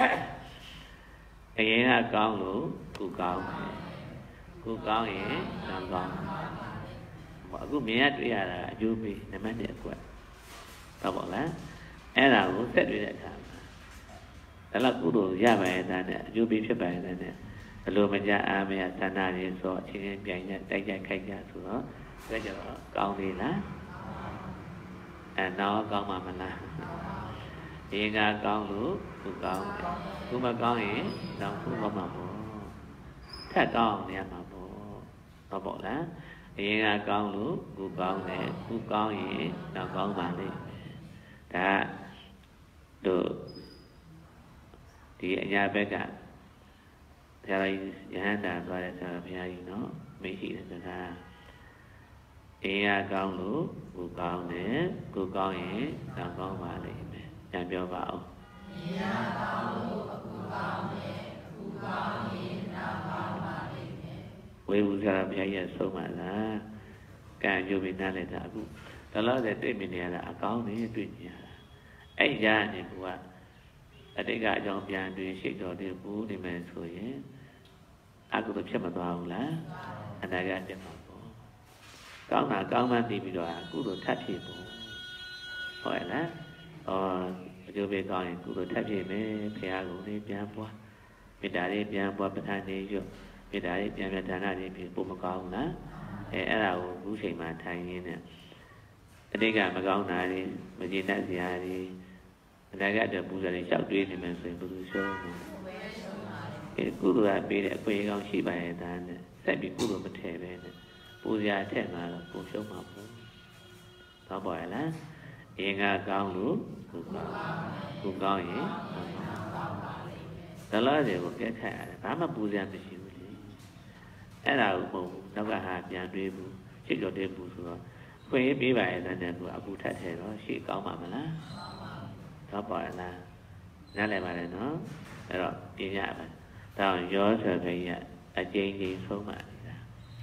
အရင်ကကောင်းလို့ခုကောင်းတယ်ခုကောင်းရင်နောက်ကောင်းအခုမြင်ရတွေ့ရတာအကျိုးပေးနံပါတ်တစ်အကွက်ဟုတ်ပါလားအဲ့ဒါကိုဆက်တွေ့တဲ့အခါမှာဒါတော့ကုသိုလ်ရပါရဲ့တဲ့နဲ့အကျိုးပေးဖြစ်ပါရဲ့တဲ့နဲ့ဘယ်လိုမကြအားမရသဏ္ဍာန်ရင်းဆိုအချင်းချင်းပြိုင်ကြတိုက်ကြခိုက်ကြဆိုတော့ဒါကြတော့ကောင်းသေးလားအဲတော့ကောင်းမှာမလားဒီကကောင်းလို့ခုကောင်းတယ်ခုမကောင်းရင်တော့ခုကောင်းမှာပေါ့ထက်ကောင်းနေရမှာပေါ့ဟုတ်ပေါ့လားအရင်ကကောင်းလို့ခုကောင်းတယ်ခုကောင်းရင်တော့ကောင်းပါလိမ့်မယ်ဒါတို့ဒီအညာဘက်ကဘုရားကြီးယဟန္တာသွားတဲ့ဆရာဘုရားကြီးနော်မရှိတဲ့စကားအရင်ကကောင်းလို့ခုကောင်းတယ်ခုကောင်းရင်တော့ကောင်းပါလိမ့်မယ်ပြန်ပြောပါဦးအရင်ကကောင်းလို့ခုကောင်းတယ်ခုကောင်းရင်တော့ကောင်းပါလိမ့်မယ်ဝေဘူးဆရာဘုရားကြီးဆုံးပါလားကံကြိုးပြီးနားလိုက်တာအခုဒါလို့လည်းတွေ့မြင်နေရတာအကောင်းနေတွေ့မြင်ရတာအဲ့ရနေကူကအတိတ်ကအကြောင်းပြန်တွေ့ရှိတော်တယ်ဘူးနေမယ်ဆိုရင်အကုသိုလ်ဖြစ်မသွားဘူးလားအနာဂတ်ဖြစ်မှာပေါ့ကောင်းတာကောင်းမှသိပြီးတော့အကုသိုလ်ထပ်ဖြစ်ဖို့ဟုတ်ရဲ့လားအော်အကျိုးပေးကောင်းရင်ကုသိုလ်ထပ်ဖြစ်မယ်ဘုရားကိုလေးပြန်ပွားမေတ္တာလေးပြန်ပွားပဋ္ဌာန်းနေရွတ်မေတ္တာလေးပြန်ပြန်ဒါနလေးဖြစ်ဖို့မကောင်းဘူးလားအဲအဲ့ဒါကိုအခုချိန်မှာထိုင်ရင်းနဲ့အတိတ်ကမကောင်းတာတွေမကျေနပ်စရာတွေအနာဂတ်အတွက်ပူဇော်နေလျှောက်တွေးနေမယ်ဆိုရင်ဘယ်လိုရှုံးမလဲအဲကုသိုလ်ကပေးတဲ့အခွင့်အရေးကောင်းရှိပါရဲ့သားနဲ့ဆက်ပြီးကုသိုလ်မထည့်ပဲနဲ့ပူဇော်ထက်မှာတော့ပူရှုံးမှာပေါ့တော့ပါရဲ့လားအရင်ကကောင်းလို့ကုကောင်းကုကောင်းရင်ဒလာတွေကိုကဲခတ်ရတယ်ဘာမှပူဇော်မရှိဘူးလေအဲ့ဒါကိုပုံနောက်ကဟာပြန်တွေးဘူးရှိတော်တဲ့ဘူးဆိုတော့ခွင့်ပေးပါရဲ့တဲ့ကူအခုထပ်ထဲတော့ရှေ့ကောင်းပါမလားတော့ပါလားနားလည်ပါလေနော်အဲ့တော့ပြရပါတောင်းရောဆိုခရအကျဉ်းချင်းဆုံးပါနေတာ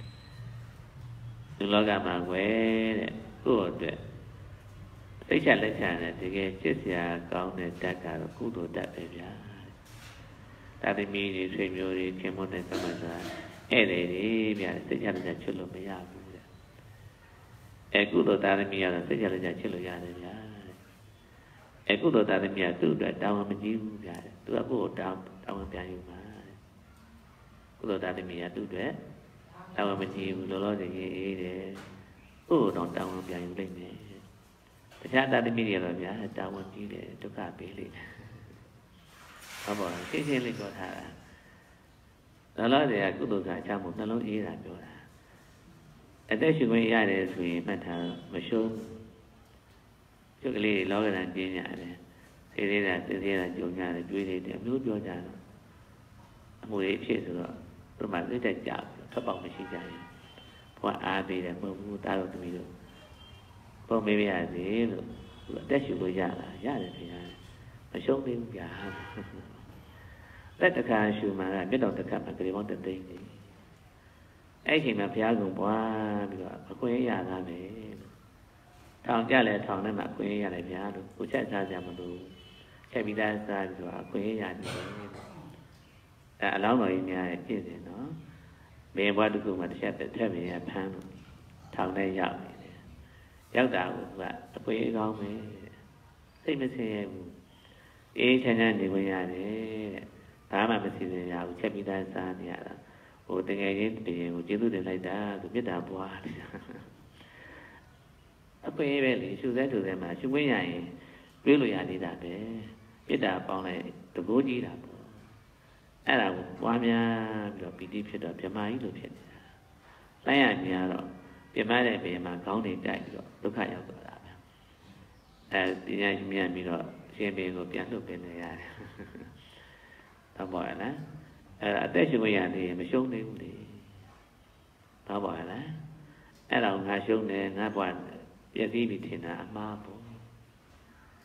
ဒီလောကမှာွယ်တဲ့ကိုယ့်အတွက်စိတ်ချလက်ချနဲ့တကယ်ချစ်စရာကောင်းတဲ့ဓာတ်ကတော့ကုသိုလ်ဓာတ်ပဲဗျာတာသမီတွေဆွေမျိုးတွေခင်မွန်းတဲ့ကမ္မစာဧည့်သည်တွေဗျာစိတ်ချလက်ချချွတ်လို့မရဘူးတဲ့အဲကုသိုလ်တာသမီကတော့စိတ်ချလက်ချချစ်လို့ရတယ်ဗျာအဲကုသိုလ်တာသမီးကသူ့အတွက်တောင်းမကြည့်ဘူးဗျာတဲ့သူကကိုယ့်ကိုတောင်းတောင်းပြန်ယူပါတဲ့ကုသိုလ်တာသမီးကသူ့အတွက်တောင်းမကြည့်ဘူးလောလောဆယ်ရေးအေးတယ်ကိုယ့်ကိုတော့တောင်းပြန်ယူလိုက်မယ်တခြားတာသမီးတွေတော့ဗျာတောင်းကြည့်တယ်ဒုက္ခပေးလိုက်တယ်ဟုတ်ပါဘူးရှင်းရှင်းလေးပြောထားတာလောလောဆယ်ကကုသိုလ်ကချမ်းမို့နှလုံးအေးတာပြောတာအသက်ရှင်ခွင့်ရတယ်ဆိုရင်မှတ်ထားမရှုံးကျုပ်ကလေးလောကဓာတ်ကျင်းကြတယ်စေသေးတာစေသေးတာကြုံကြတယ်တွေးနေတယ်အမျိုးပြောကြတော့အမှုတွေဖြစ်ဆိုတော့သူမှသိတဲ့ကြောက်ထွက်ပေါက်မရှိကြရင်ဘွားအားပေးတယ်မဟုတ်ဘူးတားလို့သမီးတို့ပုံမေးရစေလို့အသက်ရှူလို့ရတာရတယ်ခင်ဗျာမရှုံးသေးဘူးဗျာလက်တခါရှူမှကမြတ်တော်တစ်ခါမှကြိမောင်းတသိန်းနေအဲ့ချိန်မှာဘုရားကုံပွားပြီးတော့အခွင့်ရတာပဲထောင်ကြလဲထောင်ထဲမှာအခွင့်ရရတယ်ဗျာလို့ကိုချက်စားကြမလို့ချက်ပြီးသားစားပြီးတော့အခွင့်ရရတယ်အဲအလောင်းတော်ကြီးများရဲ့ဖြစ်တယ်နော်ဘယ်ဘွားတစ်ခုမှတစ်ချက်တစ်ထက်မြင်ရဖမ်းလို့ထောင်ထဲရောက်နေတယ်ရောက်တာကအခွင့်အကောင်းပဲစိတ်မဆင်းရဲဘူးအေးချမ်းချမ်းနေဝင်ရတယ်တဲ့ဘာမှမစီစဉ်ရဘူးချက်ပြီးသားစားနေရတာဟိုတကယ်ချင်းတကယ်ကိုကျေးဇူးတင်လိုက်တာသူမေတ္တာပွားနေတာအခွင့်အရေးပဲလေရှုစဲရှုစဲမှာရှုခွင့်ရရင်တွေးလို့ရနေတာပဲမေတ္တာပေါင်းလိုက်တကိုးကြီးတာပေါ့အဲ့ဒါကိုပွားများပြီးတော့ပီတိဖြစ်တော့ဗြဟ္မာကြီးလိုဖြစ်နေတာလိုက်ရများတော့ပြမတဲ့ဘေးမှာခေါင်းတွေတိုက်ပြီးတော့ဒုက္ခရောက်သွားတာပဲအဲဒီညမြင်ပြီးတော့ရှင်ဘေးကိုပြန်လွတ်ပေးနေရတယ်တော့ပါလားအဲ့ဒါအသက်ရှင်ရနေမရှုံးနေဘူးလေတော့ပါလားအဲ့ဒါငါရှုံးတယ်ငါဘွားပြည့်စည်ပြီးထင်တာအမှားပေါ့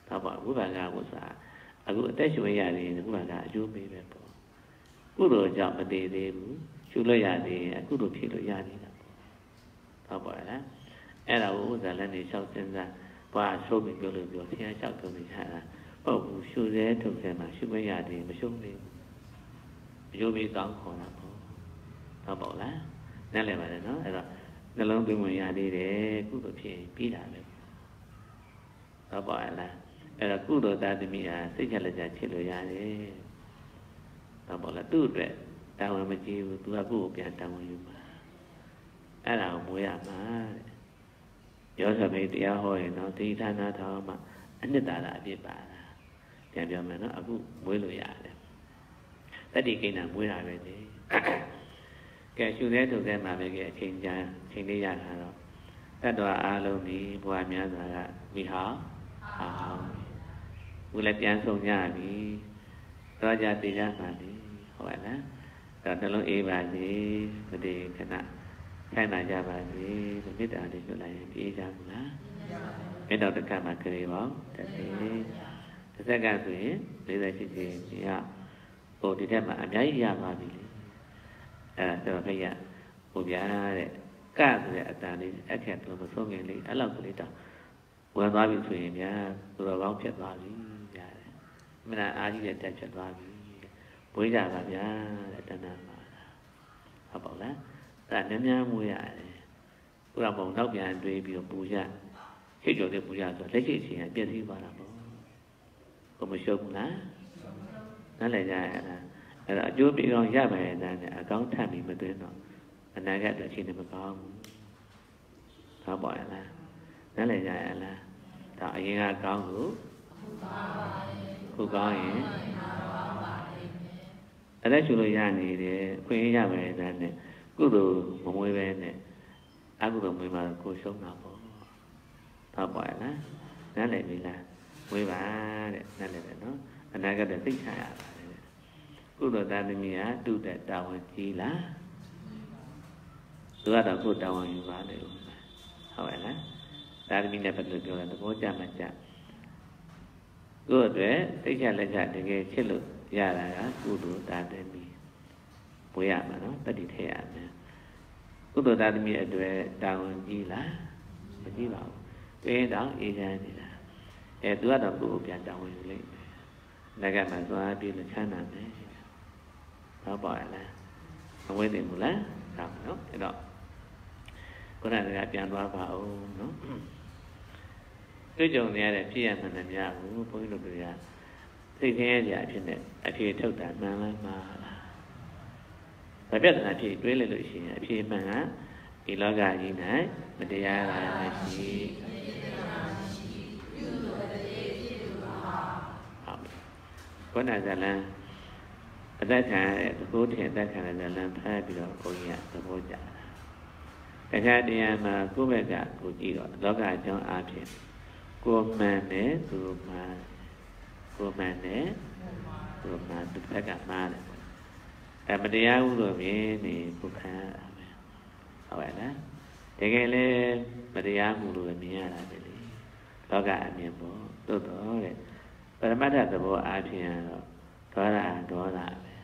တော့ပေါ့ဝိပါကဝတ်စာအခုအသက်ရှင်ရရင်ဝိပါကအကျိုးပေးပဲပေါ့ကုသိုလ်ကြောင့်မတည်သေးဘူးရှုလို့ရသေးရင်အခုလိုဖြစ်လို့ရနေတာပေါ့ဟုတ်ပါလားအဲ့ဒါကိုဥစ္စာလည်းနေလျှောက်စဉ်းစားဘာဆိုပြီးပြောလို့ပြောဆရာလျှောက်ပြောနေကြတာဟုတ်ဘူးရှုရဲထုတ်ဆဲမှာရှုမရသေးမရှုံးသေးဘူးအကျိုးပေးကောင်းခေါ်တာပေါ့ဟုတ်ပါလားနားလည်ပါတယ်နော်အဲ့တော့နှလုံးသွင်းဝင်ရသေးတယ်ကုသိုလ်ဖြစ်ပြီးတာပဲဟုတ်ပါလားအဲ့တော့ကုသိုလ်သားသမီးဟာစိတ်ချလက်ချချစ်လို့ရတယ်ဟုတ်ပါလားသူ့အတွက်တာဝန်မကြီးဘူးသူကကိုယ့်ကိုပြန်တာဝန်ယူမှာအဲ့ဒါကိုမွေးရမှာတဲ့ရောစပိတ်တရားဟောရင်တော့ဒီဌာနထောင်မှာအနှစ်သာရအပြစ်ပါတာပြန်ပြောမယ်နော်အခုမွေးလို့ရတယ်တတိကိန်းတာမွေးတာပဲလေကဲရှုတဲ့ထုတ်တဲ့မှာပဲကအချိန်ကြာအချိန်လေးရတာတော့တတ်တော်အားလုံးဒီဘဝများစွာကမိဟောင်းဟာဟောင်းဘုလည်းပြန်ဆုံးကြပြီတော့ကြတည်ကြပါလိဟုတ်ပါလားတော့နှလုံးအေးပါစေဒီခဏခိုင်းလာကြပါစေမေတ္တာလေးပြုလိုက်ရင်ပြေးကြဘူးလားမေတ္တာတစ်ခါမှကြရေပါတစ်စီတစ်စက္ကန့်ဆိုရင်၄၈ချိန်ရဟိုဒီထက်မှအများကြီးရပါပြီလေအဲ့ဒါတော့ခရဟိုပြားတဲ့ကဆိုတဲ့အတန်လေးအခက်တော့မဆုံးခင်လေးအဲ့လောက်ကလေးတော့ဝင်သွားပြီဆိုရင်များသူတော်ကောင်းဖြစ်သွားပြီဗျာတဲ့မနာအားကြီးတဲ့တက်ဖြစ်သွားပြီဘွေးကြပါဗျာတဲ့တဏှာမှာဟုတ်ပါလားအဲ့ဒါများများမွေးရတယ်ဘုရားဘုံနောက်ပြန်တွေးပြီးတော့ပူရခေကျော်တဲ့ပူရဆိုလက်ရှိအချိန်ကပြည့်စည်သွားတာပေါ့ဘုမရှုပ်ဘူးလားနားလည်ကြရလားအဲ့တော့အကျိုးပေးအောင်ရပါရဲ့တန်းနဲ့အကောင်းထပ်ပြီးမသွင်းတော့အနာဂတ်အတွက်ချိန်နေမကောင်းဘူးဟုတ်ပါရဲ့လားနားလည်ကြရလားဒါအရင်ကကောင်းလို့ခုကောင်းရင်အဲ့ဒါရှုလို့ရနေတယ်ခွင့်ရပါရဲ့တန်းနဲ့ကုသိုလ်မမွေးပဲနဲ့အကုသိုလ်မွေးမှကိုရှုံးတာပေါ့ဟုတ်ပါရဲ့လားနားလည်ပြီလားမွေးပါတဲ့နားလည်တယ်နော်အနာဂတ်အတွက်သိချရပါတယ်ကုသိုလ်သားသမီးဟာတုတဲ့တာဝန်ကြီးလားသူကတော့ကိုယ်တာဝန်ယူပါလေဟုတ်ရဲ့လားသားသမီးနဲ့ပတ်သက်ပြောတာသဘောကျမှကျကိုယ့်အတွက်သိချလက်ချတကယ်ချစ်လို့ရတာကကုသိုလ်သားသမီးမွေးရမှာနော်တတိထဲရမယ်ကုသိုလ်သားသမီးအတွက်တာဝန်ကြီးလားမကြီးပါဘူးပြင်းတော့အေးချမ်းနေတာအဲသူကတော့ကိုယ်ကိုပြန်တာဝန်ယူလိုက်မယ်ငါကမှသွားပြီးချမ်းသာမယ်ဟုတ်ပါရဲ့လားမဝဲသိဘူးလားဟုတ်နော်အဲ့တော့ခုနကပြန်သွားပါဦးနော်တွေ့ကြုံနေရတဲ့ဖြစ်ရမှန်တယ်များဘူးဘုန်းကြီးတို့တွေကစိတ်ဆင်းရဲကြအဖြစ်နဲ့အဖြေထုတ်တာမှန်လားမှားလားဒါပြဿနာဖြစ်တွေးလိုက်လို့ရှိရင်အဖြေမှန်ကဒီလောကကြီး၌မတရားတာမရှိခုနကလည်းအသက်ခံတဲ့သဘောထင်အသက်ခံတဲ့လမ်းဖမ်းပြီးတော့ဘုန်းကြီးကသဘောကျတာတခါတည်းမှာကိုယ့်ဘက်ကကိုကြည့်တော့လောကအကြောင်းအားဖြင့်ကိုယ်မှန်တယ်သူမှန်ကိုယ်မှန်တယ်သူမှန်တစ်ဖက်ကမှားတယ်အဲမတရားဘူးလို့မြင်နေကိုခံရတာပဲဟုတ်ပါလားတကယ်လဲမတရားမှုလို့မြင်ရတာပဲလေလောကအမြင်ပေါ့သို့တော့တဲ့ပရမတ္ထသဘောအားဖြင့်တော့ဒေါသဒေါသပဲ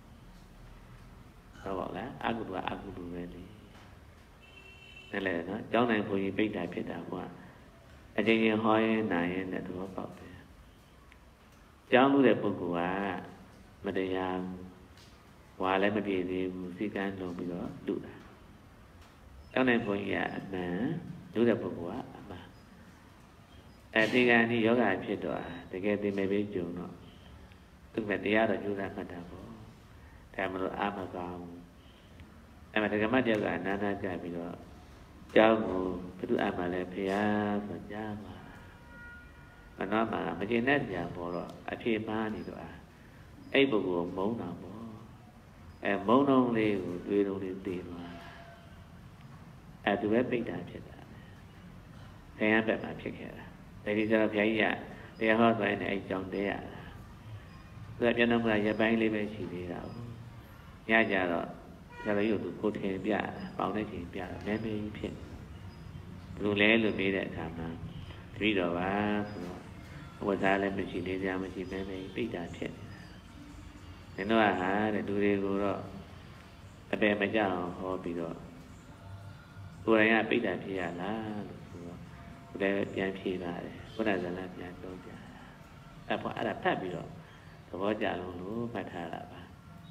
ဟုတ်ပါလားအကုသိုလ်အကုသိုလ်ပဲလေနဲ့လေနော်ကျောင်းနိုင်ဘုန်းကြီးပိဋကဖြစ်တာကအချင်းချင်းဟောရင်နိုင်ရင်တဲ့သဘောပေါက်တယ်ကျောင်းမှုတဲ့ပုဂ္ဂိုလ်ကမတရားဝါလည်းမပြေသေးဘူးစိတ်ကန်းလုံးပြီးတော့လူတာကျောင်းနိုင်ဘုန်းကြီးကအမှန်လူတဲ့ပုဂ္ဂိုလ်ကအမှန်အဲဒီကံဒီယောဂဖြစ်တော့တကယ်သိမဲ့ပဲကြုံတော့သူကတရားတော့ကျူးတာမှတ်တာပေါ့ဒါမှမဟုတ်အာမကောင်းအဲ့မှာဒကမတယောက်ကအနာနာကြပြီးတော့ကျောင်းကိုဘုသူအမှလည်းဖျားဆိုကြားမှာမနောမှာမကျင်တဲ့ကြာပေါ်တော့အဖြေမှားနေတော့အဲ့ပုဂ္ဂိုလ်မုန်းတာပေါ့အဲမုန်းလုံးလေးကိုတွေးလုံးလေးတည်သွားအဲသူပဲပိတ်တာဖြစ်တာဆရာဘက်မှာဖြစ်ခဲ့တာဒါဒီဆိုတော့ဘုရားကြီးကတရားဟောသွားရင်အဲ့ကြောင့်တဲရတာသူကပြန်တော့မှရပိုင်းလေးပဲရှိသေးတာညကြတော့ဆရာကြီးတို့ကိုထင်ပြပေါင်းတဲ့ချိန်ပြတော့မဲမဲကြီးဖြစ်ဘယ်လိုလဲလို့မေးတဲ့အခါမှာတပည့်တော်ပါဆိုတော့ဝတ်သားလည်းမရှိနေကြမရှိမဲမဲပိတ်တာဖြစ်နေတာနင်တို့ကဟာတဲ့လူတွေကိုတော့အပယ်မကြောက်ဟောပြီးတော့ကိုယ်တိုင်ကပိတ်တာဖြစ်ရလားလို့ဆိုတော့ကိုယ်လည်းပြန်ဖြေပါတယ်ဘုရားဇာတ်ပြန်ပြောပြတာအဲ့ပေါ်အဲ့ဒါဖတ်ပြီးတော့သဘောကျလုံးလို့မှတ်ထားတာပါ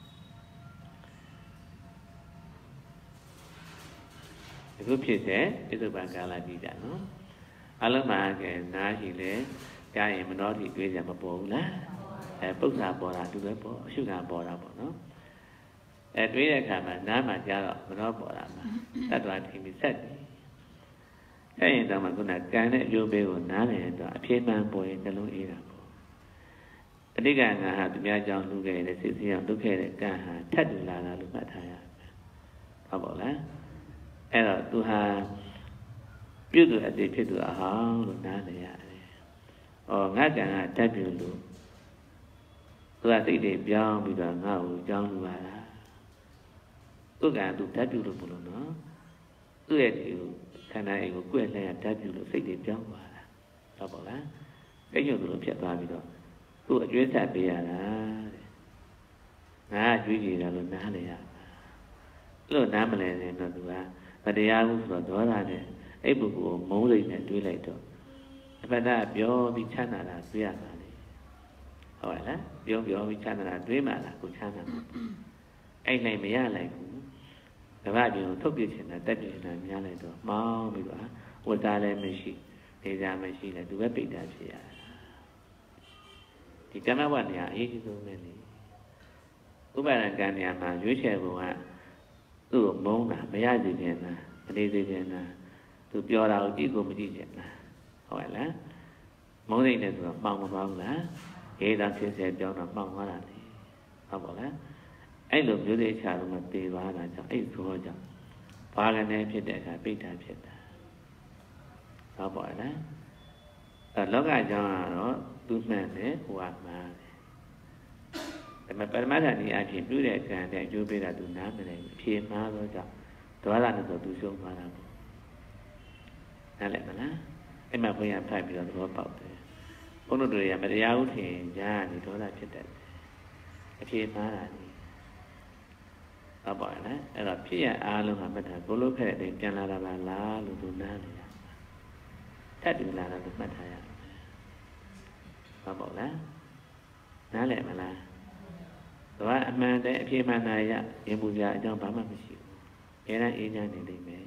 အခုဖြစ်တဲ့ဣသုပံကာလကြည့်ကြနော်အလုံးမှာကဲနားရှိလေကြားရင်မနှောတိတွေးကြမပေါ်ဘူးလားအဲပု္ပ္ပာပေါ်တာသူပဲပေါ်အရှုခံပေါ်တာပေါ့နော်အဲတွေးတဲ့အခါမှာနားမှာကြားတော့မနှောပေါ်တာမှာတတ်တော်ထင်ပြီးဆက်တယ်အဲ့ရင်တော့မှခုနကံနဲ့အကျိုးပေးကိုနားလည်တော့အပြည့်မှန်ပေါ်ရင်နှလုံးအေးတာပေါ့အတိကငါဟာသူများကြောင့်လူခဲ့တဲ့စိတ်ဆင်းအောင်ဒုက္ခတဲ့ကံဟာထပ်တူလာတာလို့မှတ်ထားရမယ်ဟုတ်ပါလားအဲ့တော့သူဟာပြုသူအတိဖြစ်သူအဟောင်းလို့နားလည်ရတယ်။ဩငါကံကတတ်ပြုလို့သူကစိတ်တွေပြောင်းပြီးတော့ငါ့ကိုကြောင်းလူပါလား။သူကံသူတတ်ပြုလို့ဘလို့နော်။သူ့ရဲ့ဒီခန္ဓာအိမ်ကိုကြွက်လဲတတ်ပြုလို့စိတ်တွေပြောင်းသွားတာ။ဟုတ်ပါလား။စိတ်ညွတ်လို့ဖြစ်သွားပြီးတော့သူ့အကျွေးဆက်ပေးရတာတဲ့။ငါအကျွေးကြည့်တယ်လို့နားလည်ရမှာ။လို့နားမလည်ရင်တော့သူကမတရားဘူးဆိုတော့ဒေါသနဲ့အဲ့ပုဂ္ဂိုလ်ကိုမုန်းစိတ်နဲ့တွေးလိုက်တော့အပဒပြောပြီးချမ်းသာတာတွေးရမှာလေဟုတ်လားပြောပြောပြီးချမ်းသာတာတွေးမှလားကိုချမ်းသာမှာအဲ့နိုင်မရလိုက်ဘူးတပတ်ပြုံထုတ်ပြချင်တာတက်ပြချင်တာများလိုက်တော့မောင်းပြီးတော့ဝတ်သားလည်းမရှိနေကြမရှိနဲ့သူပဲပိတ်တာဖြစ်ရတာဒီကမ္မဝတ်နေရာအရေးကြီးဆုံးပဲလေဥပါဒကံနေရာမှာရွေးချယ်ပုံကသူ့ကိုမုန်းတာမရစေချင်တာမနေစေချင်တာသူပြောတာကိုကြည့်ကိုမကြည့်ချင်တာဟုတ်လားမုန်းစိတ်နဲ့ဆိုတော့မှောင်မပေါင်းလားရေးတာဖြစ်စေပြောတော့မှောင်သွားတာလေဟုတ်ပါလားအဲ့လိုမျိုးတွေချတော့မသေးပါတာကြောင့်အဲ့ဆိုကြောင့်ဘာကနေဖြစ်တဲ့အခါပိဋ္ဌာဖြစ်တာဟုတ်ပါလားအဲ့လောကကြောင့်ကတော့သူမှန်တယ်ဟိုကမှားတယ်ဒါပေမဲ့ပရမတ္ထဒီအဖြစ်ပြုတဲ့ကံတဲ့အကျိုးပေးတာသူနားမလည်ဘူးဖြေမှားတော့ကြောင့်ဒေါသနဲ့ဆိုသူရှုံးသွားတာပေါ့နားလည်မလားအဲ့မှာဘုရားဖတ်ပြီးတော့သဘောပေါက်တယ်ဘုန်းတော်တွေကမတရားဥထင်ကြားနေဒေါသဖြစ်တတ်တယ်အဖြေမှားတာလေဟုတ်ပါလားအဲ့တော့ဖြစ်ရအားလုံးကမှတ်တာကိုလို့ခဲ့တဲ့ပြန်လာတာပါလားလို့သူနားလည်ရထပ်တူလာတာလို့မှတ်ထားရဟုတ်ပါလားနားလည်မလားဒါကအမှန်တဲ့အဖြေမှန်တာရရင်ပူကြအကြောင်းဘာမှမရှိဘူး။အဲဒါအေးချမ်းနေလိမ့်မယ်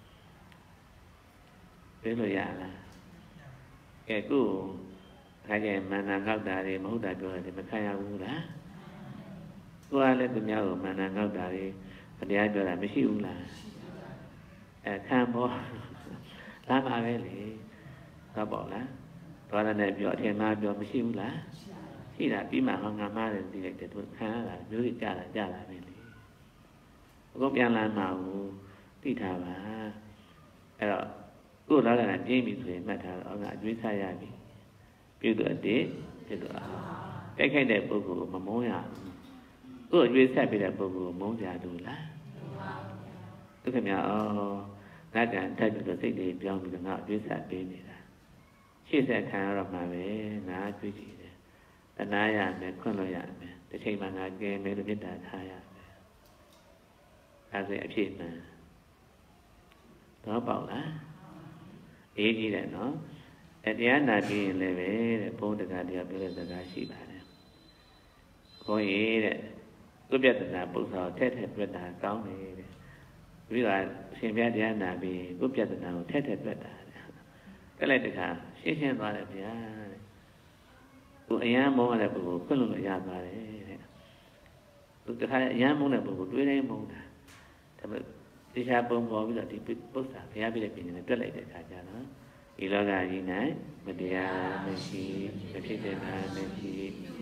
။ပြောလို့ရလား။ကဲခုခါကျရင်မန္တန်ငေါက်တာတွေမဟုတ်တာပြောတယ်မခံရဘူးလား။ကိုယ်ကလည်းသူများကိုမန္တန်ငေါက်တာတွေတရားပြောတာမရှိဘူးလား။အဲခံပေါ်လာမှာပဲလေ။ဟုတ်ပါလား။ဘာနဲ့ပြောအထင်မှားပြောမရှိဘူးလား။ရှိတာပြီးမှဟောငါမားတယ်သိလိုက်တယ်သူခံရတာမျိုးကြီးကြတာကြတာပဲလေအခုပြန်လာမှာဘူးသိထားပါအဲ့တော့ကိုယ်လာလာပြင်းပြီဆိုရင်မှတ်ထားတော့ငါအကျွေးစားရပြီပြုတ်တော့အတေးပြုတ်တော့တိုက်ခိုက်တဲ့ပုဂ္ဂိုလ်ကိုမမုန်းရဘူးကိုယ်အကျွေးဆက်ပြီးတဲ့ပုဂ္ဂိုလ်ကိုမုန်းကြဘူးလားသူခင်ဗျာဩငါကံတက်ပြီးတော့စိတ်တွေပြောင်းပြီးတော့ငါအကျွေးဆက်ပေးနေတာရှေ့ဆက်ခံရတော့မှပဲငါအကျွေးကြည့်တနာရမယ်ခွင့်လို့ရမယ်တစ်ချိန်မှငါကဲမယ်လို့မေတ္တာထားရမယ်အဲဒါအဖြစ်မှန်တော့ပေါ့လားအေးကြီးတယ်နော်အတရားနာပြီးရင်လည်းပဲတဲ့ဘုန်းတကားတရားပြောတဲ့စကားရှိပါတယ်ဘုန်းကြီးတဲ့ကုပ္ပတနာပု္ပ္ပာထက်ထက်ပြတ်တာကောင်းတယ်တဲ့ပြီးတော့ရှင်ပြတရားနာပြီးကုပ္ပတနာကိုထက်ထက်ပြတ်တာတဲ့လိုက်တခါရှင်းရှင်းသွားတယ်ဗျာတဲ့သူအယံမုန်းရတဲ့ပုဂ္ဂိုလ်ခွင့်လို့ရသွားတယ်တဲ့သူတခါအယံမုန်းတဲ့ပုဂ္ဂိုလ်တွေးတိုင်းမုန်းတာဒါပေမဲ့တရားပုံပေါ်ပြီးတော့ဒီပု္ပ္ပာဘုရားပြတဲ့ပြင်နဲ့တွက်လိုက်တဲ့အခါကျတော့ဒီလောကကြီး၌မတရားမရှိမဖြစ်တဲ့နာမရှိ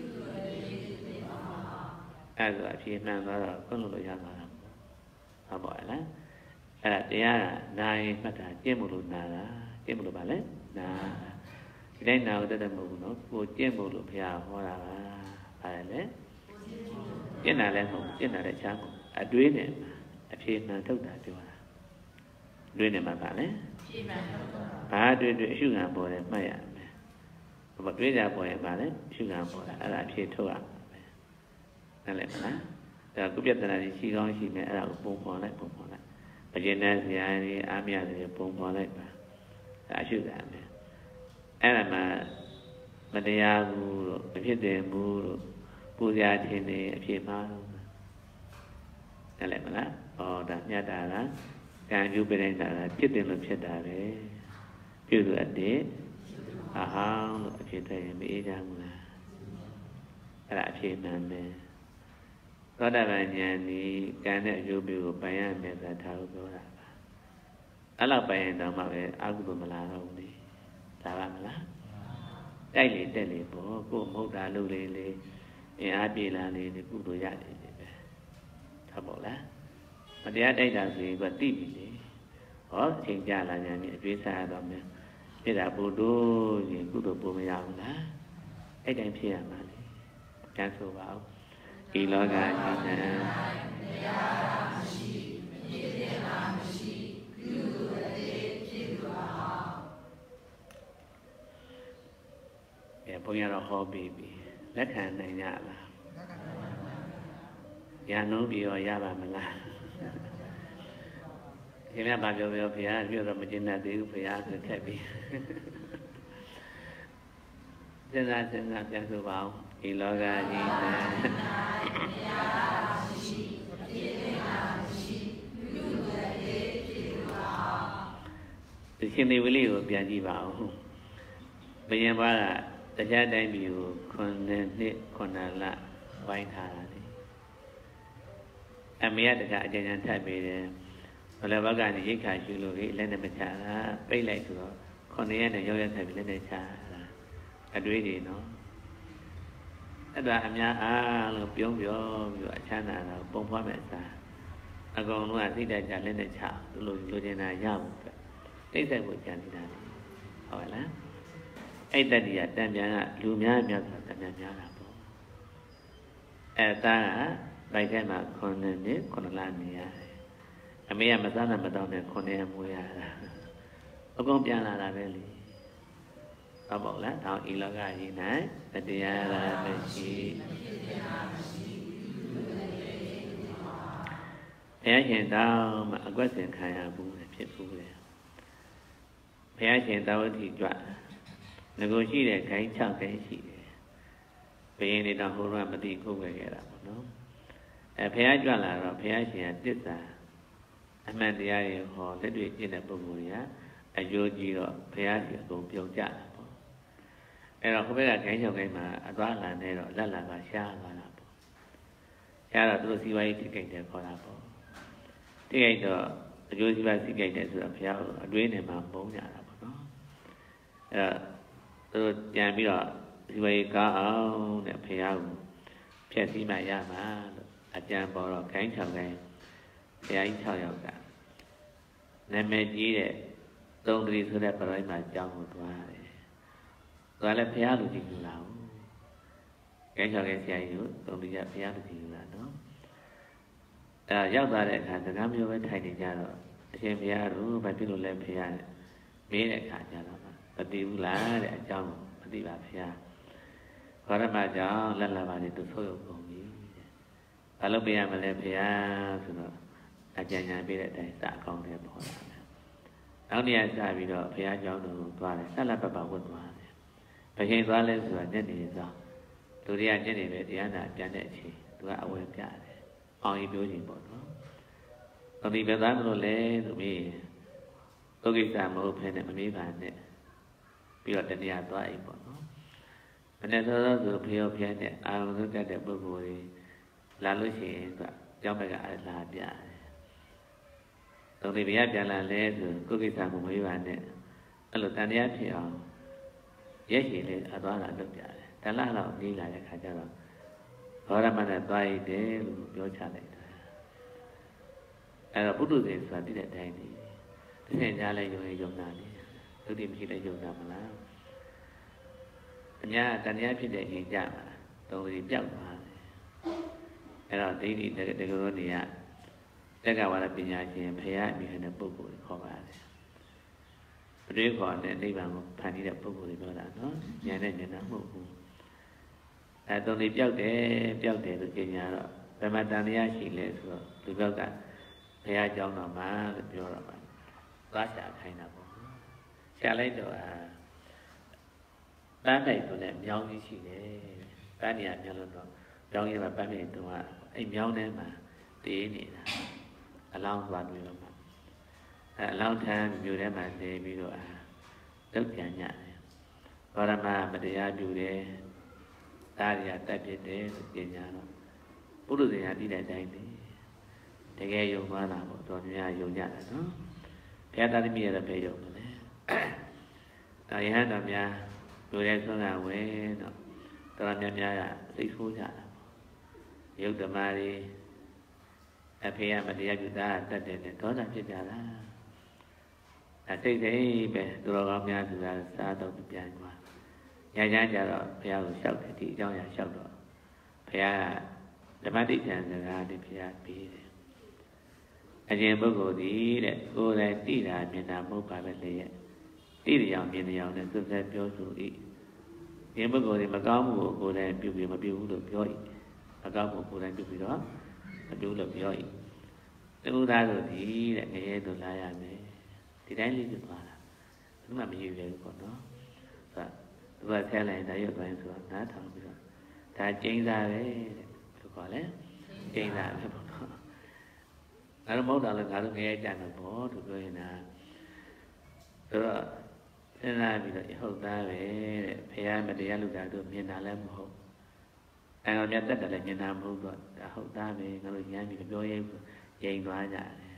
အဲ့ဒါအဖြစ်မှန်သွားတော့ခွင့်လို့ရသွားတာဟုတ်ပါလားအဲ့ဒါတရားကနာရင်မှတ်တာကျင့်မှုလို့နာတာကျင့်မှုလို့ပါလဲနာဒီတိုင်းနာတော့တတ်မဟုတ်ဘူးနော်ကိုကျင့်ဖို့လို့ဘုရားဟောတာပါအဲ့ဒါလေကျင့်တာလည်းမဟုတ်ကျင့်တာလည်းချမ်းမဟုတ်အတွေးနဲ့အဖြေမှန်ထုတ်တာပြောတာတွေးနေမှာပါလေဖြေမှန်ထုတ်တာဘာတွေးတွေအရှုခံပေါ်တယ်မှတ်ရမယ်ဘာတွေးကြပေါ်ရင်ပါလေရှုခံပေါ်တာအဲ့ဒါအဖြစ်ထုတ်ရမှာပဲနားလည်မလားဒါကုပြတနာကြီးရှိကောင်းရှိမယ်အဲ့ဒါကိုပုံပေါ်လိုက်ပုံပေါ်လိုက်မကျင်တဲ့ဇာတ်ကြီးအားမရတဲ့ပုံပေါ်လိုက်ပါဒါရှုခံမယ်အဲ့ဒါမှမတရားဘူးလို့မဖြစ်တယ်ဘူးလို့ပူဇာခြင်းတွေအဖြစ်မှားလို့နားလည်မလားဩဒါမြတ်တာလားကံကျူးပြနေတာလားဖြစ်တယ်လို့ဖြစ်တာပဲပြုလို့အတည်းအဟောင်းလို့အဖြစ်တည်းမအေးကြဘူးလားအဲ့ဒါအဖြစ်မှန်ပဲသောတာပန်ဉာဏ်ဒီကံနဲ့အကျိုးပေးကိုပိုင်ရမယ်ဆိုတာကိုပြောတာပါအဲ့လောက်ပိုင်ရင်တော့မှပဲအကုသိုလ်မလာတော့ဘူးလေဒါပါမလားတိုက်လေတက်လေပေါ့ကိုမဟုတ်တာလို့လေလေအင်အားပြေလာလေဒီကုသိုလ်ရတယ်ပဲဟုတ်ပါလားမတရားတိုက်တာဆိုရင်ကတိပြီလေဟောအချိန်ကြာလာကြရင်အကျွေးစားရတော့မယ်ဖြစ်တာဘုဒ္ဓရင်ကုသိုလ်ပို့မရဘူးလားအဲ့တိုင်းဖြစ်ရမှာလေပြန်ဆိုပါဦးဒီလောကကြီးနဲ့တရားမရှိမြစ်တင်တာမရှိပြုလို့အသေးဖြစ်ပါအဲဘုရားတော်ဟောပြီးပြီလက်ခံနိုင်ကြလားရန်လုံးပြီးရောရပါမလားဒီမြတ်ဘာပြောပြောဘုရားပြောတော့မကျင်တတ်သေးဘူးဘုရားဆိုထက်ပြီးစဉ်းစားစဉ်းစားပြန်ဆိုပါဦးဒီလောကကြီးနဲ့တရားရှိပြည့်စုံတာရှိလူတွေဖြစ်ပါဒီရှင်သေဝလိကိုပြန်ကြည့်ပါဦးဘယင်ဘာကတရားတိုင်းပြည်ကိုခုနှစ်နှစ်ခုနှစ်လဝိုင်းထားတာလေအမေရတကအကျဉ်းချထပ်ပေးတယ်ဘယ်လိုဘက်ကနေရိတ်ခါရှုလို့လက်နဲ့မချတာပိတ်လိုက်ဆိုတော့ခုနှစ်ရက်နဲ့ရောက်ရက်ထပ်ပြီးလက်နဲ့ချတာအတွေးတွေနော်အဲ့ဒါအများအားလို့ပြုံးပြောပြီးတော့အချမ်းသာတာပုံဖွားမဲ့စားအကောင်လုံးကသိတတ်ကြလက်နဲ့ချသူလိုလိုချင်တာရဖို့ပဲတိတ်ဆိုင်ဖို့ကြံနေတာလေဟုတ်လားအဲ့တတိယတန်ပြန်ကလူများများဆိုတာတန်ပြန်များတာပေါ့အဲ့ဒါကဗိုက်ထဲမှာခုနှစ်နှစ်ခုနှစ်လနေရတယ်အမေကမစားနိုင်မတော့နဲ့ခုနှစ်ရက်မွေးရတာအကုန်ပြန်လာတာပဲလေဟုတ်ပါလားတောင်းဤလောကကြီး၌တရားလာမရှိဘုရားရှင်တောင်းမှအကွက်စင်ခံရဘူးဖြစ်ဘူးလေဘုရားရှင်သာဝတိကြွငကိုရှိတဲ့ခိုင်း၆ခိုင်းရှိတယ်ဘယင်းတွေတော့ဟိုတော့မသိကိုယ်ပဲခဲ့တာပေါ့နော်အဲဘုရားကြွလာတော့ဘုရားရှင်ကတစ္ဆာအမှန်တရားတွေဟောလက်တွေ့ကျင့်တဲ့ပုဂ္ဂိုလ်တွေကအကျိုးကြီးတော့ဘုရားရှင်အကုန်ပြုံးကြတာပေါ့အဲ့တော့ခဘက်ကခိုင်း၆ခိုင်းမှာအသွားလာနေတော့လက်လာကရှားသွားတာပေါ့ရှားတော့သူတို့စီဝါရေးတိကိတ်တယ်ခေါ်တာပေါ့တိကိတ်တော့အကျိုးစီးပွားစီကိတ်တယ်ဆိုတော့ဘုရားအတွေးနဲ့မှမုန်းကြတာပေါ့နော်အဲ့တော့သူတို့ပြန်ပြီးတော့ဒီဝေကောင်းအောင်တဲ့ဘုရားကိုဖြည့်ဆည်းမှရမှာလို့အကြံပေါ်တော့ခိုင်း၆ခိုင်းဘုရားကြီး၆ယောက်ကနာမည်ကြီးတဲ့သုံးတရီဆိုတဲ့ပရိမာကျောင်းကိုသွားတယ်။သွားလဲဘုရားလူကြီးကလာဘူး။ခိုင်း၆ခိုင်းဆရာကြီးကိုသုံးတရီကဘုရားလူကြီးကလာနော်။အဲရောက်သွားတဲ့အခါစကားမျိုးပဲထိုင်နေကြတော့အရှင်ဘုရားတို့ဘာဖြစ်လို့လဲဘုရားမေးတဲ့အခါကျတော့မသိဘူးလားတဲ့အကြောင်းမသိပါဘုရားဘာရမကြောင့်လက်လာပါနေသူဆိုးရုံကုန်ပြီတဲ့ဘာလို့ပြရမလဲဘုရားဆိုတော့အကြံဉာဏ်ပေးတဲ့အတိုင်းစအကောင်းတွေပေါ်လာတယ်နောက်နေ့ကစပြီးတော့ဘုရားကျောင်းတော်ကိုသွားတယ်ဆက်လက်ပတ်ပါဝတ်သွားတယ်ဘယ်ချိန်သွားလဲဆိုတော့ညနေဆောင်လူတွေကညနေပဲတရားနာပြန်တဲ့အချိန်သူကအဝယ်ပြတယ်အောင်ကြီးပြောခြင်းပေါ့နော်တော်ဒီပဲသားမလို့လဲသူမေးသုကိစ္စမဟုတ်ဖဲနဲ့မမေးပါနဲ့ပြီးတော့တဏှာသွားအိမ်ပေါ့နော်မနေ့သောသောဆိုဖျော်ဖျက်နဲ့အာရုံစုတတ်တဲ့ပုဂ္ဂိုလ်တွေလာလို့ရှိရင်သူကြောင်းဘက်ကအလားပြတယ်။တော်ဒီဘုရားပြန်လာလဲဆိုကိုယ်ကိစ္စမမေးပါနဲ့အဲ့လိုတဏှာဖြစ်အောင်ရက်ရှည်လေးအသွားလာလုပ်ပြတယ်။တလားလောက်နေလာတဲ့ခါကျတော့ဘောရမနဲ့သွားရည်တယ်လို့ပြောချလိုက်တယ်။အဲ့တော့ပုထုဇဉ်ဆိုတာတည်တဲ့အတိုင်းနေသိနေကြလဲယုံရယုံနာနေဒုတိမရှိလဲယုံနာမလားအညာတဏှာဖြစ်တဲ့အချိန်ကြမှာသုံးရီပြောက်သွားတယ်အဲ့တော့ဒိဋ္ဌိတကယ်လို့နေရတက္ကဝါဒပညာရှင်ဖရာအမိခံတဲ့ပုဂ္ဂိုလ်ကိုခေါ်ပါတယ်တွေးခေါ်တဲ့နိဗ္ဗာန်ကိုဖန်တီးတဲ့ပုဂ္ဂိုလ်တွေပြောတာနော်ဉာဏ်နဲ့ဉာဏ်နဲ့မဟုတ်ဘူးအဲတုံးလေးပြောက်တယ်ပြောက်တယ်လို့ကျင်ညာတော့ဘယ်မှာတန်တရားရှိလဲဆိုတော့သူပြောက်ကဘုရားကျောင်းတော်မှာလို့ပြောတော့ပါသွားချခိုင်းတာပေါ့ရှာလိုက်တော့အာပန်းနိုင်ဆိုတဲ့မြောင်းကြီးရှိတယ်ပန်းနေရမြောင်းလို့တော့မြောင်းကြီးမှာပန်းနေတော့အဲ့မြောင်းထဲမှာတေးနေတာအလောင်းသွားတွေ့တော့မှအဲအလောင်းထမ်းမြို့ထဲမှာနေပြီးတော့အာလုတ်ပြန်ညတယ်ဘောရမမတရားပြုတယ်ဒါရီကတက်ပြစ်တယ်လို့ပြင်ညာတော့ပုရုဇဉ်ကတိတဲ့အတိုင်းနေတကယ်ယုံသွားတာပေါ့တော်များယုံကြတာနော်ဘုရားသားသမီးရတဲ့ဘယ်ယုံမလဲဒါရဟန်းတော်များလူရဲဆုံးတာဝဲတော့တော်များများကစိတ်ဆိုးကြတာပေါ့ယုတ်ဓမ္မတွေအဖေကမတရားပြုတာတတ်တယ်နဲ့ဒေါသဖြစ်ကြတာအဲစိတ်စိတ်ပဲသူတော်ကောင်းများဆိုတာစားတော့ပြန်သွားညချမ်းကြတော့ဘုရားကိုလျှောက်တယ်ဒီအကြောင်းအရာလျှောက်တော့ဘုရားကဓမ္မတိကျမ်းစကားတွေဘုရားပြီးတယ်အရှင်ပုဂ္ဂိုလ်ဒီတဲ့ကိုယ်တိုင်သိတာမြင်တာမဟုတ်ပါပဲလေရဲ့သိတရားမြင်တရားနဲ့သူဆက်ပြောဆို၏ဒီပုဂ္ဂိုလ်ဒီမကောင်းမှုကိုကိုယ်တိုင်ပြုပြီးမပြုဘူးလို့ပြော၏မကောင်းမှုကိုယ်တိုင်ပြုပြီးတော့မပြုလို့ပြော၏သူသားတို့ဒီတဲ့ငရဲတို့လာရမယ်ဒီတိုင်းလေးဖြစ်သွားတာဘယ်မှမရည်ရဘူးပေါ့နော်ဆိုတော့သူကဆဲလိုက်တာရုပ်ပိုင်းဆိုတော့နားထောင်ပြီးတော့ဒါကျင်းစားပဲတဲ့ဘယ်လိုခေါ်လဲကျင်းစားပဲပေါ့နော်ငါတို့မဟုတ်တာလည်းငါတို့ငရဲကြတယ်ပေါ့သူပြောရင်ဒါဆိုတော့စဉ်းစားပြီးတော့ဟုတ်သားပဲတဲ့ဘုရားမတရားလုပ်တာတို့မြင်တာလည်းမဟုတ်အဲတော့မြတ်တက်တယ်လည်းမြင်တာမဟုတ်တော့ဒါဟုတ်သားပဲငါတို့ရမ်းပြီးပြောရဲရင်သွားကြတယ်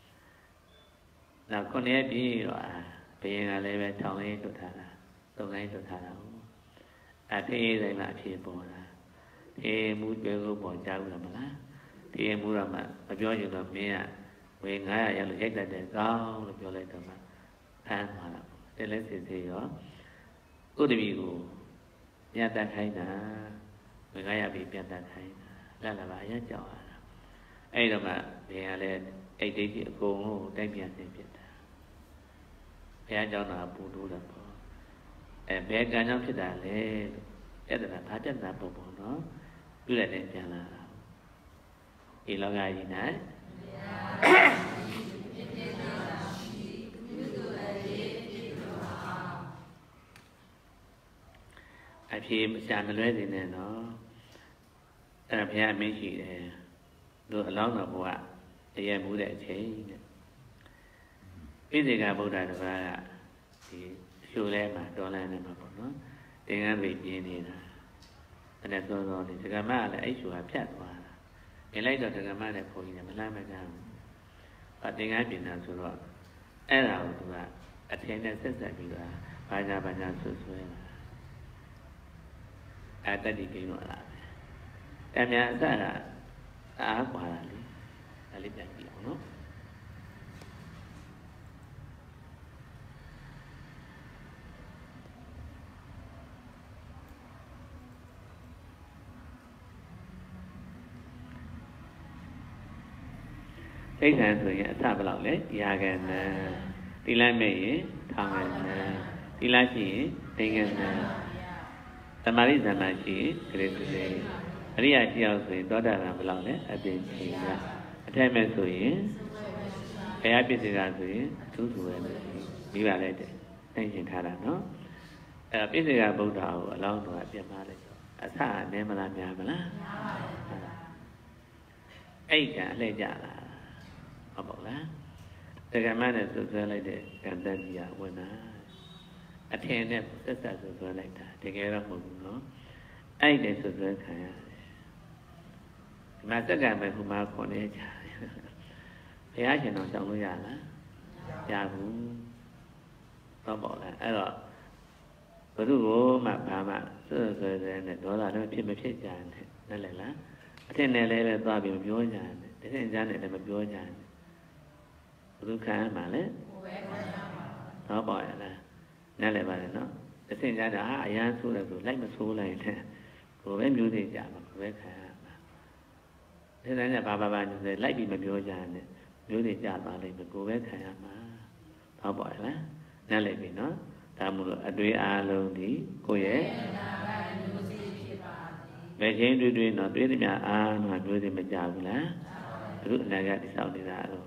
နောက်ခုနှစ်ပြည့်တော့ဘယင်ကလည်းပဲထောင်လေးလွတ်ထားတာသုံးလိုင်းလွတ်ထားတာဟုတ်အဖေးဆိုင်မှာအဖြစ်ပေါ်တာဖေးမှုတွေကိုပေါ်ကြဘူးလားမလားဖေးမှုတော့မှမပြောရင်တော့မင်းကဝေငါးရာရလို့ရိုက်တတ်တယ်ကောင်းလို့ပြောလိုက်တော့မှဖမ်းသွားတာတယ်လဲစစ်သေးရောကိုတပီကိုမြတ်တတ်ခိုင်းတာဝေငါးရာပြီးပြတ်တတ်ခိုင်းတာလက်လာပါအရင်ကြောက်ရတာအဲ့တော့မှဘယင်ကလည်းအိတ်တိတ်ကြီးအကုန်လုံးတိုက်ပြန်နေဖြစ်တာဘုရားကျောင်းတော်ပူလို့တယ်ပေါ့အဲဘယ်ကံကြောင့်ဖြစ်တာလဲအဲ့ဒါကဘာတက်တာပေါ့ပေါ့နော်ပြုလိုက်တဲ့ပြန်လာတာဒီလောကကြီး၌အဖြေရှာမလွဲနေနဲ့နော်အဲ့ဘုရားအမင်းရှိတယ်တို့အလောင်းတော်ဘုရားတရမှုတဲ့အချိန်တဲ့ဣဇေကဗုဒ္ဓတပါးကဒီရှုလဲမှာတော်လန်းနေမှာပေါ့နော်သင်္ကန်းတွေပြင်းနေတာအဲ့ဒါသောသောလေးဒကမကလည်းအဲ့ရှုကဖြတ်သွားတာမြင်လိုက်တော့ဒကမနဲ့ဘုန်းကြီးနဲ့မလမ်းမကမ်းဘူးအသင်္ကန်းပြင်တာဆိုတော့အဲ့ဒါကိုသူကအထင်နဲ့ဆက်ဆက်ပြီးတော့ဘာသာဘာသာဆွဆွဲလာအဲ့တတိကိန်းတော့လာပဲတမန်အစကအားကွာတာလေအဲ့လေးပြန်ကြည့်အောင်နော်သိက္ခာဆိုရင်အစဘယ်လောက်လဲရာဂဏသီလမဲ့ရင်ထောင်ဂဏသီလရှိရင်သိက္ခာသမာဓိဇမ္မာရှိရင်ဂရေစုလေးအရိယာရှိအောင်ဆိုရင်သောတာပန်ဘယ်လောက်လဲအတင်ချီကအထက်မဲ့ဆိုရင်ဘုရားပြည့်စုံတာဆိုရင်အထူးဆိုရမယ်မိပါလိုက်တယ်သိရှင်ထားတာနော်အဲပြည့်စုံတာဗုဒ္ဓကိုအလောင်းတော်ကပြတ်ပါလိုက်တော့အစနဲမလားများမလားများပါအဲ့ကအလှည့်ကြလားဟုတ်ပါလားတက္ကမနဲ့ဆွဆွဲလိုက်တဲ့ကံတန်ကြီးကဝင်လာအထင်နဲ့ဆက်ဆက်ဆွဆွဲလိုက်တာတကယ်တော့မဟုတ်ဘူးနော်အဲ့တဲ့ဆွဆွဲခံရတယ်ဒီမှာတက္ကမဟိုမှာခွန်နေကြတယ်ဘုရားရှင်တော်ရှောင်လို့ရလားရဘူးဟုတ်ပါလားအဲ့တော့ဘုရုကိုမှဘာမှဆွဆွဲတဲ့နဲ့ဒေါသတော့ဖြစ်မဖြစ်ကြတယ်นั่นแหละလားအထင်နဲ့လည်းလည်းသွားပြီးမပြောကြတယ်တကယ်ကြမ်းနဲ့လည်းမပြောကြတယ်ဘုရုခံမှလည်းဟုတ်ပါရဲ့လားนั่นแหละပါလေနော်တကယ်ကြမ်းတာအရန်ဆိုးတယ်ဆိုလိုက်မဆိုးလိုက်တဲ့ကိုယ်ပဲမျိုးသိကြမှာကိုယ်ပဲခံရမှာဒီတိုင်းနဲ့ဘာဘာဘာနေလိုက်ပြီးမပြောကြနဲ့မျိုးသိကြပါလိမ့်မယ်ကိုယ်ပဲခံရမှာဟုတ်ပါရဲ့လားနားလည်ပြီနော်ဒါမို့လို့အတွေ့အားလုံးဒီကိုယ့်ရဲ့ဘယ်ချင်းတွေ့တွေ့တော့တွေ့သမျှအားမှတွေ့သည်မကြဘူးလားသူအနာဂတ်တိဆောက်နေတာတော့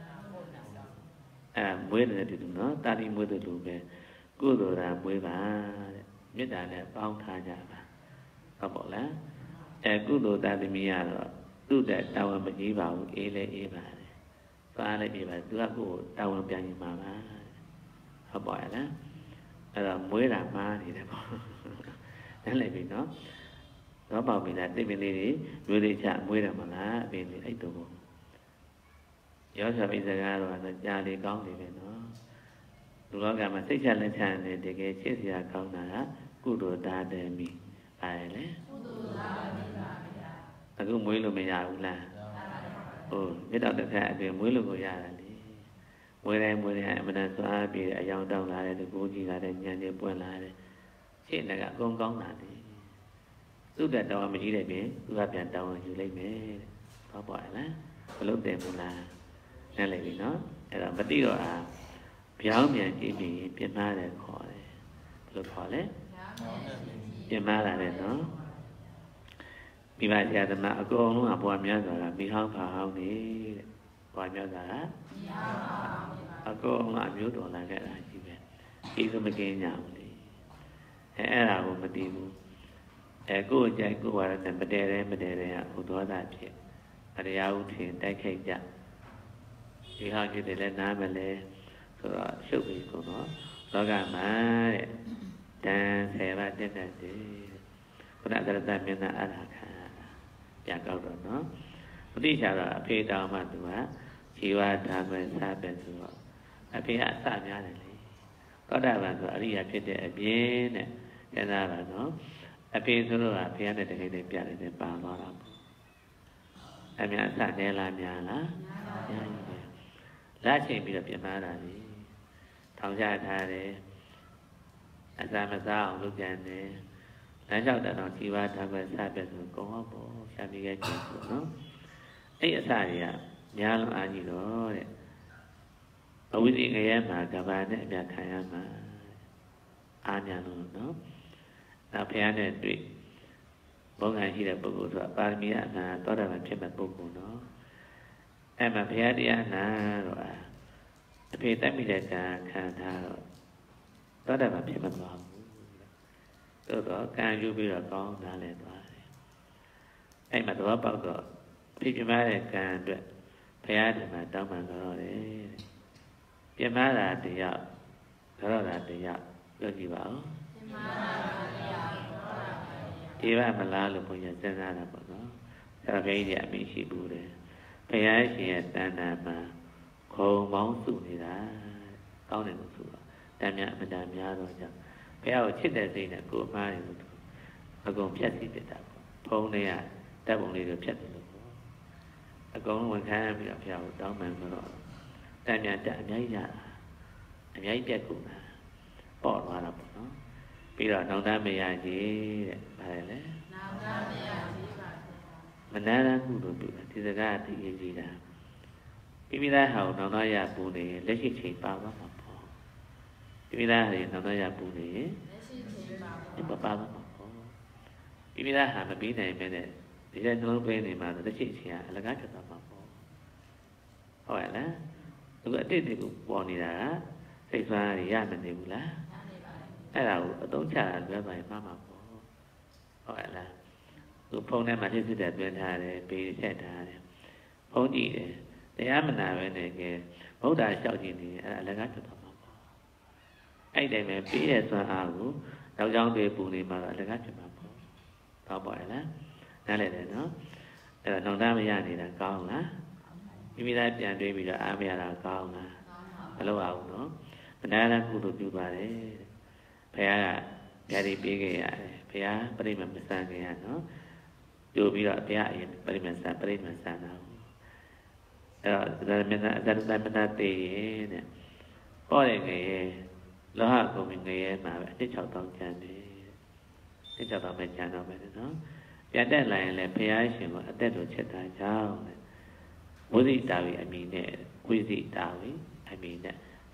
အဲမွေးတယ်တူတူနော်တာတိမွေးတယ်လို့ပဲကုသိုလ်ရာမွေးပါတဲ့မေတ္တာနဲ့ပေါင်းထားကြပါဟုတ်ပါလားအဲကုသိုလ်တာသမီးကတော့သူ့တဲ့တာဝန်မကြီးပါဘူးအေးလဲအေးပါတယ်သွားလိုက်ပြီပါသူကကိုယ်တာဝန်ပြန်ရင်မှာပါဟုတ်ပါရဲ့လားအဲ့တော့မွေးတာမှားနေတယ်ပေါ့နားလည်ပြီနော်တော့ပေါ့ပြီလားတိပ္ပင်းလေးတွေမျိုးလေးချမွေးတယ်မလားအပင်လေးအဲ့တူပေါ့ရောစပိစကားတော့ကြားလေးကောင်းနေပဲနော်လူလောကမှာစိတ်ချလက်ချနေတကယ်ချစ်စရာကောင်းတာကကုသိုလ်တာတည်းမိပါရဲ့လေကုသိုလ်တာပါဗျာအခုမွေးလို့မရဘူးလားဟုတ်မြတ်တော်တစ်ခါအတွင်းမွေးလို့ကိုရတယ်လေမွေးတိုင်းမွေးတိုင်းအမှန်တန်စွာပြီးအယောင်တောင်းလာတဲ့ကိုကြီးလာတဲ့ညံနေပွင့်လာတဲ့ရှင်းလည်းကအကုန်ကောင်းတာလေသူ့တက်တောင်းမကြီးတဲ့ပြင်သူကပြန်တောင်းယူလိုက်မယ်တဲ့ဟုတ်ပါ့လားဘလို့တယ်မလားနဲ့လေပြီနော်အဲ့တော့မတိတော့အားပြောင်းပြန်ကြည့်ပြီးပြင်မာတယ်ခေါ်တယ်ဘလို့ခေါ်လဲပြင်မာလာတယ်နော်မိဘဆရာသမားအကုန်လုံးအပွားများစွာကမိဟောင်းခါဟောင်းနေတဲ့ပွားများစွာကအကုန်လုံးအမျိုးတော်လာခဲ့တာကြီးပဲဒီလိုမကင်းကြဘူးလေအဲအဲ့ဒါကိုမသိဘူးအဲကိုယ်ကြိုက်ကိုယ်ဝါရနဲ့မတည့်တယ်မတည့်တယ်ကဥဒေါသဖြစ်အတရားဥထင်တိုက်ခိုက်ကြဒီဟာကြီးတယ်လည်းနားမလဲဆိုတော့ရှုပ်ပြီးကုန်တော့လောကမှာတဲ့တန်ဆယ်ပါးတက်တက်တယ်ခုနကတည်းကမျက်နှာအထာခံပြန်ကောက်တော့နော်ပဋိချာတော့အဖေတောင်မှသူကဇီဝဓာတ်ပဲစားပဲဆိုတော့အဖေကအစများတယ်လေသောတာပန်ဆိုအရိယာဖြစ်တဲ့အပြင်တဲ့ကျန်တာပါနော်အဖေဆိုတော့အဖေကလည်းတကယ်တည်းပြတယ်နဲ့ပါသွားတာပေါ့အများအစနဲလားများလားများပြီပဲလက်ချိန်ပြီးတော့ပြင်မာတာလေထောင်ချထားတယ်အစာမစားအောင်လုပ်ကြတယ်လမ်းလျှောက်တဲ့တော့ဇီဝဓာတ်ပဲစားပဲဆိုကောင်းတော့ပေါ့ရှားပြီးခဲ့ကြည့်ဆိုနော်အဲ့အစာတွေကများလုံးအားကြီးတော့တဲ့အဝိဇ္ဇငရဲမှာကဘာနဲ့အပြခံရမှာအားများလို့နော်နောက်ဖះနဲ့တွေ့ဘုံကံရှိတဲ့ပုဂ္ဂိုလ်ဆိုပါရမီအနာသောတာပန်ဖြစ်မဲ့ပုဂ္ဂိုလ်နော်အဲ့မှာဘုရားတရားနာတော့အဖေတက်မိတဲ့ကံခံထားတော့သောတာပန်ဖြစ်မသွားဘူးသို့တော့ကံယူပြီးတော့ကောင်းနားလည်သွားတယ်အဲ့မှာတော့ပေါက်တော့ဖြစ်ပြမတဲ့ကံအတွက်ဘုရားဓမ္မတောင်းပန်တော့တယ်ပြမတာတရားတော့တာတရားပြောကြည့်ပါဦးပြမတာတရားဒီဘမလားလို့ဘုရားစဉ်းစားတာပေါ့နော်ဆရာဘုရားကြီးအမိရှိဘူးတယ်ဘုရားရှင်ရဲ့တဏ္ဍာမှာခုံပေါင်းစုနေတာကောင်းတယ်လို့ဆိုတော့တန်မြတ်အမတန်များတော့ကြောင့်ဘုရားကိုချစ်တဲ့စိတ်နဲ့ကိုယ်အမှားတွေကိုအကုန်ဖြတ်စီပြတာပေါ့ဖုံးလေးကတပ်ပုံလေးတွေဖြတ်တယ်လို့ပေါ့အကုန်လုံးဝန်ခံပြီးတော့ဘုရားကိုတောင်းပန်ဆိုတော့တန်မြတ်တက်အများကြီးရတာအများကြီးပြက်ကုန်တာပေါ့သွားတာပေါ့နော်ပြီးတော့နောင်တမရကြီးတဲ့ဗါတယ်လေနောင်တမရကြီးပါမနာရမှုလို့ပြောတယ်ဒီစကားသိရေးကြီးတာပိပိသားဟောင်းနောင်တရပူနေလက်ရှိချိန်ပါသွားမှာပေါ့ပိပိသားဟောင်းနောင်တရပူနေလက်ရှိချိန်ပါပေါ့ပါသွားမှာပေါ့ပိပိသားဟာမပြီးနိုင်မဲ့တဲ့ဒီတဲ့နှလုံးသွင်းနေမှာလက်ရှိချိန်ကအလကားဖြစ်သွားမှာပေါ့ဟုတ်ရဲ့လားသူကအတိတ်တွေကိုပေါ်နေတာကစိတ်ဆွမ်းရမနေဘူးလားအဲ့ဒါကိုအသုံးချတာလွယ်ပါရင်မှမှာပေါ့ဟုတ်ရဲ့လားသူဖုန်းထဲမှာသိစစ်တဲ့တွင်းထားတယ်ပေးဆက်ထားတယ်ဖုန်းကြည့်တယ်တရားမနာပဲနဲ့ကဲဗုဒ္ဓလျှောက်ကြည့်နေအဲ့ဒါအလကားဖြစ်သွားမှာပေါ့အဲ့တိုင်းပဲပေးတဲ့စွမ်းအားကိုနောက်ကြောင်းတွေပူနေမှာတော့အလကားဖြစ်မှာပေါ့တော့ပေါ့ရဲ့လားနားလည်တယ်နော်အဲ့တော့နောင်တမရနေတာကောင်းလားမိမိသားပြန်တွေးပြီးတော့အားမရတာကောင်းလားမလုပ်အောင်နော်မနာရကုသိုလ်ပြုပါတယ်ဘုရားကဗျာဒိပေးခဲ့ရတယ်ဘုရားပရိမတ်မဆန်ခင်ရနော်ပြုပြီးတော့ဘုရားအရင်ပရိမတ်ဆန်ပရိမတ်ဆန်တာအဲ့တော့ဒါမနာဒါသမနာတေးတဲ့ဟောတယ်ငယ်လောဟကုံငယ်မှာပဲအတစ်၆တောင်းကျန်တယ်အတစ်၆တောင်းပဲကျန်တော့မယ်နော်ပြန်တက်လာရင်လည်းဘုရားရှင်ကအသက်တော်ချက်တာကြောင့်ဝိဇိတာဝိအမိနဲ့ဝိဇိတာဝိအမိနဲ့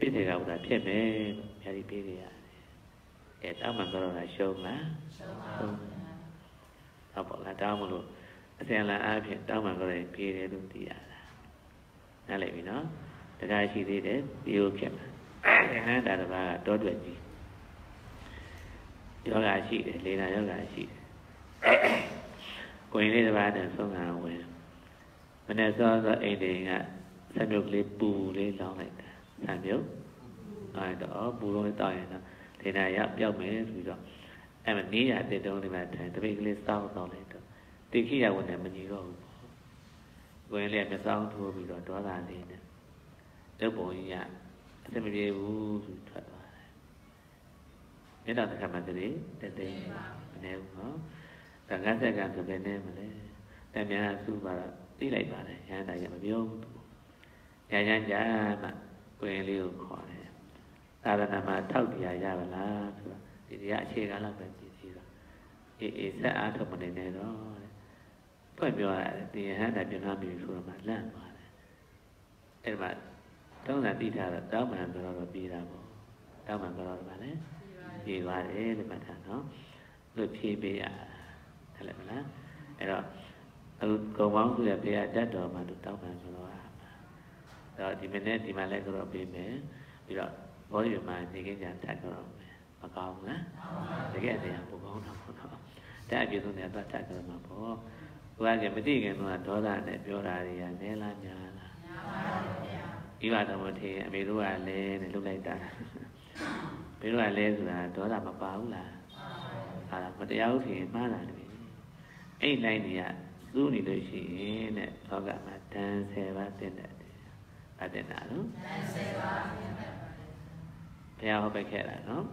ပြည့်တဲ့ကဥဒါဖြစ်မယ်ဖြာဒီပေးကြရတယ်အဲတောင်းမှကတော့လားရှုံးလားရှုံးပါဘူးဟုတ်ပါလားတောင်းမလို့အစင်လာအားဖြင့်တောင်းမှကတော့ပေးတယ်လို့သိရတာနားလည်ပြီနော်တရားရှိသေးတယ်ဒီလိုဖြစ်မှာဟန်တာတပါးတော့တွေ့ကြီးယောဂရှိတယ်လေနာယောဂရှိတယ်ကိုရင်လေးတပါးနဲ့ဆုံးခံဝင်မနေ့စောစောအိမ်တွေကဆက်မြုပ်လေးပူလေးလောင်းလိုက်တာဆက်မြုပ်အဲတော့ပူလုံးတောက်ရင်တော့လေနာရောက်ပြောက်မယ်ဆိုပြီးတော့အဲ့မနေရတဲ့တုံးလေးမှထိုင်တပိတ်ကလေးစောင်းတော့လိုက်တော့တိခိယဝင်နဲ့မညီတော့ဘူးကိုရင်လေးကမျက်စောင်းထိုးပြီးတော့ဒေါသလေးနဲ့တုပ်ပုံကြီးကအစမပြေဘူးဆိုထွက်သွားတယ်။မြေတော်တစ်ခါမှတည်းတည်းတည်းမနေဘူးနော်။ဒါငါးဆက်ကဆိုပဲနေမလဲ။တမန်စုပါတော့သိလိုက်ပါတယ်။ရဟန္တာရမပြောဘူး။ညာညာညာမှကိုရင်လေးကိုခေါ်တယ်။သာသနာမှာထောက်တရားရပါလားဆိုတော့ဒီတရားအခြေခံလောက်ပဲကြည့်စီတော့အေးအေးဆက်အားထုတ်မနေနဲ့တော့။ဖွင့်ပြောရတယ်ဒီရဟန္တာပြန်လာပြီဆိုတော့မှလန့်သွားတယ်။အဲ့မှာတောင်းတာတိထားတော့တောင်းမှန်ဆိုတော့ပြီးတာပေါ့တောင်းမှန်ဆိုတော့ဗာလဲပြီးပါတယ်လို့မှတ်ထားနော်လို့ဖြည့်ပေးရတယ်လည်းမလားအဲ့တော့အခုကုံပေါင်းဆိုရပေးရတတ်တော်မှသူတောင်းမှန်ဆိုတော့အဲ့တော့ဒီမနေ့ဒီမှာလည်းကတော့ပေးမယ်ပြီးတော့ဘောရီမှာနေခင်ကြတတ်တော့မယ်မကောင်းဘူးလားတကယ်တရားပိုကောင်းတော့ပေါ့နော်တဲ့အပြည့်စုံနဲ့တတ်တတ်ကြမှာပေါ့ဘုရားကမသိခင်တော့ဒေါသနဲ့ပြောတာတွေကနဲလားညာလားညာပါဘူးဗျာဒီပါတော်မထေအမေတို့ကလည်းနဲ့လုပ်လိုက်တာမေတို့ကလည်းဆိုတာဒေါသမပါဘူးလားဟာမတရားဟုတ်ရင်မှားတာတည်းအဲ့တိုင်းကြီးကသူ့နေလို့ရှိရင်တဲ့လောကမှာတန်ဆယ်ပါးတင်တယ်ဗတ်တင်တာနော်တန်ဆယ်ပါးတင်တယ်ဘုရားဟောပေးခဲ့တာနော်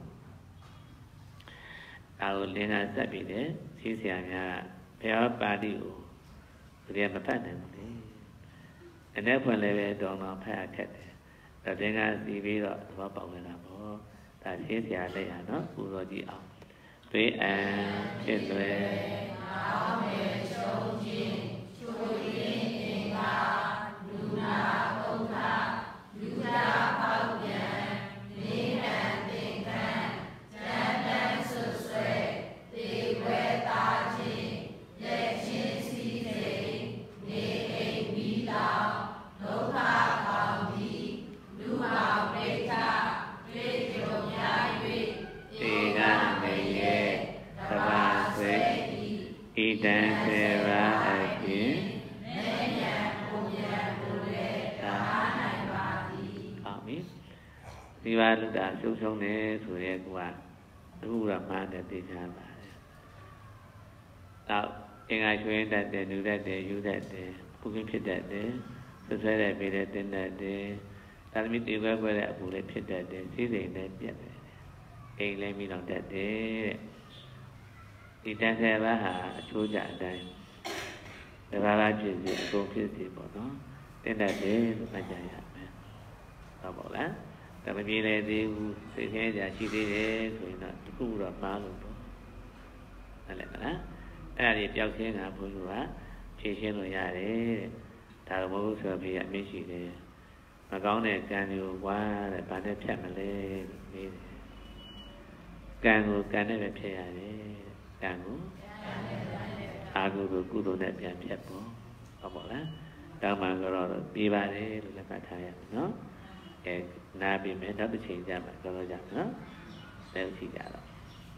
ဒါကိုလင်းကစက်ပြီးတယ်စီးဆရာများကဘုရားပါဠိကိုဒီကမဖတ်နိုင်ဘူးလေအနေဖွင့်လည်းပဲတောင်းတော့ဖတ်ရခက်တယ်။ဒါတင်ကစီပြီးတော့သဘောပေါက်နေတာပေါ့။ဒါရှင်းစရာလက်ရနော်ပူတော်ကြည့်အောင်။သွေးအံဖြစ်လွယ်နောင်မြေရှုံးခြင်းချွေရင်းအင်္ဂါလူနာပုဒ္ဓလူနာပေါက်ပြန်နေနံသင်္ကန်းဉာဏ်တန်ဆွဆွဲသေဝဲတာခြင်းလက်ချင်းစီစိတ်နေအိမ်ပြီးတော့ဒုက္ခကောင်းသည်လူအောင်ဒိဋ္ဌတွေ့ကြုံရ၍ဧကမေယေသဘာဆွေဣတံစေရာအပြင်မေယံပူယံပူလေသာနိုင်ပါသည်ဟုတ်ပြီဒီပါလူတာရှုံးရှုံးနေဆိုရဲကွာအခုကမှန်းတဲ့သိချာပါတယ်နောက်အင်္ဂါကျွင်းတတ်တယ်လူတတ်တယ်ယူတတ်တယ်ပူကင်းဖြစ်တတ်တယ်ဆွဆွဲတဲ့ပေးတဲ့တင်တတ်တယ်သာသမီတေခွဲခွဲတဲ့အပူလေးဖြစ်တတ်တယ်စီးစိမ်လည်းပြတ်တယ်အိမ်လည်းမိတော့တတ်တယ်တဲ့ဒီတန်ဆယ်ပါးဟာအချိုးကြအတိုင်းတဘာဝဖြစ်စီအကုန်ဖြစ်စီပေါ့နော်တင်တတ်တယ်လို့မှတ်ကြရမယ်ဟုတ်ပါလားဒါမပြေလေသေးဘူးစိတ်ဆင်းရဲရှိသေးတယ်ဆိုရင်တော့တခုတော့မှားလို့ပေါ့ဟုတ်လဲမလားအဲ့ဒါကြီးပျောက်ခြင်းကဘုရားကဖြည့်ရှင်းလို့ရတယ်တဲ့ဒါကဘုရားဆိုပြီးအမြင့်ရှိတယ်မကောင်းတဲ့ကံတွေကိုဝါတဲ့ဘာနဲ့ဖြတ်မလဲမေးတယ်ကံကိုကံနဲ့ပဲဖြတ်ရတယ်ကံကိုအာဟုကိုကုသိုလ်နဲ့ပြန်ဖြတ်ပေါ့ဟုတ်ပါလားတောင်းမှကတော့ပြေးပါတယ်လို့လည်းမှတ်ထားရမယ်နော်အဲနားပြီးမယ်နောက်တစ်ချိန်ကျမှကြောလို့ကြနော်လည်းရှိကြတော့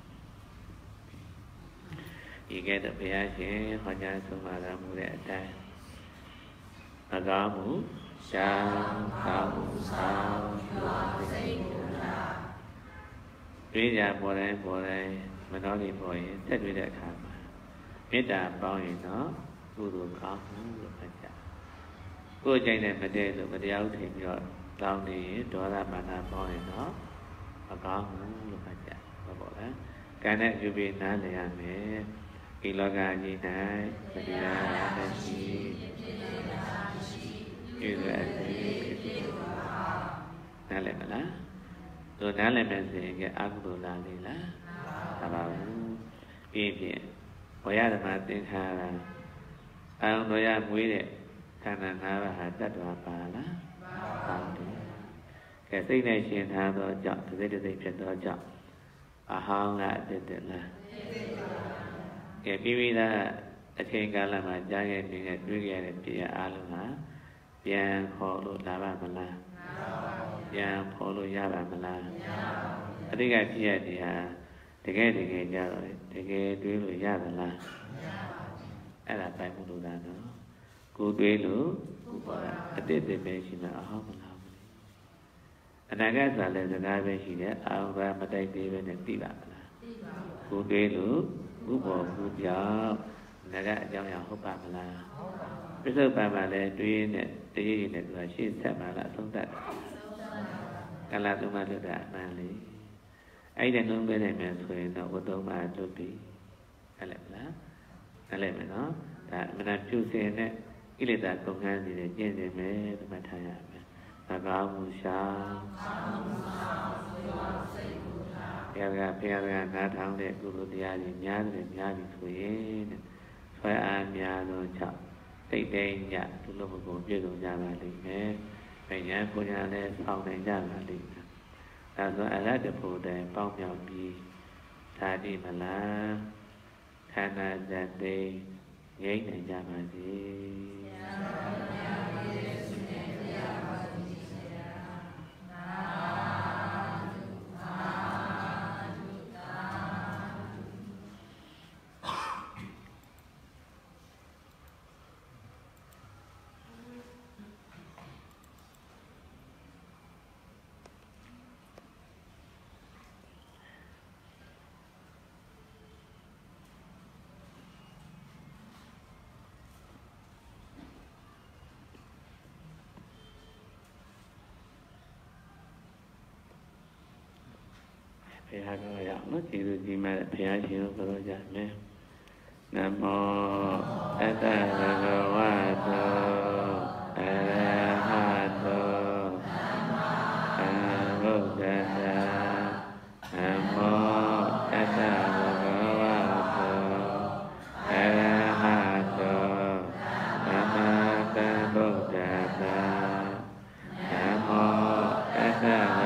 ဒီကဲတော့ဘုရားရှင်ဟောကြားဆုံးမတော်မူတဲ့အတိုင်းမကောင်းမှုရှောင်ကောင်းမှုဆောင်ရွာစိတ်ကိုလားတွေးကြပေါ်တိုင်းပေါ်တိုင်းမတော်နေပေါ်ရင်ဆက်တွေ့တဲ့အခါမှာမေတ္တာပေါင်းရင်တော့ကုသိုလ်ကောင်းမှုလို့မှတ်ကြကိုယ်ကြိုက်တဲ့မတည့်လို့မတရားထင်ပြီးတော့တောင်းနေရင်ဒေါသမာနပေါင်းရင်တော့မကောင်းဘူးလို့မှတ်ကြဟုတ်ပါလားကံနဲ့ယူပြီးနားလည်ရမယ်ဒီလောကကြီး၌မတရားမရှိပြုရသည်နားလည်မလားတို့နားလည်မယ်ဆိုရင်ကအကုသိုလ်လားလေလားမှန်ပါဘူးပြီးဖြင့်ဝရဓမ္မသင်္ခါရအာယုံတော်ရမွေးတဲ့ခန္ဓာ၅ပါးဟာတတ္တဝါပါလားပါဘူးကဲစိတ်နဲ့ရှင်ထားသောကြောင့်တစ်စိတ်တစ်စိတ်ဖြစ်သောကြောင့်အဟောင်းကအသစ်တည်းလားကဲပြီးပြီးသားအချိန်ကာလမှာကြားခဲ့နေတဲ့တွေ့ခဲ့တဲ့တရားအလုံးဟာပြန်ခေါ်လို့လာပါမလားပြန်ခေါ်လို့ရပါမလားအတိတ်ကဖြစ်ရတဲ့ဟာတကယ်တကယ်ကြတော့တကယ်တွေးလို့ရသလားအဲ့ဒါပိုင်မှုလို့တာနော်ကိုတွေးလို့အတိတ်တည်းပဲရှိမှာအဟောင်းမလားအနာဂတ်ဆိုလည်းစကားပဲရှိတယ်အာရုံကမတိုက်သေးပဲနဲ့သိပါမလားသိပါဘူးကိုတွေးလို့ဥပ္ပေါ်ဘူးပြောင်းအနာဂတ်အကြောင်းအရာဟုတ်ပါမလားဟုတ်ပါဘူးပြစ္ဆုတ်ပံမှာလည်းတွေးနဲ့တရေရည်နဲ့သူကရှေ့ဆက်မှာလားအဆုံးသတ်ကလာသုံးပါလို့တာအမှန်လေးအဲ့ဒီနှလုံးသွင်းနိုင်မယ်ဆိုရင်တော့ဝတ္တုံးမှာလွတ်ပြီဟုတ်လဲမလားဟုတ်လဲမယ်နော်ဒါအမှန်တပြုစင်တဲ့ဣလေသာကုန်ခန်းစီနဲ့ကျင့်နေမယ်ဒီမှာထားရမယ်မကောင်းမှုရှောင်ဘုရားကဘုရားကနားထောင်တဲ့ကုသိုလ်တရားကြီးများတယ်များပြီဆိုရင်တဲ့ဆွဲအားများသောကြောင့်စိတ်တိုင်းညသူလိုမကုန်ပြည့်စုံကြပါလိမ့်မယ်။ဘယ်ညာကိုညာလည်းဆောင်းနိုင်ကြပါလိမ့်မယ်။ဒါဆိုအရဟတဖို့တိုင်ပေါင်းမြောက်ပြီးသာတိမလားခန္ဓာဇတ်သိငြိမ့်နိုင်ကြပါစေဘုရားတော်ရအောင်နော်ကျေးဇူးကြီးမဲ့ဘုရားရှင်ကိုပြောကြမယ်နမောတတ္တဗုဒ္ဓဝါသောအရဟတောသမ္ဗုဒ္ဓတ္တနမောတတ္တဗုဒ္ဓဝါသောအရဟတောသမ္မာသမ္ဗုဒ္ဓတ္တနမောတတ္တ